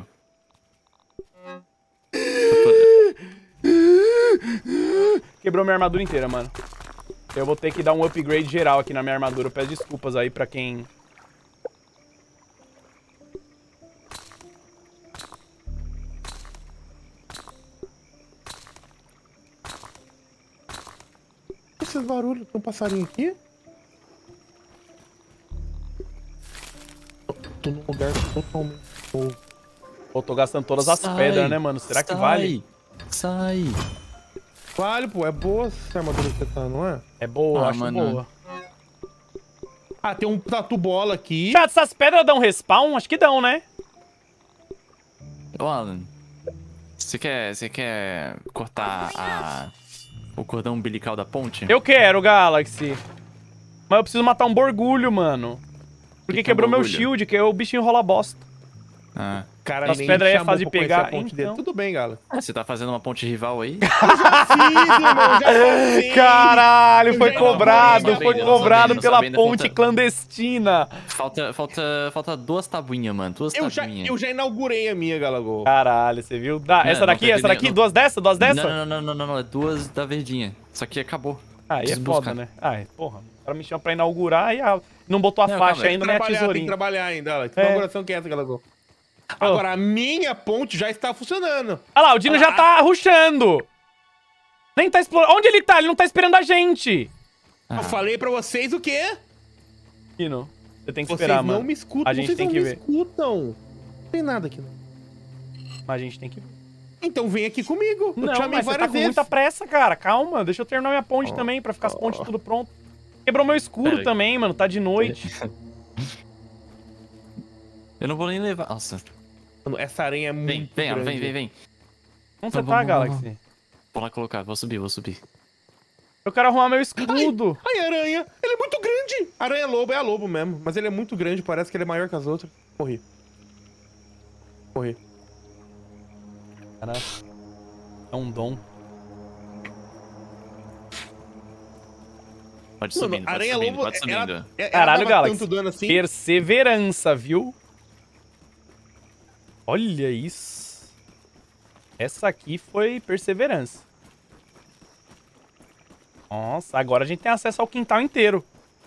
Quebrou minha armadura inteira, mano. Eu vou ter que dar um upgrade geral aqui na minha armadura. Eu peço desculpas aí pra quem... Esses barulhos, tem um passarinho aqui? Tô num lugar totalmente novo. Pô, tô gastando todas as Sai, pedras, né, mano? Será que sai, vale? Sai. Vale, pô, é boa essa armadura que você tá, não é? É boa, Ah, acho mano. boa. Ah, tem um tatu bola aqui. Chat, essas pedras dão respawn? Acho que dão, né? Ô, Alan. Você quer, você quer cortar a, o cordão umbilical da ponte? Eu quero, Galaxy. Mas eu preciso matar um borgulho, mano. Porque Que que é um quebrou meu borgulho? shield, que o bichinho rola bosta. Ah. Cara, As nem pedras aí é chamou fácil de pra conhecer pegar, a ponte dele. então. Tudo bem, galera. Ah, você tá fazendo uma ponte rival aí? Fiz, irmão, já passei. Caralho, Eu foi já cobrado, não foi sabendo, cobrado não pela sabendo, ponte conta. clandestina. Falta, falta, falta duas tabuinhas, mano. Duas Eu já, tabuinhas. eu já inaugurei a minha, Galagol. Caralho, você viu? Dá, Não, essa não daqui, teve essa nem- daqui, não- duas dessa, duas dessa? Não, não, não, não, não, não, é duas da verdinha. Só que acabou. Aí é Preciso foda, buscar. né? Ah, é, porra. O cara me chama pra inaugurar e a- não botou a Não, faixa calma, ainda, Tem nem que a trabalhar, tem que tesourinha. trabalhar ainda, Alex. Que É. inauguração que é essa, Galagol? Agora, a minha ponte já está funcionando. Olha lá, o Dino já tá rushando. Nem tá explorando. Onde ele tá? Ele não tá esperando a gente. Ah, Eu falei pra vocês o quê? Dino, você tem que Vocês esperar, não mano. me escutam, A gente vocês tem não que me ver. escutam. Não tem nada aqui, não. Mas a gente tem que ver. Então vem aqui comigo. Eu Não, te chamei mas você tá várias com vezes. muita pressa, cara. Calma, deixa eu terminar minha ponte também, pra ficar as pontes tudo pronto. Quebrou meu escudo Pera aí. também, mano. Tá de noite. eu não vou nem levar. Nossa. Mano, essa aranha é muito Vem, vem, Alan, grande. vem, vem, vem. Onde Vamos, você tá, vamos, Galaxy? Vou lá colocar, vou subir, vou subir. Eu quero arrumar meu escudo. Ai, aranha. Ele é muito grande. Aranha-lobo é a lobo mesmo. Mas ele é muito grande, parece que ele é maior que as outras. Morri. Morri. Caraca. É um dom. Pode Mano, subindo, pode aranha-lobo... subindo, pode subindo. Ela, ela Caralho, dava Galaxy. tanto dano assim. Perseverança, viu? Olha isso. Essa aqui foi perseverança. Nossa, agora a gente tem acesso ao quintal inteiro.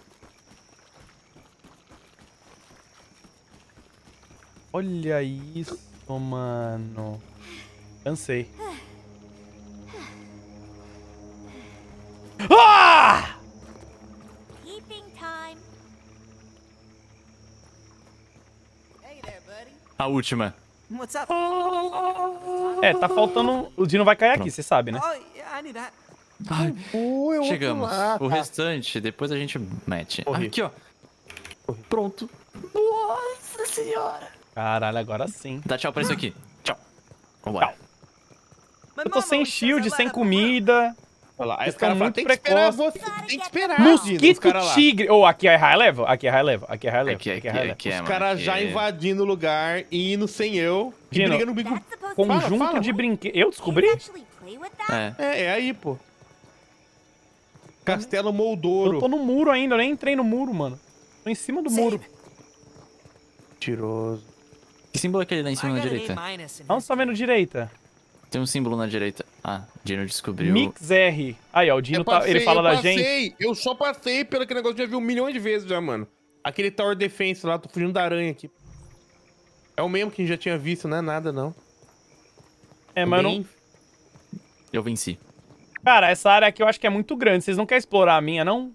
Olha isso, mano. Cansei. Ah! Keeping time. A última. What's up? É, tá faltando... O Dino vai cair aqui, você sabe, né? Oh, yeah, I knew that. Ai, Oh, eu chegamos. vou pular, O tá. restante, depois a gente mete. Corri. Aqui, ó. Pronto. Nossa senhora. Caralho, agora sim. Dá tchau pra isso aqui. Tchau. Vambora. My Eu tô mom sem always says shield, I sem let her comida. Olha lá, aí Eles os caras tão falam, muito tem que esperar precoce. você, tem que esperar. Dino, os Mosquito caras lá. tigre. Ô, oh, aqui é high level? Aqui é high level? Aqui é high level? Aqui, aqui, é high level. aqui é, Os mano. caras aqui já é- invadindo o lugar e indo sem eu. E Dino, brigando comigo. That's supposed to Conjunto Fala, fala. de brinquedos. Eu descobri? actually play with that? É. É, é aí, pô. Castelo Eu Moldouro. tô no muro ainda, eu nem entrei no muro, mano. Tô em cima do muro. Mentiroso. Que símbolo é aquele lá em cima I na got an direita? A minus in Onde você tá vendo direita? Tem um símbolo na direita. Ah, Dino descobriu. Mix R. Aí, ó, o Dino Eu tá, ele passei, fala eu da passei, gente. Eu só passei pelo aquele negócio que eu já vi um milhão de vezes já, mano. Aquele Tower Defense lá, tô fugindo da aranha aqui. É o mesmo que a gente já tinha visto, não é nada, não. É, mano. Bem- Eu venci. Cara, essa área aqui eu acho que é muito grande. Vocês não querem explorar a minha, não?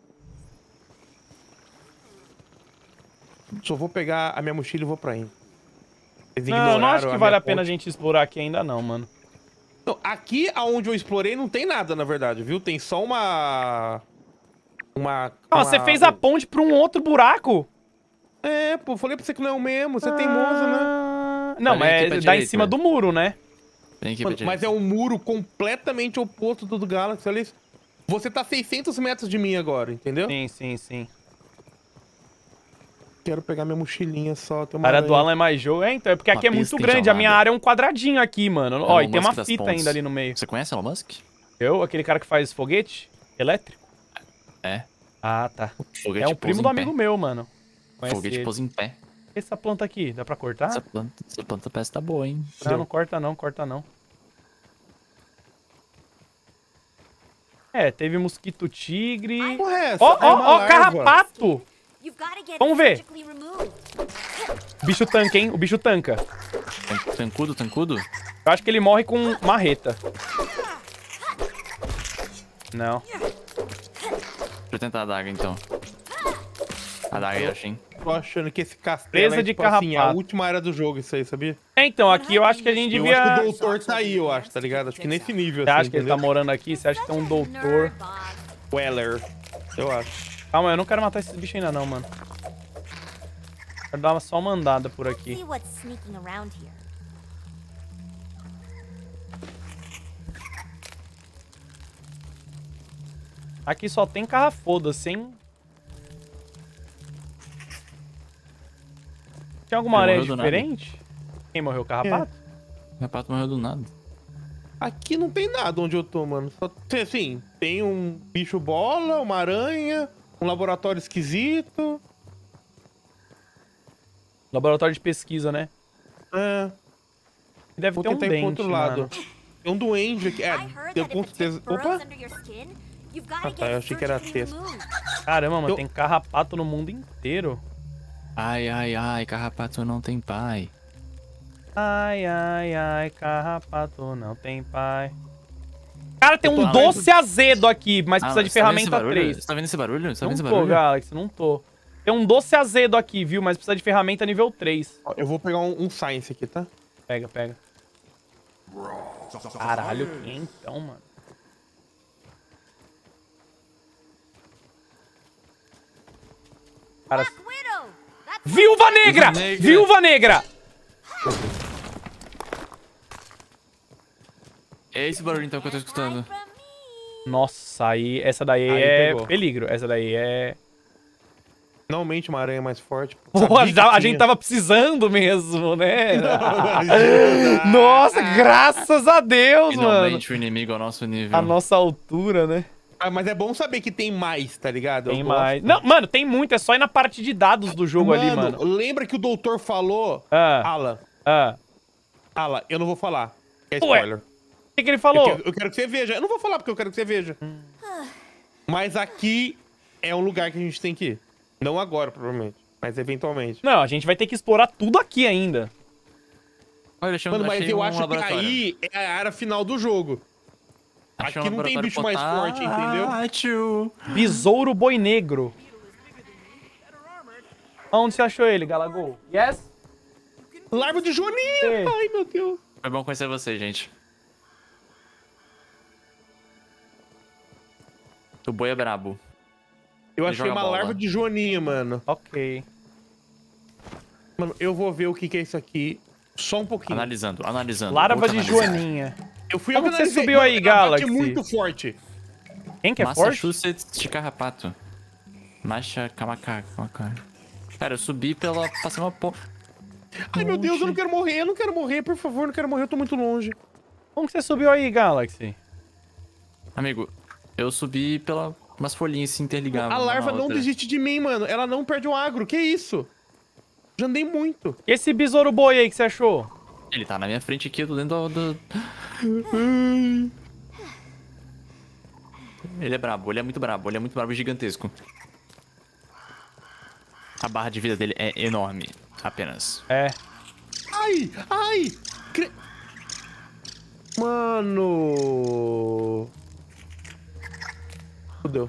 Só vou pegar a minha mochila e vou pra aí. Eles Não, eu não ignoraram acho que a vale minha a pena a ponte. gente explorar aqui ainda, não, mano. Não, aqui aonde eu explorei não tem nada, na verdade, viu? Tem só uma... Uma... Ah, uma- você fez a ponte pra um outro buraco? É, pô, falei pra você que não é o mesmo, você é teimoso, né? Ah, Não, Olha aqui mas pra é, dá em direita. cima do muro, né? Vem aqui Mano, pra mas direita. é um muro completamente oposto do do Galaxy, olha isso. Você tá seiscentos metros de mim agora, entendeu? Sim, sim, sim. Quero pegar minha mochilinha só. Tem A uma área do aranha. Alan é mais jogo. É, então, é porque aqui é Uma muito pista grande. A minha enjaulada. área é um quadradinho aqui, mano. Ó, Elon e tem uma Musk das fita pontes. ainda ali no meio. Você conhece Elon Musk? Eu? Aquele cara que faz foguete elétrico? É. Ah, tá. Foguete É um pousa primo em do pé. amigo meu, mano. Conhece Foguete ele. pousa em pé. Essa planta aqui, dá pra cortar? Essa planta, essa planta parece que tá boa, hein? Não, não corta não, corta não. É, teve mosquito tigre. Porra, é essa? Ó, É uma ó, ó, larva. carrapato! You've got to get Vamos it ver. surgically removed. O bicho tanca, hein? O bicho tanca. Tan- Tancudo, tancudo? Eu acho que ele morre com marreta. Não. Deixa eu tentar a adaga, então. A adaga eu achei. Tô achando que esse castelo Presa é, de tipo assim, a carrapato. última área do jogo, isso aí, sabia? É, então, aqui eu acho que a gente Eu devia... acho que o doutor tá aí, eu acho, tá ligado? Acho que nesse nível, Você assim, acha que ele tá entendeu? morando aqui? Você acha que tem um doutor? Nerd, Bob. Weller, eu acho. Calma, eu não quero matar esses bichos ainda não, mano. Quero dar só uma andada por See aqui. what's sneaking around here. Aqui só tem carra foda-se, hein? Tem alguma Ele areia morreu do nada. diferente? Quem morreu? Carrapato? O rapato morreu do nada. Aqui não tem nada onde eu tô, mano. Só tem, assim, tem um bicho bola, uma aranha, um laboratório esquisito. Laboratório de pesquisa, né? É, Deve vou ter um tentar ir pro dente, outro lado. mano. Tem um duende aqui. I É, heard eu that com if the certeza... tick burrows Opa! under your skin, you've got Ah, to tá, get eu it achei que era surgically texto. removed. Caramba, mano, Eu- tem carrapato no mundo inteiro. Ai, ai, ai, carrapato não tem pai. Ai, ai, ai, carrapato não tem pai. Cara, tem Eu tô um atrás doce azedo aqui, mas precisa Ah, de você tá vendo esse ferramenta barulho? três. Você tá vendo esse barulho? Você tá Não vendo esse tô, barulho? Galaxy, não tô. Tem um doce azedo aqui, viu? Mas precisa de ferramenta nível três. Ó, eu vou pegar um, um Science aqui, tá? Pega, pega. Caralho, que então, mano? Cara, Black Widow! That's Viúva Negra! Negra! Viúva Negra! É esse barulho então que eu tô escutando. from me. Nossa, aí, essa daí Aí é pegou. peligro. Essa daí é... Finalmente uma aranha mais forte. Pô, Sabia que já- a tinha. gente tava precisando mesmo, né? Nossa, graças a Deus, mano. Finalmente o inimigo ao nosso nível. A nossa altura, né? Ah, mas é bom saber que tem mais, tá ligado? Eu Tem gosto. mais. Não, mano, tem muito. É só ir na parte de dados do jogo ali, mano. Lembra que o doutor falou... Ah, Alan, ah. Alan, eu não vou falar. É Ué, spoiler. O que, que ele Eu falou? quero, eu quero que você veja. Eu não vou falar porque eu quero que você veja. Mas aqui é um lugar que a gente tem que ir. Não agora, provavelmente. Mas eventualmente. Não, a gente vai ter que explorar tudo aqui ainda. Olha, achei, um- Mano, mas achei eu um acho que laboratório. aí é a área final do jogo. Achei um Aqui não tem laboratório bicho mais forte, entendeu? portátil. Besouro boi negro. Onde você achou ele, Galagol? Yes? Larva de Joaninha! É. Ai, meu Deus. Foi bom conhecer você, gente. O boi é brabo. Eu Ele achei joga uma bola. larva de Joaninha, mano. Ok. Mano, eu vou ver o que, que é isso aqui. Só um pouquinho. Analisando, analisando. Larva Outra de analisar. Joaninha. Eu fui Como eu que que você analisei. subiu Mano, aí, ela Galaxy? bate muito forte. Quem que é forte? Massachusetts de carrapato. Macha Kamaka. Kamaka. Cara, eu subi pela... Passei uma ponte. Ai, meu Deus, eu não quero morrer. Eu não quero morrer, por favor. Eu não quero morrer, eu tô muito longe. Como que você subiu aí, Galaxy? Amigo, eu subi pela... Umas folhinhas se interligavam. A uma larva na não outra. desiste de mim, mano. Ela não perde o agro. Que isso? Já andei muito. E esse besouro boi aí que você achou? Ele tá na minha frente aqui, eu tô dentro do... do- Ele é brabo, ele é muito brabo, ele é muito brabo e gigantesco. A barra de vida dele é enorme, apenas. É. Ai, ai. Cre... Mano. Fudeu.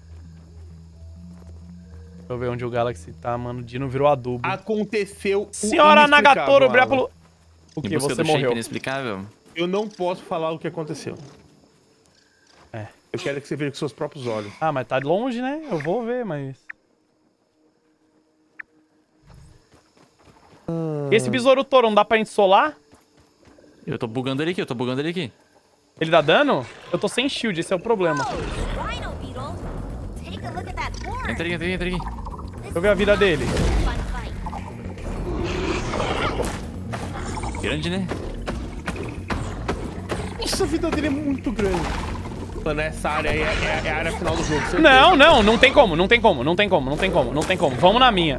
Deixa eu ver onde o Galaxy tá, mano. O Dino virou adubo. Aconteceu o Senhora inexplicável, Nagatoro, Alan. Brépulo. O Em que? busca Você do shape morreu. inexplicável? Eu não posso falar o que aconteceu. É. Eu quero que você veja com seus próprios olhos. Ah, mas tá longe, né? Eu vou ver, mas... E esse besouro touro, não dá pra gente solar? Eu tô bugando ele aqui, eu tô bugando ele aqui. Ele dá dano? Eu tô sem shield, esse é o problema. Rhino look at that horn. Entra aqui, entra aqui, entra aqui. Deixa eu ver a vida dele. Fun fight. Grande, né? Nossa, a vida dele é muito grande. Mano, essa área aí é, é- é a área final do jogo. certeza. Não, não, não tem como, não tem como, não tem como, não tem como, não tem como. Vamos na minha.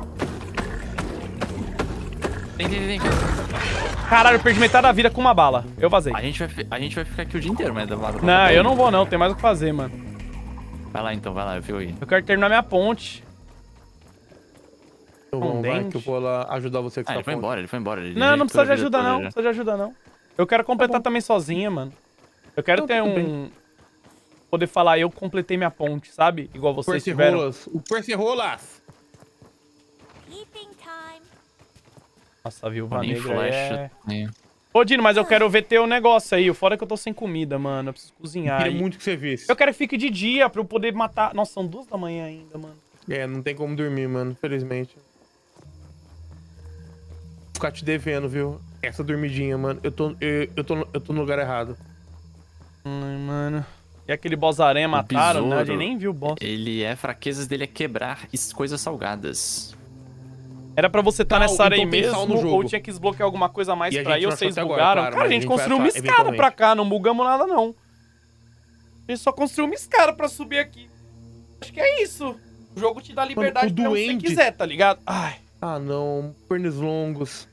Tem, tem, tem. Caralho, eu perdi metade da vida com uma bala. Eu vazei. A gente vai, fi- a gente vai ficar aqui o dia inteiro, mas... dá pra- Não, eu não vou não, tem mais o que fazer, mano. Vai lá então, vai lá, eu fico aí. Eu quero terminar minha ponte. Então vamos, vai, dente. que eu vou lá ajudar você com Ah, essa ele foi ponte. embora, ele foi embora. Ele Não, não precisa de recuperou a vida ajuda toda não, não já. precisa de ajuda não. Eu quero completar também sozinha, mano. Eu quero Não, ter tudo um... Poder falar, eu completei minha ponte, sabe? Igual vocês tiveram. Percerolas. O Percerolas. Eating time. Nossa, a Viúva Nem Negra flecha. é... Nem... Ô, Dino, mas eu quero ver teu negócio aí. O fora é que eu tô sem comida, mano. Eu preciso Eu cozinhar. queria E- muito que você visse. Eu quero que fique de dia pra eu poder matar... Nossa, são duas da manhã ainda, mano. É, não tem como dormir, mano, infelizmente. Vou ficar te devendo, viu? Essa dormidinha, mano. Eu tô, eu, eu tô, eu tô no lugar errado. Ai, mano. E aquele boss aranha mataram, né? A gente besouro. nem viu o boss. Ele é... fraquezas dele é quebrar es- coisas salgadas. Era pra você estar Tá, nessa área aí então pensar mesmo, no jogo. ou tinha que desbloquear alguma coisa a mais E a pra gente ir, ou não achou vocês até agora, bugaram? claro, Cara, a mas gente a gente vai construiu uma achar escada pra eventualmente. cá, não bugamos nada, não. A gente só construiu uma escada pra subir aqui. Acho que é isso. O jogo te dá liberdade o pra onde você duende- quiser, tá ligado? Ai. Ah, não. Pênis longos.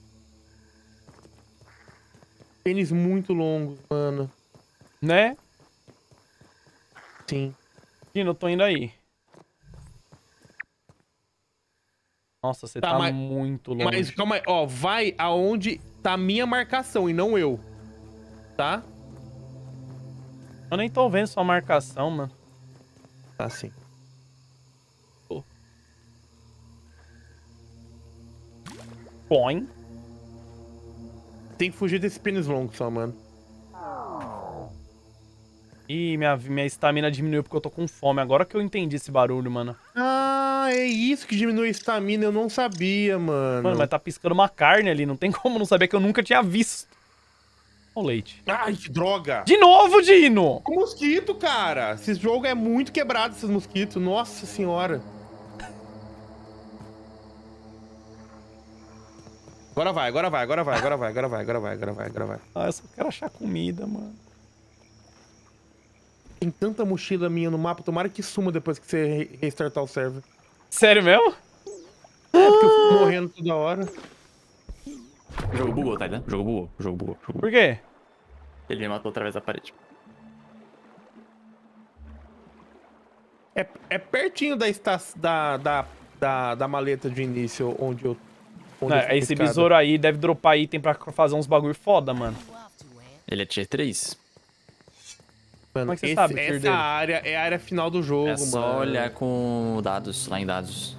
Pênis muito longos, mano. Né? Sim. Dino, eu tô indo aí. Nossa, você tá, Tá, mas- muito longe. Mas calma aí, ó. Vai aonde tá a minha marcação e não eu. Tá? Eu nem tô vendo sua marcação, mano. Tá sim. Põe. Tem que fugir desse pênis longo só, mano. Ih, minha minha estamina diminuiu porque eu tô com fome. Agora que eu entendi esse barulho, mano. Ah, é isso que diminui a estamina. Eu não sabia, mano. Mano, mas tá piscando uma carne ali. Não tem como não saber que eu nunca tinha visto. Olha o leite. Ai, que droga. De novo, Dino! O mosquito, cara. Esse jogo é muito quebrado, esses mosquitos. Nossa senhora. Agora vai, agora vai, agora vai, agora vai, agora vai, agora vai, agora vai, agora vai. Ah, eu só quero achar comida, mano. Tem tanta mochila minha no mapa, tomara que suma depois que você re- restartar o server. Sério mesmo? É, porque eu fico morrendo toda hora. O jogo bugou, tá ligado? O jogo bugou, o jogo bugou, o jogo bugou. Por quê? Ele me matou através da parede. É, é pertinho da, esta, da, da, da, da maleta de início, onde eu... Onde Não, eu fico esse escada. besouro aí deve dropar item pra fazer uns bagulho foda, mano. Ele é tier três. Mano, Como é que você esse- sabe o tier essa dele? área é a área final do jogo, É só mano. olhar com dados, lá em dados.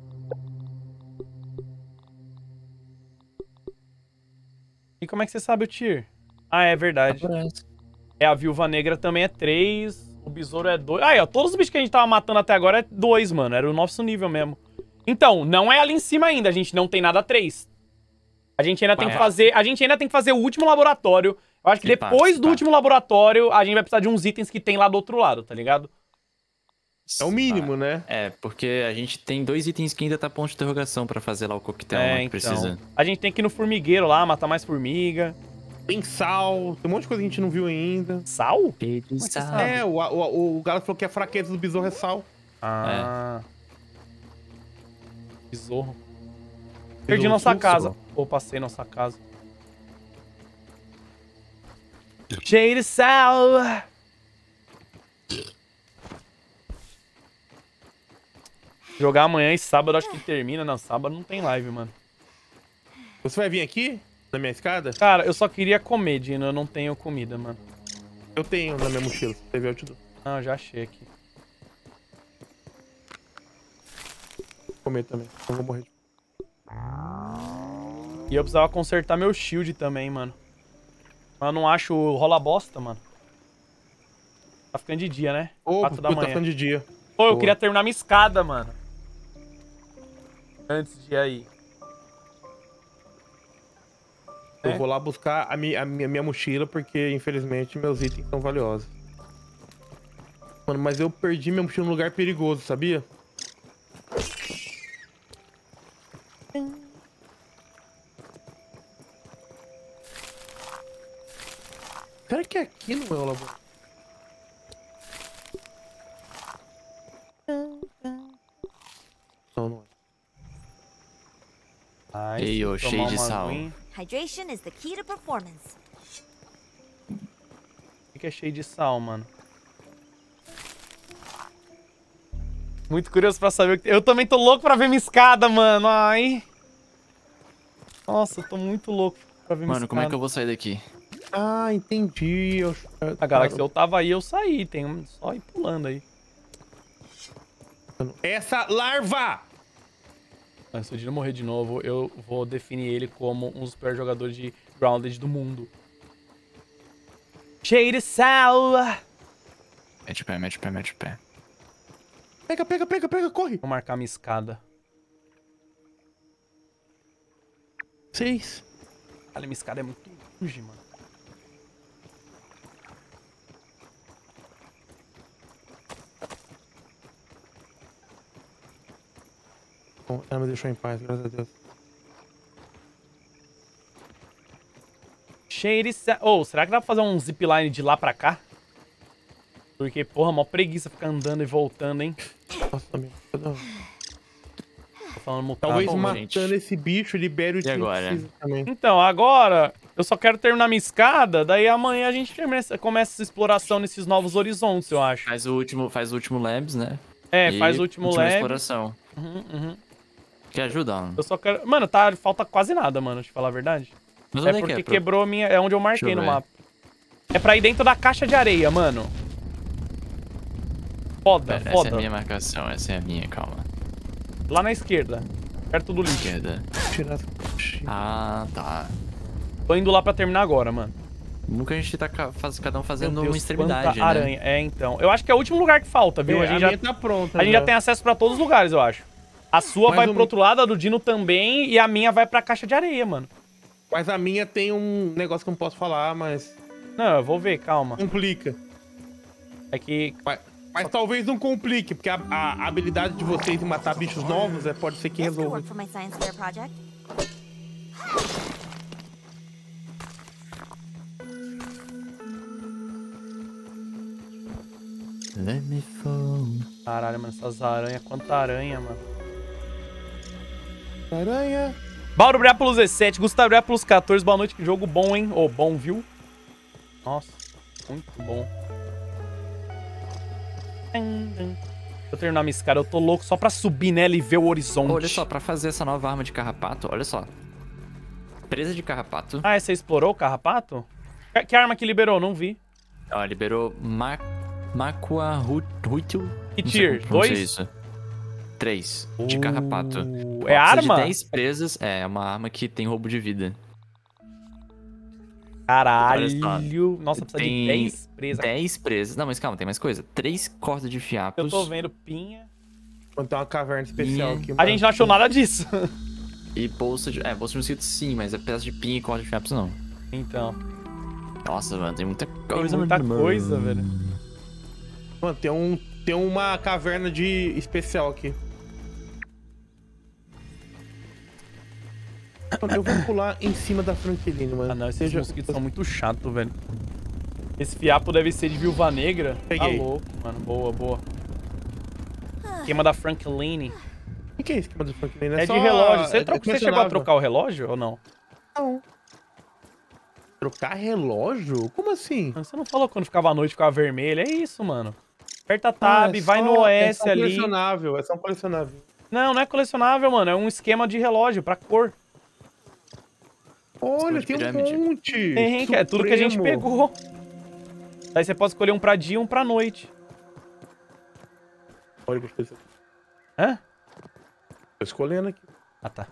E como é que você sabe o tier? Ah, é verdade. É, a Viúva Negra também é três, o Besouro é dois. Aí, ó, todos os bichos que a gente tava matando até agora é dois, mano. Era o nosso nível mesmo. Então, não é ali em cima ainda, a gente não tem nada três. A gente ainda tem que Vai. fazer, a gente ainda tem que fazer o último laboratório. Eu acho que Que depois parte, do tá. último laboratório, a gente vai precisar de uns itens que tem lá do outro lado, tá ligado? É o mínimo, né? É, porque a gente tem dois itens que ainda tá ponto de interrogação pra fazer lá o coquetel é, lá que então. precisa. A gente tem que ir no formigueiro lá, matar mais formiga. Tem sal, tem um monte de coisa que a gente não viu ainda. Sal? Peito Como é que você sal. sabe? É, o, o, o Galo falou que a fraqueza do besouro é sal. Ah. Besouro. Perdi Besouro nossa sul, casa. só. Ou passei nossa casa. Cheio de sal. Jogar amanhã e sábado acho que termina. Não, sábado não tem live, mano. Você vai vir aqui, na minha escada? Cara, eu só queria comer, Dino. Eu não tenho comida, mano. Eu tenho na minha mochila, se você ver, eu te dou. Ah, eu já achei aqui. Vou comer também, não vou morrer de... E eu precisava consertar meu shield também, mano. Mas eu não acho rola bosta, mano. Tá ficando de dia, né? Ô, Quatro da puta, tá manhã. ficando de dia. Pô, eu Boa. queria terminar minha escada, mano. Antes de ir aí. Eu É? vou lá buscar a minha, a minha, minha mochila, porque, infelizmente, meus itens são valiosos. Mano, mas eu perdi minha mochila num lugar perigoso, sabia? Será que aqui não é o laboratório? Não, não é. Nice. Ei, ô, Tomar cheio de uma sal. aguinha. Hydration is the key to performance. O que é cheio de sal, mano? Muito curioso pra saber o que... Eu também tô louco pra ver minha escada, mano. Ai. Nossa, eu tô muito louco pra ver minha Mano, escada. como é que eu vou sair daqui? Ah, entendi. Eu... A Galaxy, eu tava aí, eu saí. Tem um... só ir pulando aí. Essa larva! Mas se o Dino morrer de novo, eu vou definir ele como um dos piores jogadores de Grounded do mundo. Cheio de sal! Mete o pé, mete o pé, mete o pé. Pega, pega, pega, pega, corre! Vou marcar minha escada. Seis. Olha, minha escada é muito longe, mano. Bom, ela me deixou em paz, graças a Deus. Cheio de sal. Ô, oh, será que dá pra fazer um zipline de lá pra cá? Porque, porra, mó preguiça ficar andando e voltando, hein? Nossa, também. Tô falando mutado. Talvez bom, matando gente. esse bicho libere o E agora? também. Então, agora eu só quero terminar minha escada, daí amanhã a gente termina, começa essa exploração nesses novos horizontes, eu acho. Faz o último, faz o último labs, né? É, E faz o último última lab. exploração. Uhum, uhum. Quer ajuda, mano? Eu só quero... Mano, tá, falta quase nada, mano, te falar a verdade. Mas É onde porque que é? Pro- quebrou a minha... É onde eu marquei Deixa eu no ver. mapa. É pra ir dentro da caixa de areia, mano. Foda, Pera, foda. essa é a minha marcação, essa é a minha, calma. Lá na esquerda. Perto do lixo. Esquerda. Tirar essa mochila. Ah, tá. Tô indo lá pra terminar agora, mano. Nunca a gente tá ca- faz, cada um fazendo Meu Deus, uma extremidade, quanta né? aranha. É, então. Eu acho que é o último lugar que falta, viu? É, a gente, a já, minha tá pronta. a gente já tem acesso pra todos os lugares, eu acho. A sua Mas vai o- pro outro lado, a do Dino também, e a minha vai pra caixa de areia, mano. Mas a minha tem um negócio que eu não posso falar, mas Não, eu vou ver, calma. complica. É que... Mas, mas talvez não complique, porque a, a- a habilidade de vocês em matar bichos novos é, pode ser que This could resolva. work for my science fair project. Let me fall. Caralho, mano, essas aranhas. Quanta aranha, mano. Aranha. Bauro Brea pelos dezessete, Gustavo Brea pelos quatorze. Boa noite, que jogo bom, hein? Ô, oh, bom, viu? Nossa, muito bom. Eu terminar minha escada, eu tô louco só pra subir nela e ver o horizonte. Olha só, pra fazer essa nova arma de carrapato, olha só. Presa de carrapato. Ah, você explorou o carrapato? Que, que arma que liberou? Não vi. Ó, liberou Ma Makua Huitil. Que tier? Dois? Isso. Três. De carrapato. É Ó, precisa arma? De dez presas. É, é uma arma que tem roubo de vida. Caralho. Olha Nossa, precisa Tem de dez presas. dez presas. Não, mas calma, tem mais coisa. Três cordas de fiapos. Eu tô vendo pinha. Quando tem uma caverna especial Minha- aqui. A gente não achou nada disso. E bolsa de... É, bolsa de mosquito sim, mas é pedaço de pinha e corda de fiapos não. Então, Nossa, mano, tem muita tem coisa. muita mano. coisa, velho. Mano, tem, um, tem uma caverna de especial aqui. Mano, eu vou pular em cima da Franqueline, mano. Ah, não, esses Seja- mosquitos são muito chatos, velho. Esse fiapo deve ser de viúva negra. Peguei. Tá louco, mano. Boa, boa. Esquema da Franklin. O que é esse esquema da Franqueline? É, só- de relógio. Você, é- troca, é você chegou a colecionável. trocar o relógio ou não? Não. Trocar relógio? Como assim? Você não falou quando ficava à noite ficava vermelho? É isso, mano. Aperta Tab, Ah, é vai só- no O é S só ali. colecionável, é só um colecionável. Não, não é colecionável, mano. É um esquema de relógio pra cor. Olha, de tem um pirâmide. monte. Tem, que é tudo que a gente Supremo. pegou. Aí você pode escolher um pra dia e um pra noite. Olha, gostei disso aqui. Hã? Tô escolhendo aqui. Ah, tá.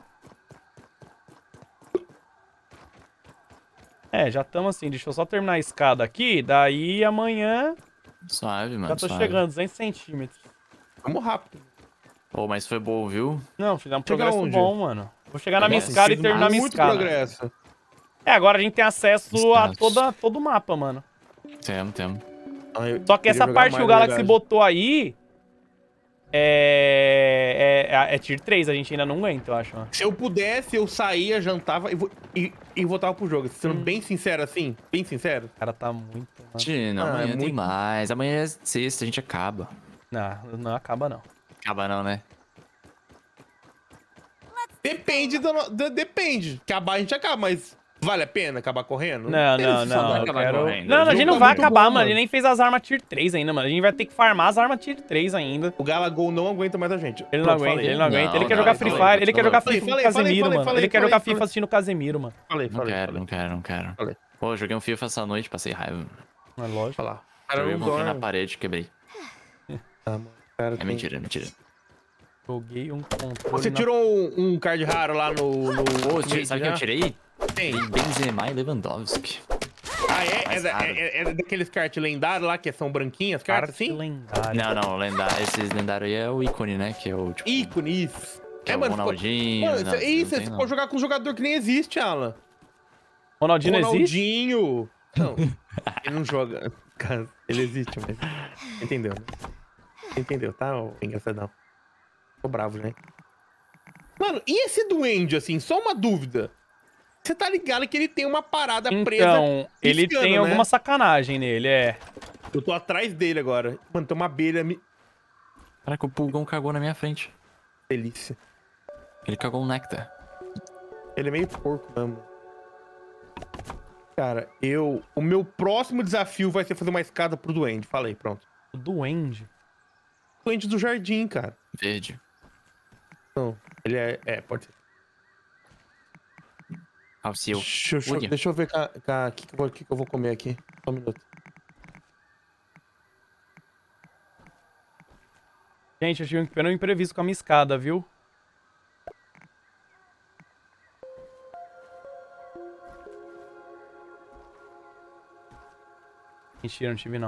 É, já estamos assim. Deixa eu só terminar a escada aqui. Daí amanhã Suave, mano. já tô suave. chegando, duzentos centímetros. Vamos rápido. Pô, mas foi bom, viu? Não, fizemos um Chega progresso onde? bom, mano. Vou chegar na minha Nossa, escada e Fez terminar minha muito escada. progresso. É, agora a gente tem acesso a Status. toda, todo o mapa, mano. Temos, temos. Ah, eu Só que queria essa jogar parte que mais, o na Galaxy verdade. botou aí... É... É, é Tier três, a gente ainda não aguenta, eu acho. Né? Se eu pudesse, eu saía, jantava e, vo- e, e voltava pro jogo. Sendo Hum. bem sincero assim, bem sincero. O cara tá muito... Tina, Ah, é amanhã tem muito- mais. Amanhã é sexta, a gente acaba. Não, não acaba não. Acaba não, né? Depende do, no- de- depende. Acabar a gente acaba, mas vale a pena acabar correndo? Não, tem não, necessidade. não. vai Eu acabar quero... correndo. Não, O a gente jogo não tá vai muito acabar, bom, mano. Ele mano. nem fez as armas Tier três ainda, mano. A gente vai ter que farmar as armas Tier três ainda. O Galagol não aguenta mais a gente. Ele não Pronto, aguenta, falei. ele não aguenta. Não, ele quer não, jogar eu Free falei, Fire, ele eu quer jogar falei, FIFA com falei, o Casemiro, falei, mano. falei, Ele quer falei, jogar falei. FIFA assistindo o Casemiro, mano. Falei, Não falei. quero, falei. não quero, não quero. Falei. Pô, eu joguei um FIFA essa noite, passei raiva. É lógico. Falar. Cara, Joguei não um pouquinho na dorme. parede, quebrei. Ah, mano, cara, É tem- mentira, é mentira. Joguei um controle Você na- tirou um, um card raro lá no... no Pô, no tira- sabe quem eu já? tirei? Tem. Benzema e Lewandowski. Ah, é? É, Mais da- raro. é, é- é daqueles cards lendários lá, que são branquinhas, Arte cartas assim? lendária. Não, não, lendário, esses lendários aí é o ícone, né? Que é o, tipo... Ícone, isso. Que é o Ronaldinho, Mano, não, isso, isso, não tem, você não. pode jogar com um jogador que nem existe, Alan. Ronaldinho não existe? Ronaldinho. Não, ele não joga. Cara, ele existe, mas... Entendeu, né? Entendeu, tá, ô engraçadão? Tô bravo, né? Mano, e esse duende, assim? Só uma dúvida. Você tá ligado que ele tem uma parada presa Então, ele piscando, tem né? alguma sacanagem nele, é. Eu tô atrás dele agora. Mano, tem uma abelha... Me... Caraca, o pulgão cagou na minha frente. Delícia. Ele cagou um néctar. Ele é meio porco mesmo. Cara, eu... O meu próximo desafio vai ser fazer uma escada pro duende. Falei, pronto. O duende. Duende do jardim, cara. Verde. Não, ele é... É, pode ser. Alceu. Deixa, eu- deixa, eu- Ui. deixa eu ver o que, que, eu vou- que que eu vou comer aqui. Só um minuto. Gente, eu tive um pequeno imprevisto com a minha escada, viu? Mentira, não tive não.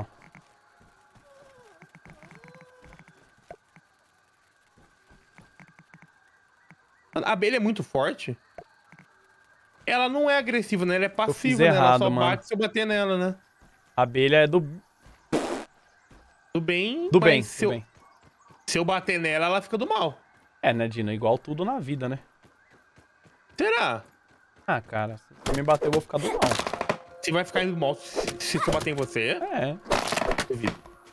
A abelha é muito forte. Ela não é agressiva, né? Ela é fiz passiva, né? Ela errado, só mano. bate se eu bater nela, né? A abelha é do, Do bem, do mas bem, se do eu, bem. se eu bater nela, ela fica do mal. É, né, Dino? Igual tudo na vida, né? Será? Ah, cara, se você me bater, eu vou ficar do mal. Você vai ficar do mal se, se eu bater em você? É. Duvido.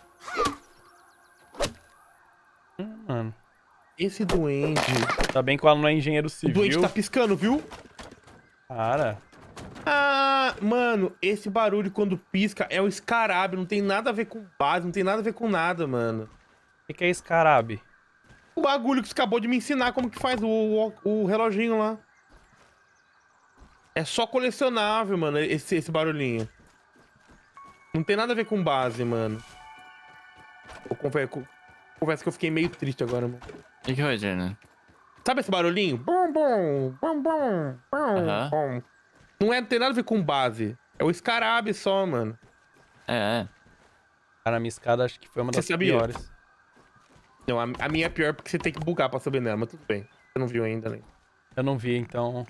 Hum, mano. Esse duende... Tá bem que ela não é engenheiro O civil. duende tá piscando, viu? Cara, Ah, mano, esse barulho quando pisca é o escarabe. Não tem nada a ver com base, não tem nada a ver com nada, mano. o que, que é escarabe? O bagulho que você acabou de me ensinar como que faz o, o, o reloginho lá. É só colecionável, mano, esse, esse barulhinho. Não tem nada a ver com base, mano. Eu confesso, confesso que eu fiquei meio triste agora, mano. O que que foi, Jenna? Sabe esse barulhinho? Bum, bum, bum, bum, bum, Aham. bum. Não, é, não tem nada a ver com base. É o escarabe só, mano. É, é. Cara, a minha escada acho que foi uma Você das sabia? piores. Não, a, a minha é pior porque você tem que bugar pra subir nela, mas tudo bem. Você não viu ainda, né? Eu não vi, então...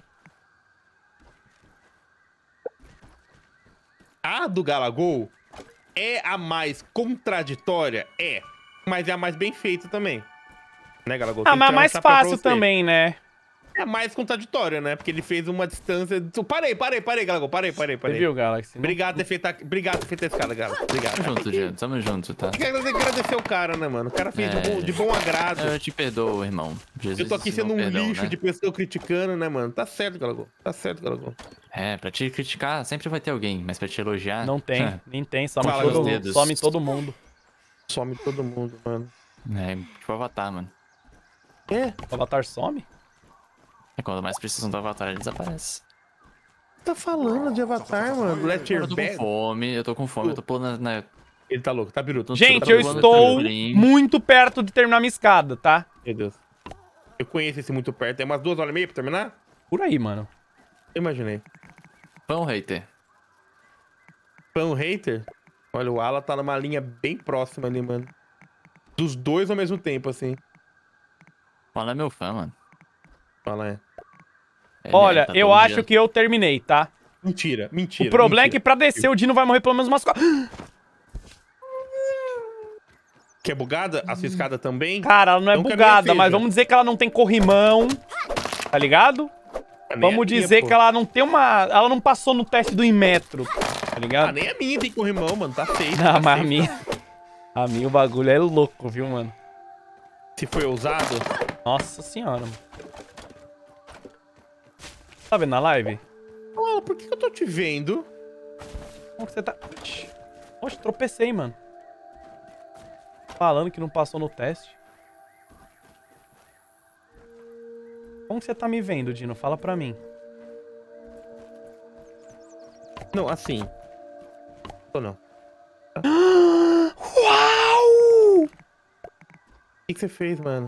A do Galagol é a mais contraditória? É. Mas é a mais bem feita também. Né, Galagol? Ah, Tem que mas tirar um mais chapéu pra fácil você. também, né? É a mais contraditória, né? Porque ele fez uma distância... Parei, parei, parei, Galagol. Parei, parei, Você parei. viu, Galaxy? Não- Obrigado por ter feito a... Obrigado por ter feito a escada, Galo. Obrigado. Tamo junto, Jenna. Tamo junto, tá? Tem que agradecer o cara, né, mano? O cara fez de, É. bom, de bom agrado. Eu te perdoo, irmão. Jesus Eu tô aqui ensinou sendo um perdão, lixo né? de pessoa criticando, né, mano? Tá certo, Galagol. Tá certo, Galagol. É, pra te criticar sempre vai ter alguém, mas pra te elogiar... Não tem, nem tem. Some, Fala, todo, meus dedos. some todo mundo. Some todo mundo, mano. É, tipo Avatar, mano. É? O Avatar some? É quando mais precisam do Avatar, ele desaparece. Tá falando de Avatar, mano? Let Eu your tô com bad. fome, eu tô com fome, eu tô pulando na... na... Ele tá louco, tá biruto. Gente, Tô eu voando estou tranquilinho. muito perto de terminar minha escada, tá? Meu Deus. Eu conheço esse muito perto. É umas duas horas e meia pra terminar? Por aí, mano. Eu imaginei. Pão, hater. Pão hater? Olha, o Ala tá numa linha bem próxima ali, mano. Dos dois ao mesmo tempo, assim. Fala é meu fã, mano. Fala, é. Ele Olha, tá eu todo acho dia- que eu terminei, tá? Mentira, mentira. O problema é mentira. que pra descer o Dino vai morrer pelo menos umas quatro. Que é bugada? A sua escada também? Cara, ela não é Não que a minha bugada, seja. mas vamos dizer que ela não tem corrimão. Tá ligado? A nem Vamos a minha, dizer pô. que ela não tem uma... Ela não passou no teste do Inmetro. Tá ligado? Ah, nem a minha tem corrimão, mano. Tá feio. Não, tá mas a safe. minha... A minha o bagulho é louco, viu, mano? Se foi ousado. Nossa senhora, mano. Tá vendo na live? Ô, por que que eu tô te vendo? Como que você tá... Oxi, Oxi, tropecei, mano. Falando que não passou no teste. Como que você tá me vendo, Dino? Fala pra mim. Não, assim. Ou não? Uau! O que que você fez, mano?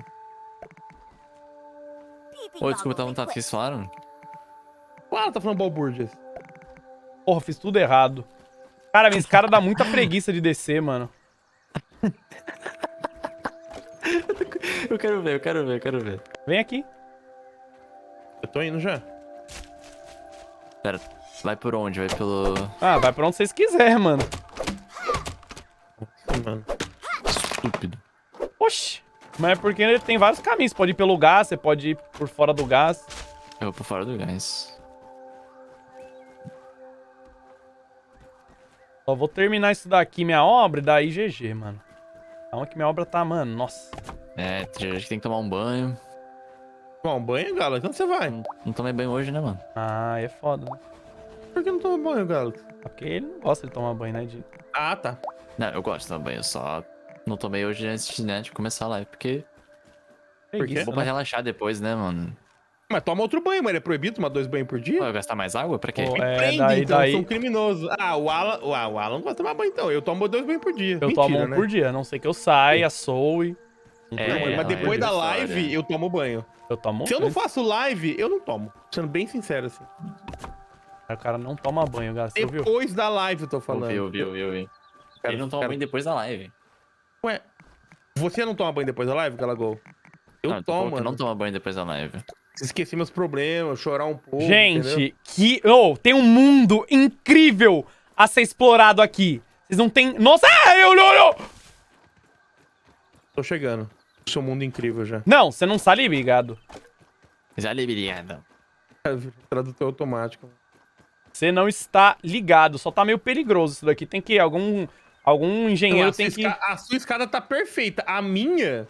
Ô, desculpa, tava no tato, vocês falaram? Claro, tá falando balbúrdias. Porra, fiz tudo errado. Cara, minha escada dá muita preguiça de descer, mano. Eu quero ver, eu quero ver, eu quero ver. Vem aqui. Eu tô indo já. Pera, vai por onde? Vai pelo... Ah, vai pra onde vocês quiserem, mano. Sim, mano. Estúpido. Oxi. Mas é porque ele tem vários caminhos. Você pode ir pelo gás, você pode ir por fora do gás. Eu vou por fora do gás. Só vou terminar isso daqui, minha obra, e daí G G, mano. Calma que minha obra tá, mano, nossa. É, já acho que tem que tomar um banho. Tomar um banho, Galo? Então você vai. Não, não tomei banho hoje, né, mano? Ah, é foda, né? Por que não toma banho, Galo? Porque ele não gosta de tomar banho, né, Dino? Ah, tá. Não, eu gosto de tomar banho, só não tomei hoje antes de, né, de começar a live, porque Preguiça, vou pra né? relaxar depois, né, mano? Mas toma outro banho, mas é proibido tomar dois banhos por dia? Pô, eu gastar mais água? Pra quê? Pô, é, Prende, daí, então, daí eu sou um criminoso. Ah, o Alan, o Alan, o Alan não gosta de tomar banho, então. Eu tomo dois banhos por dia. eu Mentira, tomo um né? por dia, a não sei que eu saia, soe. É, Não, mas não, depois é da história. live, eu tomo banho. Eu tomo Se eu não antes. faço live, eu não tomo. Sendo bem sincero, assim. O cara não toma banho, galera, você ouviu? Depois da live eu tô falando. Eu vi, eu vi, eu vi. Cara, Ele não toma cara- banho depois da live. Ué, você não toma banho depois da live, Galagol? Eu não, tu falou tomo, que mano. não toma banho depois da live. Esqueci meus problemas, chorar um pouco, Gente, entendeu? que... Oh, tem um mundo incrível a ser explorado aqui. Vocês não tem... Nossa, ah, eu, eu, eu... Tô chegando. Seu mundo incrível já. Não, você não sabe, ligado? Já liberado. Tradutor automático. Você não está ligado, só tá meio perigoso isso daqui. Tem que... Algum, algum engenheiro Não, a, tem sua que... esca- a sua escada tá perfeita. A minha...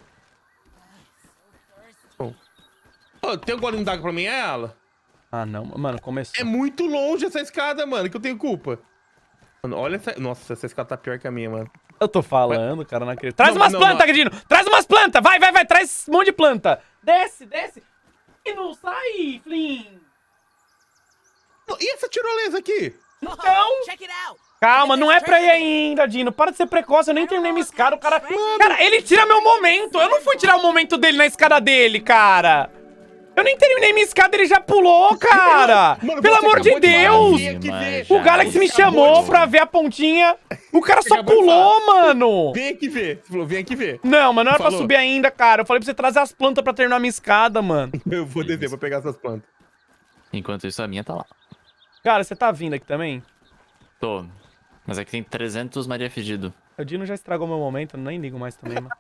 Oh. Oh, tem um golinho d'água pra mim, é ela? Ah, não. Mano, começou. É muito longe essa escada, mano, que eu tenho culpa. Mano, olha essa... Nossa, essa escada tá pior que a minha, mano. Eu tô falando, cara, não acredito. Traz Não, umas não, plantas, não. Gadino! Traz umas plantas! Vai, vai, vai! Traz um monte de planta! Desce, desce! E não sai, Flynn! E essa tirolesa aqui? Então... Check it out. Calma, não é pra ir ainda, Dino. Para de ser precoce, eu nem terminei minha escada. O cara... Cara, ele tira meu momento! Eu não fui tirar o momento dele na escada dele, cara! Eu nem terminei minha escada, ele já pulou, cara! Mano, Pelo você amor de acabou de falar, Deus! vem aqui ver. O Galaxy me Você acabou chamou de- pra ver a pontinha. O cara Você só acabou de pulou, mano! Vem aqui ver. Você falou, vem aqui ver. Não, mas não era pra Falou. subir ainda, cara. Eu falei pra você trazer as plantas pra terminar minha escada, mano. Eu vou descer pra pegar essas plantas. Enquanto isso, a minha tá lá. Cara, você tá vindo aqui também? Tô. Mas aqui tem trezentos Maria Fedido. O Dino já estragou meu momento, eu nem ligo mais também, mano.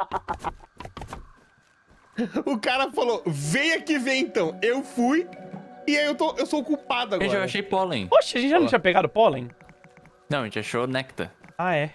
O cara falou, vem aqui ver então. Eu fui e aí eu, tô, eu sou o culpado agora. Gente, eu achei pólen. Poxa, a gente já não Ó. tinha pegado pólen? Não, a gente achou néctar. Ah, é.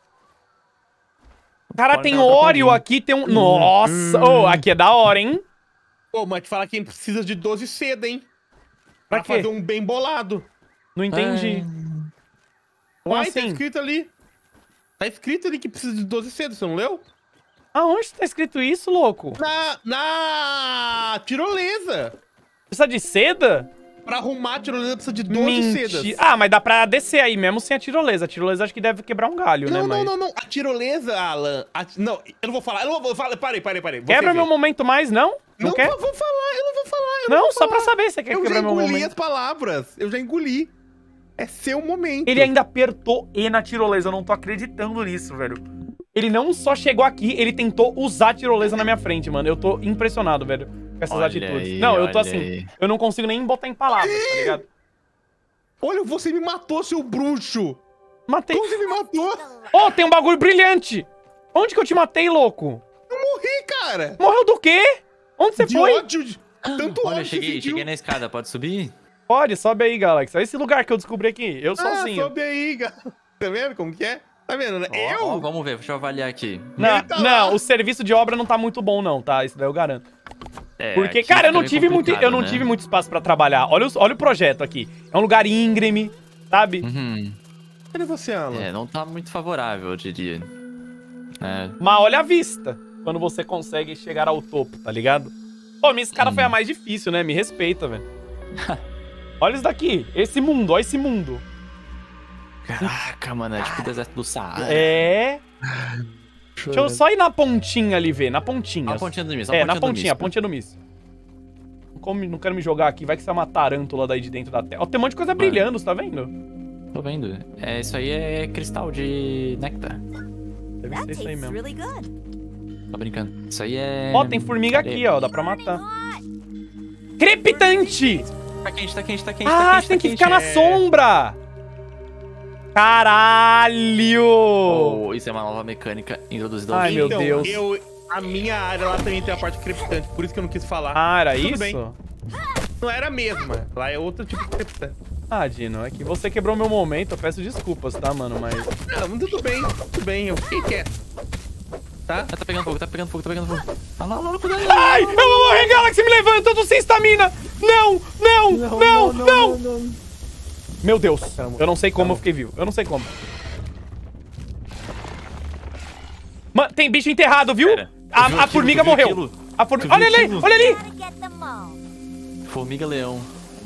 Cara, Pólen tem tava pra Oreo comer. aqui, tem um... Nossa! Ô, aqui é da hora, hein? Pô, mas te falar que a gente precisa de doze seda, hein? Pra, Pra quê? fazer um bem bolado. Não entendi. Como Uai, tá assim? escrito ali. Tá escrito ali que precisa de doze seda, você não leu? Aonde tá escrito isso, louco? Na, na tirolesa. Precisa de seda? Pra arrumar a tirolesa precisa de doze sedas. Mentira. Ah, mas dá pra descer aí, mesmo sem a tirolesa. A tirolesa acho que deve quebrar um galho, né? Não, não, Mas... não, não. A tirolesa, Alan. a- Não, eu não vou falar. Eu não vou falar. Parei, parei, parei. Você Quebra vê. meu momento mais, não? Não, Não quer? vou, vou falar, eu não vou falar. Eu Não, vou só falar. pra saber se você quer Eu já quebrar meu engoli momento. as palavras. Eu já engoli. É seu momento. Ele ainda apertou E na tirolesa, eu não tô acreditando nisso, velho. Ele não só chegou aqui, ele tentou usar a tirolesa na minha frente, mano. Eu tô impressionado, velho, com essas Olha atitudes. aí, não, eu tô olha assim, aí. eu não consigo nem botar em palavras, tá ligado? Olha, você me matou, seu bruxo. Matei. Como você me matou? Oh, tem um bagulho brilhante! Onde que eu te matei, louco? Eu morri, cara. Morreu do quê? Onde você De foi? ódio, de... Tanto Olha, eu ódio cheguei, que você cheguei sentiu. na escada, pode subir? Pode, sobe aí, Galaxy. Olha esse lugar que eu descobri aqui. Eu Ah, sozinho. sobe aí, cara. Tá vendo como que é? Tá vendo, né? Ó, Eu? ó, vamos ver, deixa eu avaliar aqui. Não, Ele tá não, lá. o serviço de obra não tá muito bom, não, tá? Isso daí eu garanto. É, Porque, aqui cara, eu fica não meio tive muito, eu complicado, não né? tive muito espaço pra trabalhar. Olha, os- olha o projeto aqui. É um lugar íngreme, sabe? Uhum. Cadê você, Alan? É, não tá muito favorável, eu diria. É. Mas olha a vista. Quando você consegue chegar ao topo, tá ligado? Pô, minha escada Hum. foi a mais difícil, né? Me respeita, velho. Olha isso daqui. Esse mundo, olha esse mundo. Caraca, mano, é tipo o deserto do Saara. É. Deixa eu só ir na pontinha ali ver, na pontinha. Ó a pontinha do míssil, ó É, a na pontinha do pontinha, a míssil. pontinha do míssil. Não, come- não quero me jogar aqui, vai que você é uma tarântula daí de dentro da terra. Ó, tem um monte de coisa brilhando, você tá vendo? Tô vendo. É, isso aí é cristal de néctar. Deve That ser isso aí tastes mesmo. really good. Tô brincando. Isso aí é... Ó, tem formiga aqui, ó, dá pra matar. Crepitante! Tá quente, tá quente, tá quente, tá Ah, quente, tem tá que quente. ficar na é. sombra! Caralho! Oh, isso é uma nova mecânica introduzida ao Ai, meu jogo. Então, Deus. Eu, a minha área lá também tem a parte crepitante, por isso que eu não quis falar. Ah, era Tudo isso? bem. Não era a mesma. Lá é outro tipo de crepitante. Ah, Dino, é que você quebrou meu momento, eu peço desculpas, tá, mano, mas... Não, mas tudo bem, tudo bem. Eu fiquei quieto. Tá? Ah, tá pegando fogo, tá pegando fogo, tá pegando fogo. Ah, lá, lá, lá, cuidado. Ai, eu vou morrer, Galaxy, me levanta, eu tô sem estamina! Não, não, não, não! Meu Deus, eu não sei como eu fiquei vivo, eu não sei como. Mano, tem bicho enterrado, viu? Pera, A, tu viu a aquilo? formiga Tu viu morreu. aquilo? A formiga... Tu viu Olha ali, aquilo? olha ali! Gotta get them all. Formiga leão.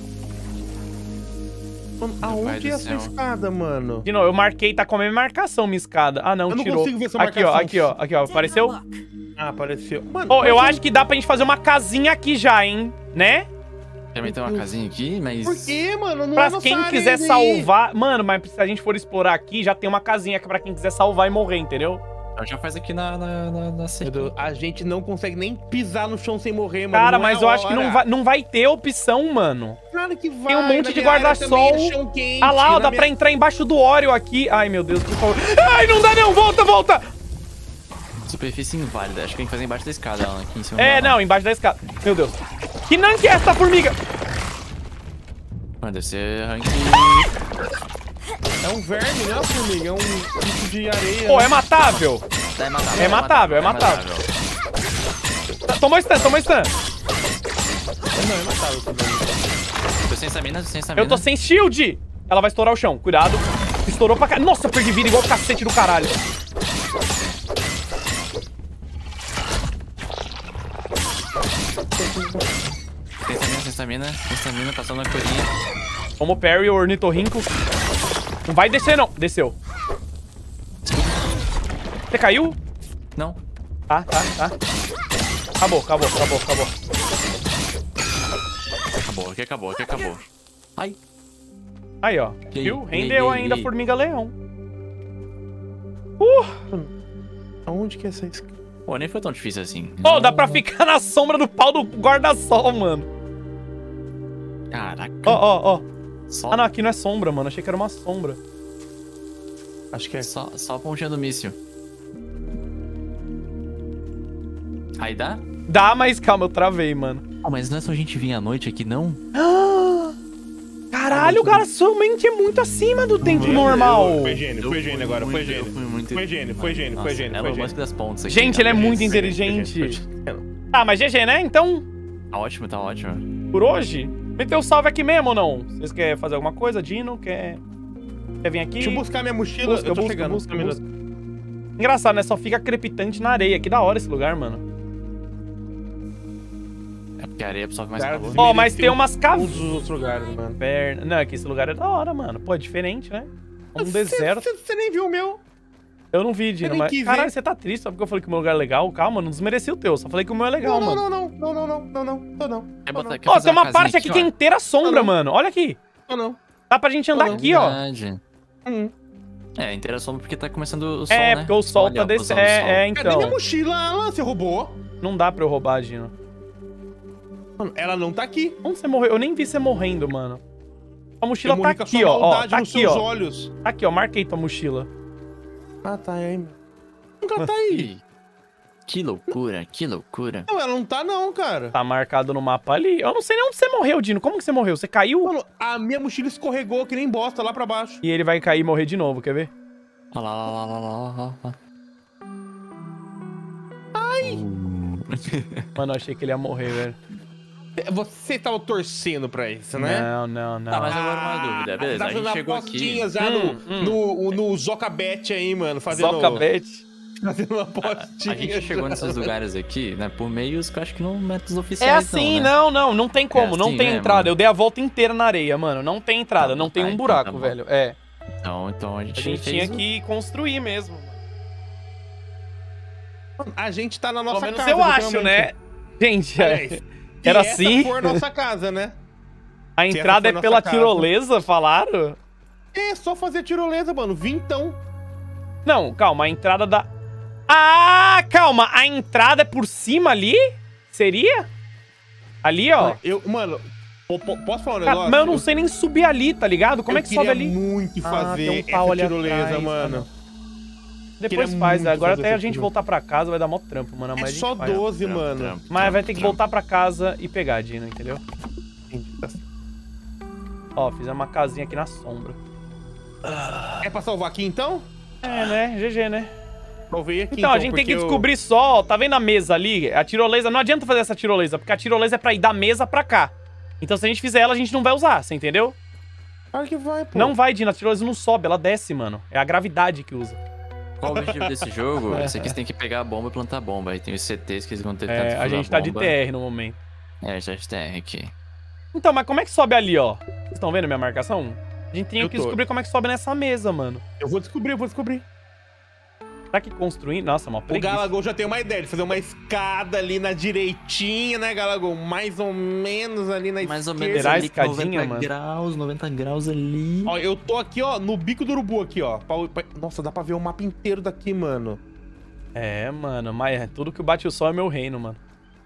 Mano, pai aonde do é essa céu. escada, mano? Dino, eu marquei, tá com a minha marcação, minha escada. Ah, não, Eu não tirou. consigo ver sua aqui, ó, marcação. aqui, ó, aqui, ó, apareceu? Ah, apareceu. Mano, Ó, eu mas acho que dá pra gente fazer uma casinha aqui já, hein? Né? Também tem uma casinha aqui, mas... Por quê, mano? Não é Pra nossa quem área quiser ainda aí. salvar... Mano, mas se a gente for explorar aqui, já tem uma casinha pra quem quiser salvar e morrer, entendeu? Então já faz aqui na, na, na, na cerca. Meu Deus, a gente não consegue nem pisar no chão sem morrer, mano. Cara, Não é mas eu a acho que não hora. vai, não vai ter opção, mano. Claro que vai. Tem um monte na de minha área guarda-sol. também é chão quente, Ah lá, ó, na dá minha- pra entrar embaixo do Oreo aqui. Ai, meu Deus, por favor. Ai, não dá não, volta, volta! Superfície inválida. Acho que tem que fazer embaixo da escada, Alan, aqui em cima. É, dela. não, embaixo da escada. Meu Deus. Que não que é essa formiga? Mano, deve ser rank... É um verme, né, formiga? É um tipo de areia. Pô, né? é matável. É matável, É matável, é matável. Tomou stun, tomou stun. Não, é matável também. Tô sem estamina, tô sem estamina. Eu tô sem shield. Ela vai estourar o chão, cuidado. Estourou pra cá. Nossa, eu perdi vida igual o cacete do caralho. Sem estamina, sem estamina. Sem estamina, passando na corinha. Tomou parry, o ornitorrinco. Não vai descer, não. Desceu. Você caiu? Não. Tá, tá, tá. Acabou, acabou, acabou, acabou. Acabou, aqui acabou, aqui acabou. Ai. Aí, ó. E aí? Viu? E aí, Rendeu e aí, ainda e aí? formiga-leão. Uh! Aonde que é essa escada? Pô, nem foi tão difícil assim. Pô, dá pra ficar na sombra do pau do guarda-sol, mano. Caraca. Ó, ó, ó. Só, Ah, não, aqui não é sombra, mano. Achei que era uma sombra. Acho que é. só, só a pontinha do míssil. Aí dá? Dá, mas calma, eu travei, mano. Oh, mas não é só a gente vir à noite aqui, não? Caralho, cara, sua mente é muito acima do tempo normal. Foi gênio, foi Eu gênio fui agora, foi muito- eu gênio. fui muito- Foi gênio, foi gênio, Nossa, foi gênio, é foi o gênio. lance das pontas aqui. Gente, ele é cara. muito Foi gênio, inteligente. foi gênio. Tá, mas G G, né? Então, Tá ótimo, tá ótimo. por hoje, meteu o salve aqui mesmo ou não? Vocês querem fazer alguma coisa? Dino, quer... Quer vir aqui? Deixa eu buscar minha mochila, Busca, eu tô busca, chegando. busca, Um busca. minuto. Engraçado, né? Só fica crepitante na areia. Que da hora esse lugar, mano. É porque a areia absorve mais Cara, calor. Ó, mas Mereceu tem umas Todos cavernas. os outros lugares, mano. Não, é que esse lugar é da hora, mano. Pô, é diferente, né? Um deserto. Você nem viu o meu? Eu não vi, Dino, nem mas... quis Caralho, ver. você tá triste só porque eu falei que o meu lugar é legal? Calma, não desmereci o teu. Só falei que o meu é legal, Não, mano. não, não, não, não, não, não, não, não, tô não. Quer Tô botar- não, quer Ó, fazer tem uma casinha parte aqui que é inteira sombra, não. mano. Olha aqui. tô não. Dá pra gente andar Não. aqui, ó. Verdade. Hum. É, inteira sombra porque tá começando o sol, É, né? porque o sol Olha tá a posição descendo. do sol. É, é, Cadê minha então. mochila, Alan? Você roubou? Não dá pra eu roubar, Dino. Mano, ela não tá aqui. Onde você morreu? Eu nem vi você morrendo, mano. A mochila Eu tá morri com a aqui, sua ó. ó. maldade Tá nos aqui, seus ó. olhos. Tá aqui, ó. Marquei tua mochila. Ah, tá, é aí, meu. Nunca tá aí. Que loucura, que loucura. Não, ela não tá não, cara. Tá marcado no mapa ali. Eu não sei nem onde você morreu, Dino. Como que você morreu? Você caiu? Mano, a minha mochila escorregou que nem bosta lá pra baixo. E ele vai cair e morrer de novo, quer ver? Olha lá, lá, lá, lá, lá, lá, lá. Ai! Uh. Mano, eu achei que ele ia morrer, velho. Você tava torcendo pra isso, né? Não, não, não. Tá, mas agora uma dúvida, beleza, Tá a gente fazendo chegou apostinha aqui. já Hum, no, hum. no, no Zocabet aí, mano. Fazendo, Zocabet. fazendo uma A, apostinha. a gente chegou já. nesses lugares aqui, né, por meios que eu acho que não métodos É oficiais assim, não, né? não, não, não tem como, É não assim, tem né, entrada. mano? Eu dei a volta inteira na areia, mano. Não tem entrada, Tá, não tem tá, um então buraco, tá bom. velho. É. Então, então a gente, A gente fez tinha o- que construir mesmo. A gente tá na nossa Pelo menos casa. eu acho, né? literalmente. Gente, Aliás, é- se era essa assim. for nossa casa, né? A essa entrada for é nossa pela casa. tirolesa, falaram? É só fazer tirolesa, mano. Vintão. Não, calma, a entrada da... Ah, calma, a entrada é por cima ali? Seria? Ali, ó. Eu, mano, po- po- posso falar um Cara, negócio? mas eu não sei nem subir ali, tá ligado? Como Eu é que sobe queria ali? muito Ah, fazer tem um pau essa ali tirolesa, atrás, mano. Depois queria faz, muito agora fazer até a essa gente tirolesa. voltar pra casa vai dar mó trampo, mano. Mas É a gente só faz. doze, Trampo, mano. trampo, Mas trampo, vai ter que trampo. voltar pra casa e pegar, Dino, entendeu? Tá Ó, fizemos uma casinha aqui na sombra. É pra salvar aqui, então? É, né? G G, né? Salvei aqui, Então, a gente tem porque que eu- descobrir só, tá vendo a mesa ali? A tirolesa, não adianta fazer essa tirolesa, porque a tirolesa é pra ir da mesa pra cá. Então se a gente fizer ela, a gente não vai usar, você entendeu? Claro que vai, pô. Não vai, Dino, a tirolesa não sobe, ela desce, mano. É a gravidade que usa. Qual o objetivo desse jogo? Esse aqui você tem que pegar a bomba e plantar a bomba. Aí tem os C Ts que eles vão ter É, tanto a gente tá de T R no momento. É, já de T R aqui. Então, mas como é que sobe ali, ó? Vocês estão vendo minha marcação? A gente tinha Eu que tô. descobrir como é que sobe nessa mesa, mano. Eu vou descobrir, eu vou descobrir. Será que construir... Nossa, uma O preguiça. Galagol já tem uma ideia de fazer uma escada ali na direitinha, né, Galagol? Mais ou menos ali na Mais ou esquerda. menos Será a ali, escadinha, noventa mano? graus, noventa graus ali. Ó, eu tô aqui, ó, no bico do urubu aqui, ó. Pra- pra- Nossa, dá pra ver o mapa inteiro daqui, mano. É, mano, mas tudo que bate o sol é meu reino, mano.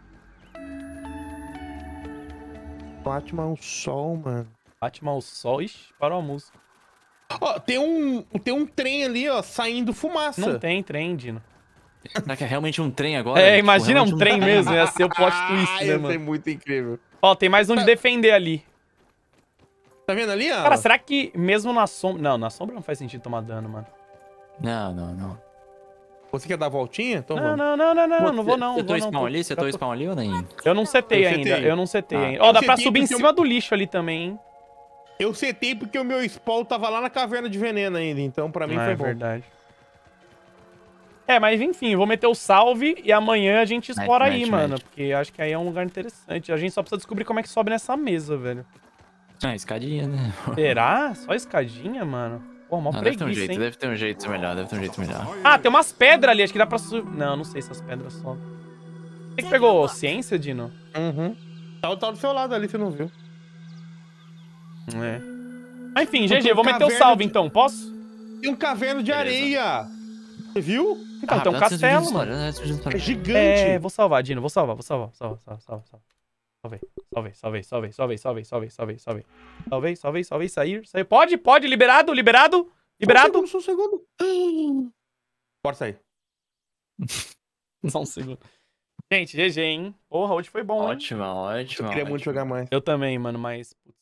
Batman o sol, mano. Bate mal o sol, ixi, parou a música. Ó, tem um, tem um trem ali, ó, saindo fumaça. Não tem trem, Dino. Será que é realmente um trem agora? É, Tipo, imagina realmente um trem mesmo, ia ser o plot twist, Ah, né, ia ser mano? muito incrível. Ó, tem mais um de defender ali. Tá vendo ali, ó? Cara, será que mesmo na sombra... Não, na sombra não faz sentido tomar dano, mano. Não, não, não. Você quer dar a voltinha? Então Não, vamos. não, não, não, não, não vou não. Você vou tô não, spawn tô- ali? Você já tô tô- spawn ali ou nem? Eu não setei Eu ainda, setei. eu não setei Ah. ainda. Ó, Eu dá pra setei subir em porque eu- cima do lixo ali também, hein? Eu setei porque o meu spawn tava lá na caverna de veneno ainda, então pra mim Ah, foi é bom. verdade. É, mas enfim, eu vou meter o salve e amanhã a gente explora Mete, aí, mete, mano. mete. Porque acho que aí é um lugar interessante. A gente só precisa descobrir como é que sobe nessa mesa, velho. Ah, escadinha, né? Será? Só escadinha, mano? Pô, mó Ah, deve ter um preguiça, jeito, hein? deve ter um jeito melhor, deve ter um jeito melhor. Ah, tem umas pedras ali, acho que dá pra subir. Não, não sei se as pedras sobem. Você que pegou ciência, Dino? Uhum. Tá, tá do seu lado ali, você não viu. É. Mas enfim, Tem G G, vou meter o caverna salve de- então, posso? Tem um caverno de Beleza. areia. Você viu? Então, Ah, tem um dá pra ser castelo, vídeo mano. de história, dá pra ser vídeo de É história. gigante. É, vou salvar, Dino, vou salvar, vou salvar, salva, salva, salva, salva. Salvei, salvei, salvei, salvei, salvei, salvei, salvei, salvei, salvei. Salvei, salvei, salvei, sair, sair. Pode, pode, liberado, liberado, liberado. Só um segundo, só um segundo. Pode sair. Só um segundo. Gente, G G, hein? Porra, hoje foi bom, hein? Ótima, Eu ótima. queria muito ótima. jogar mais. Eu também, mano, mas... Putz,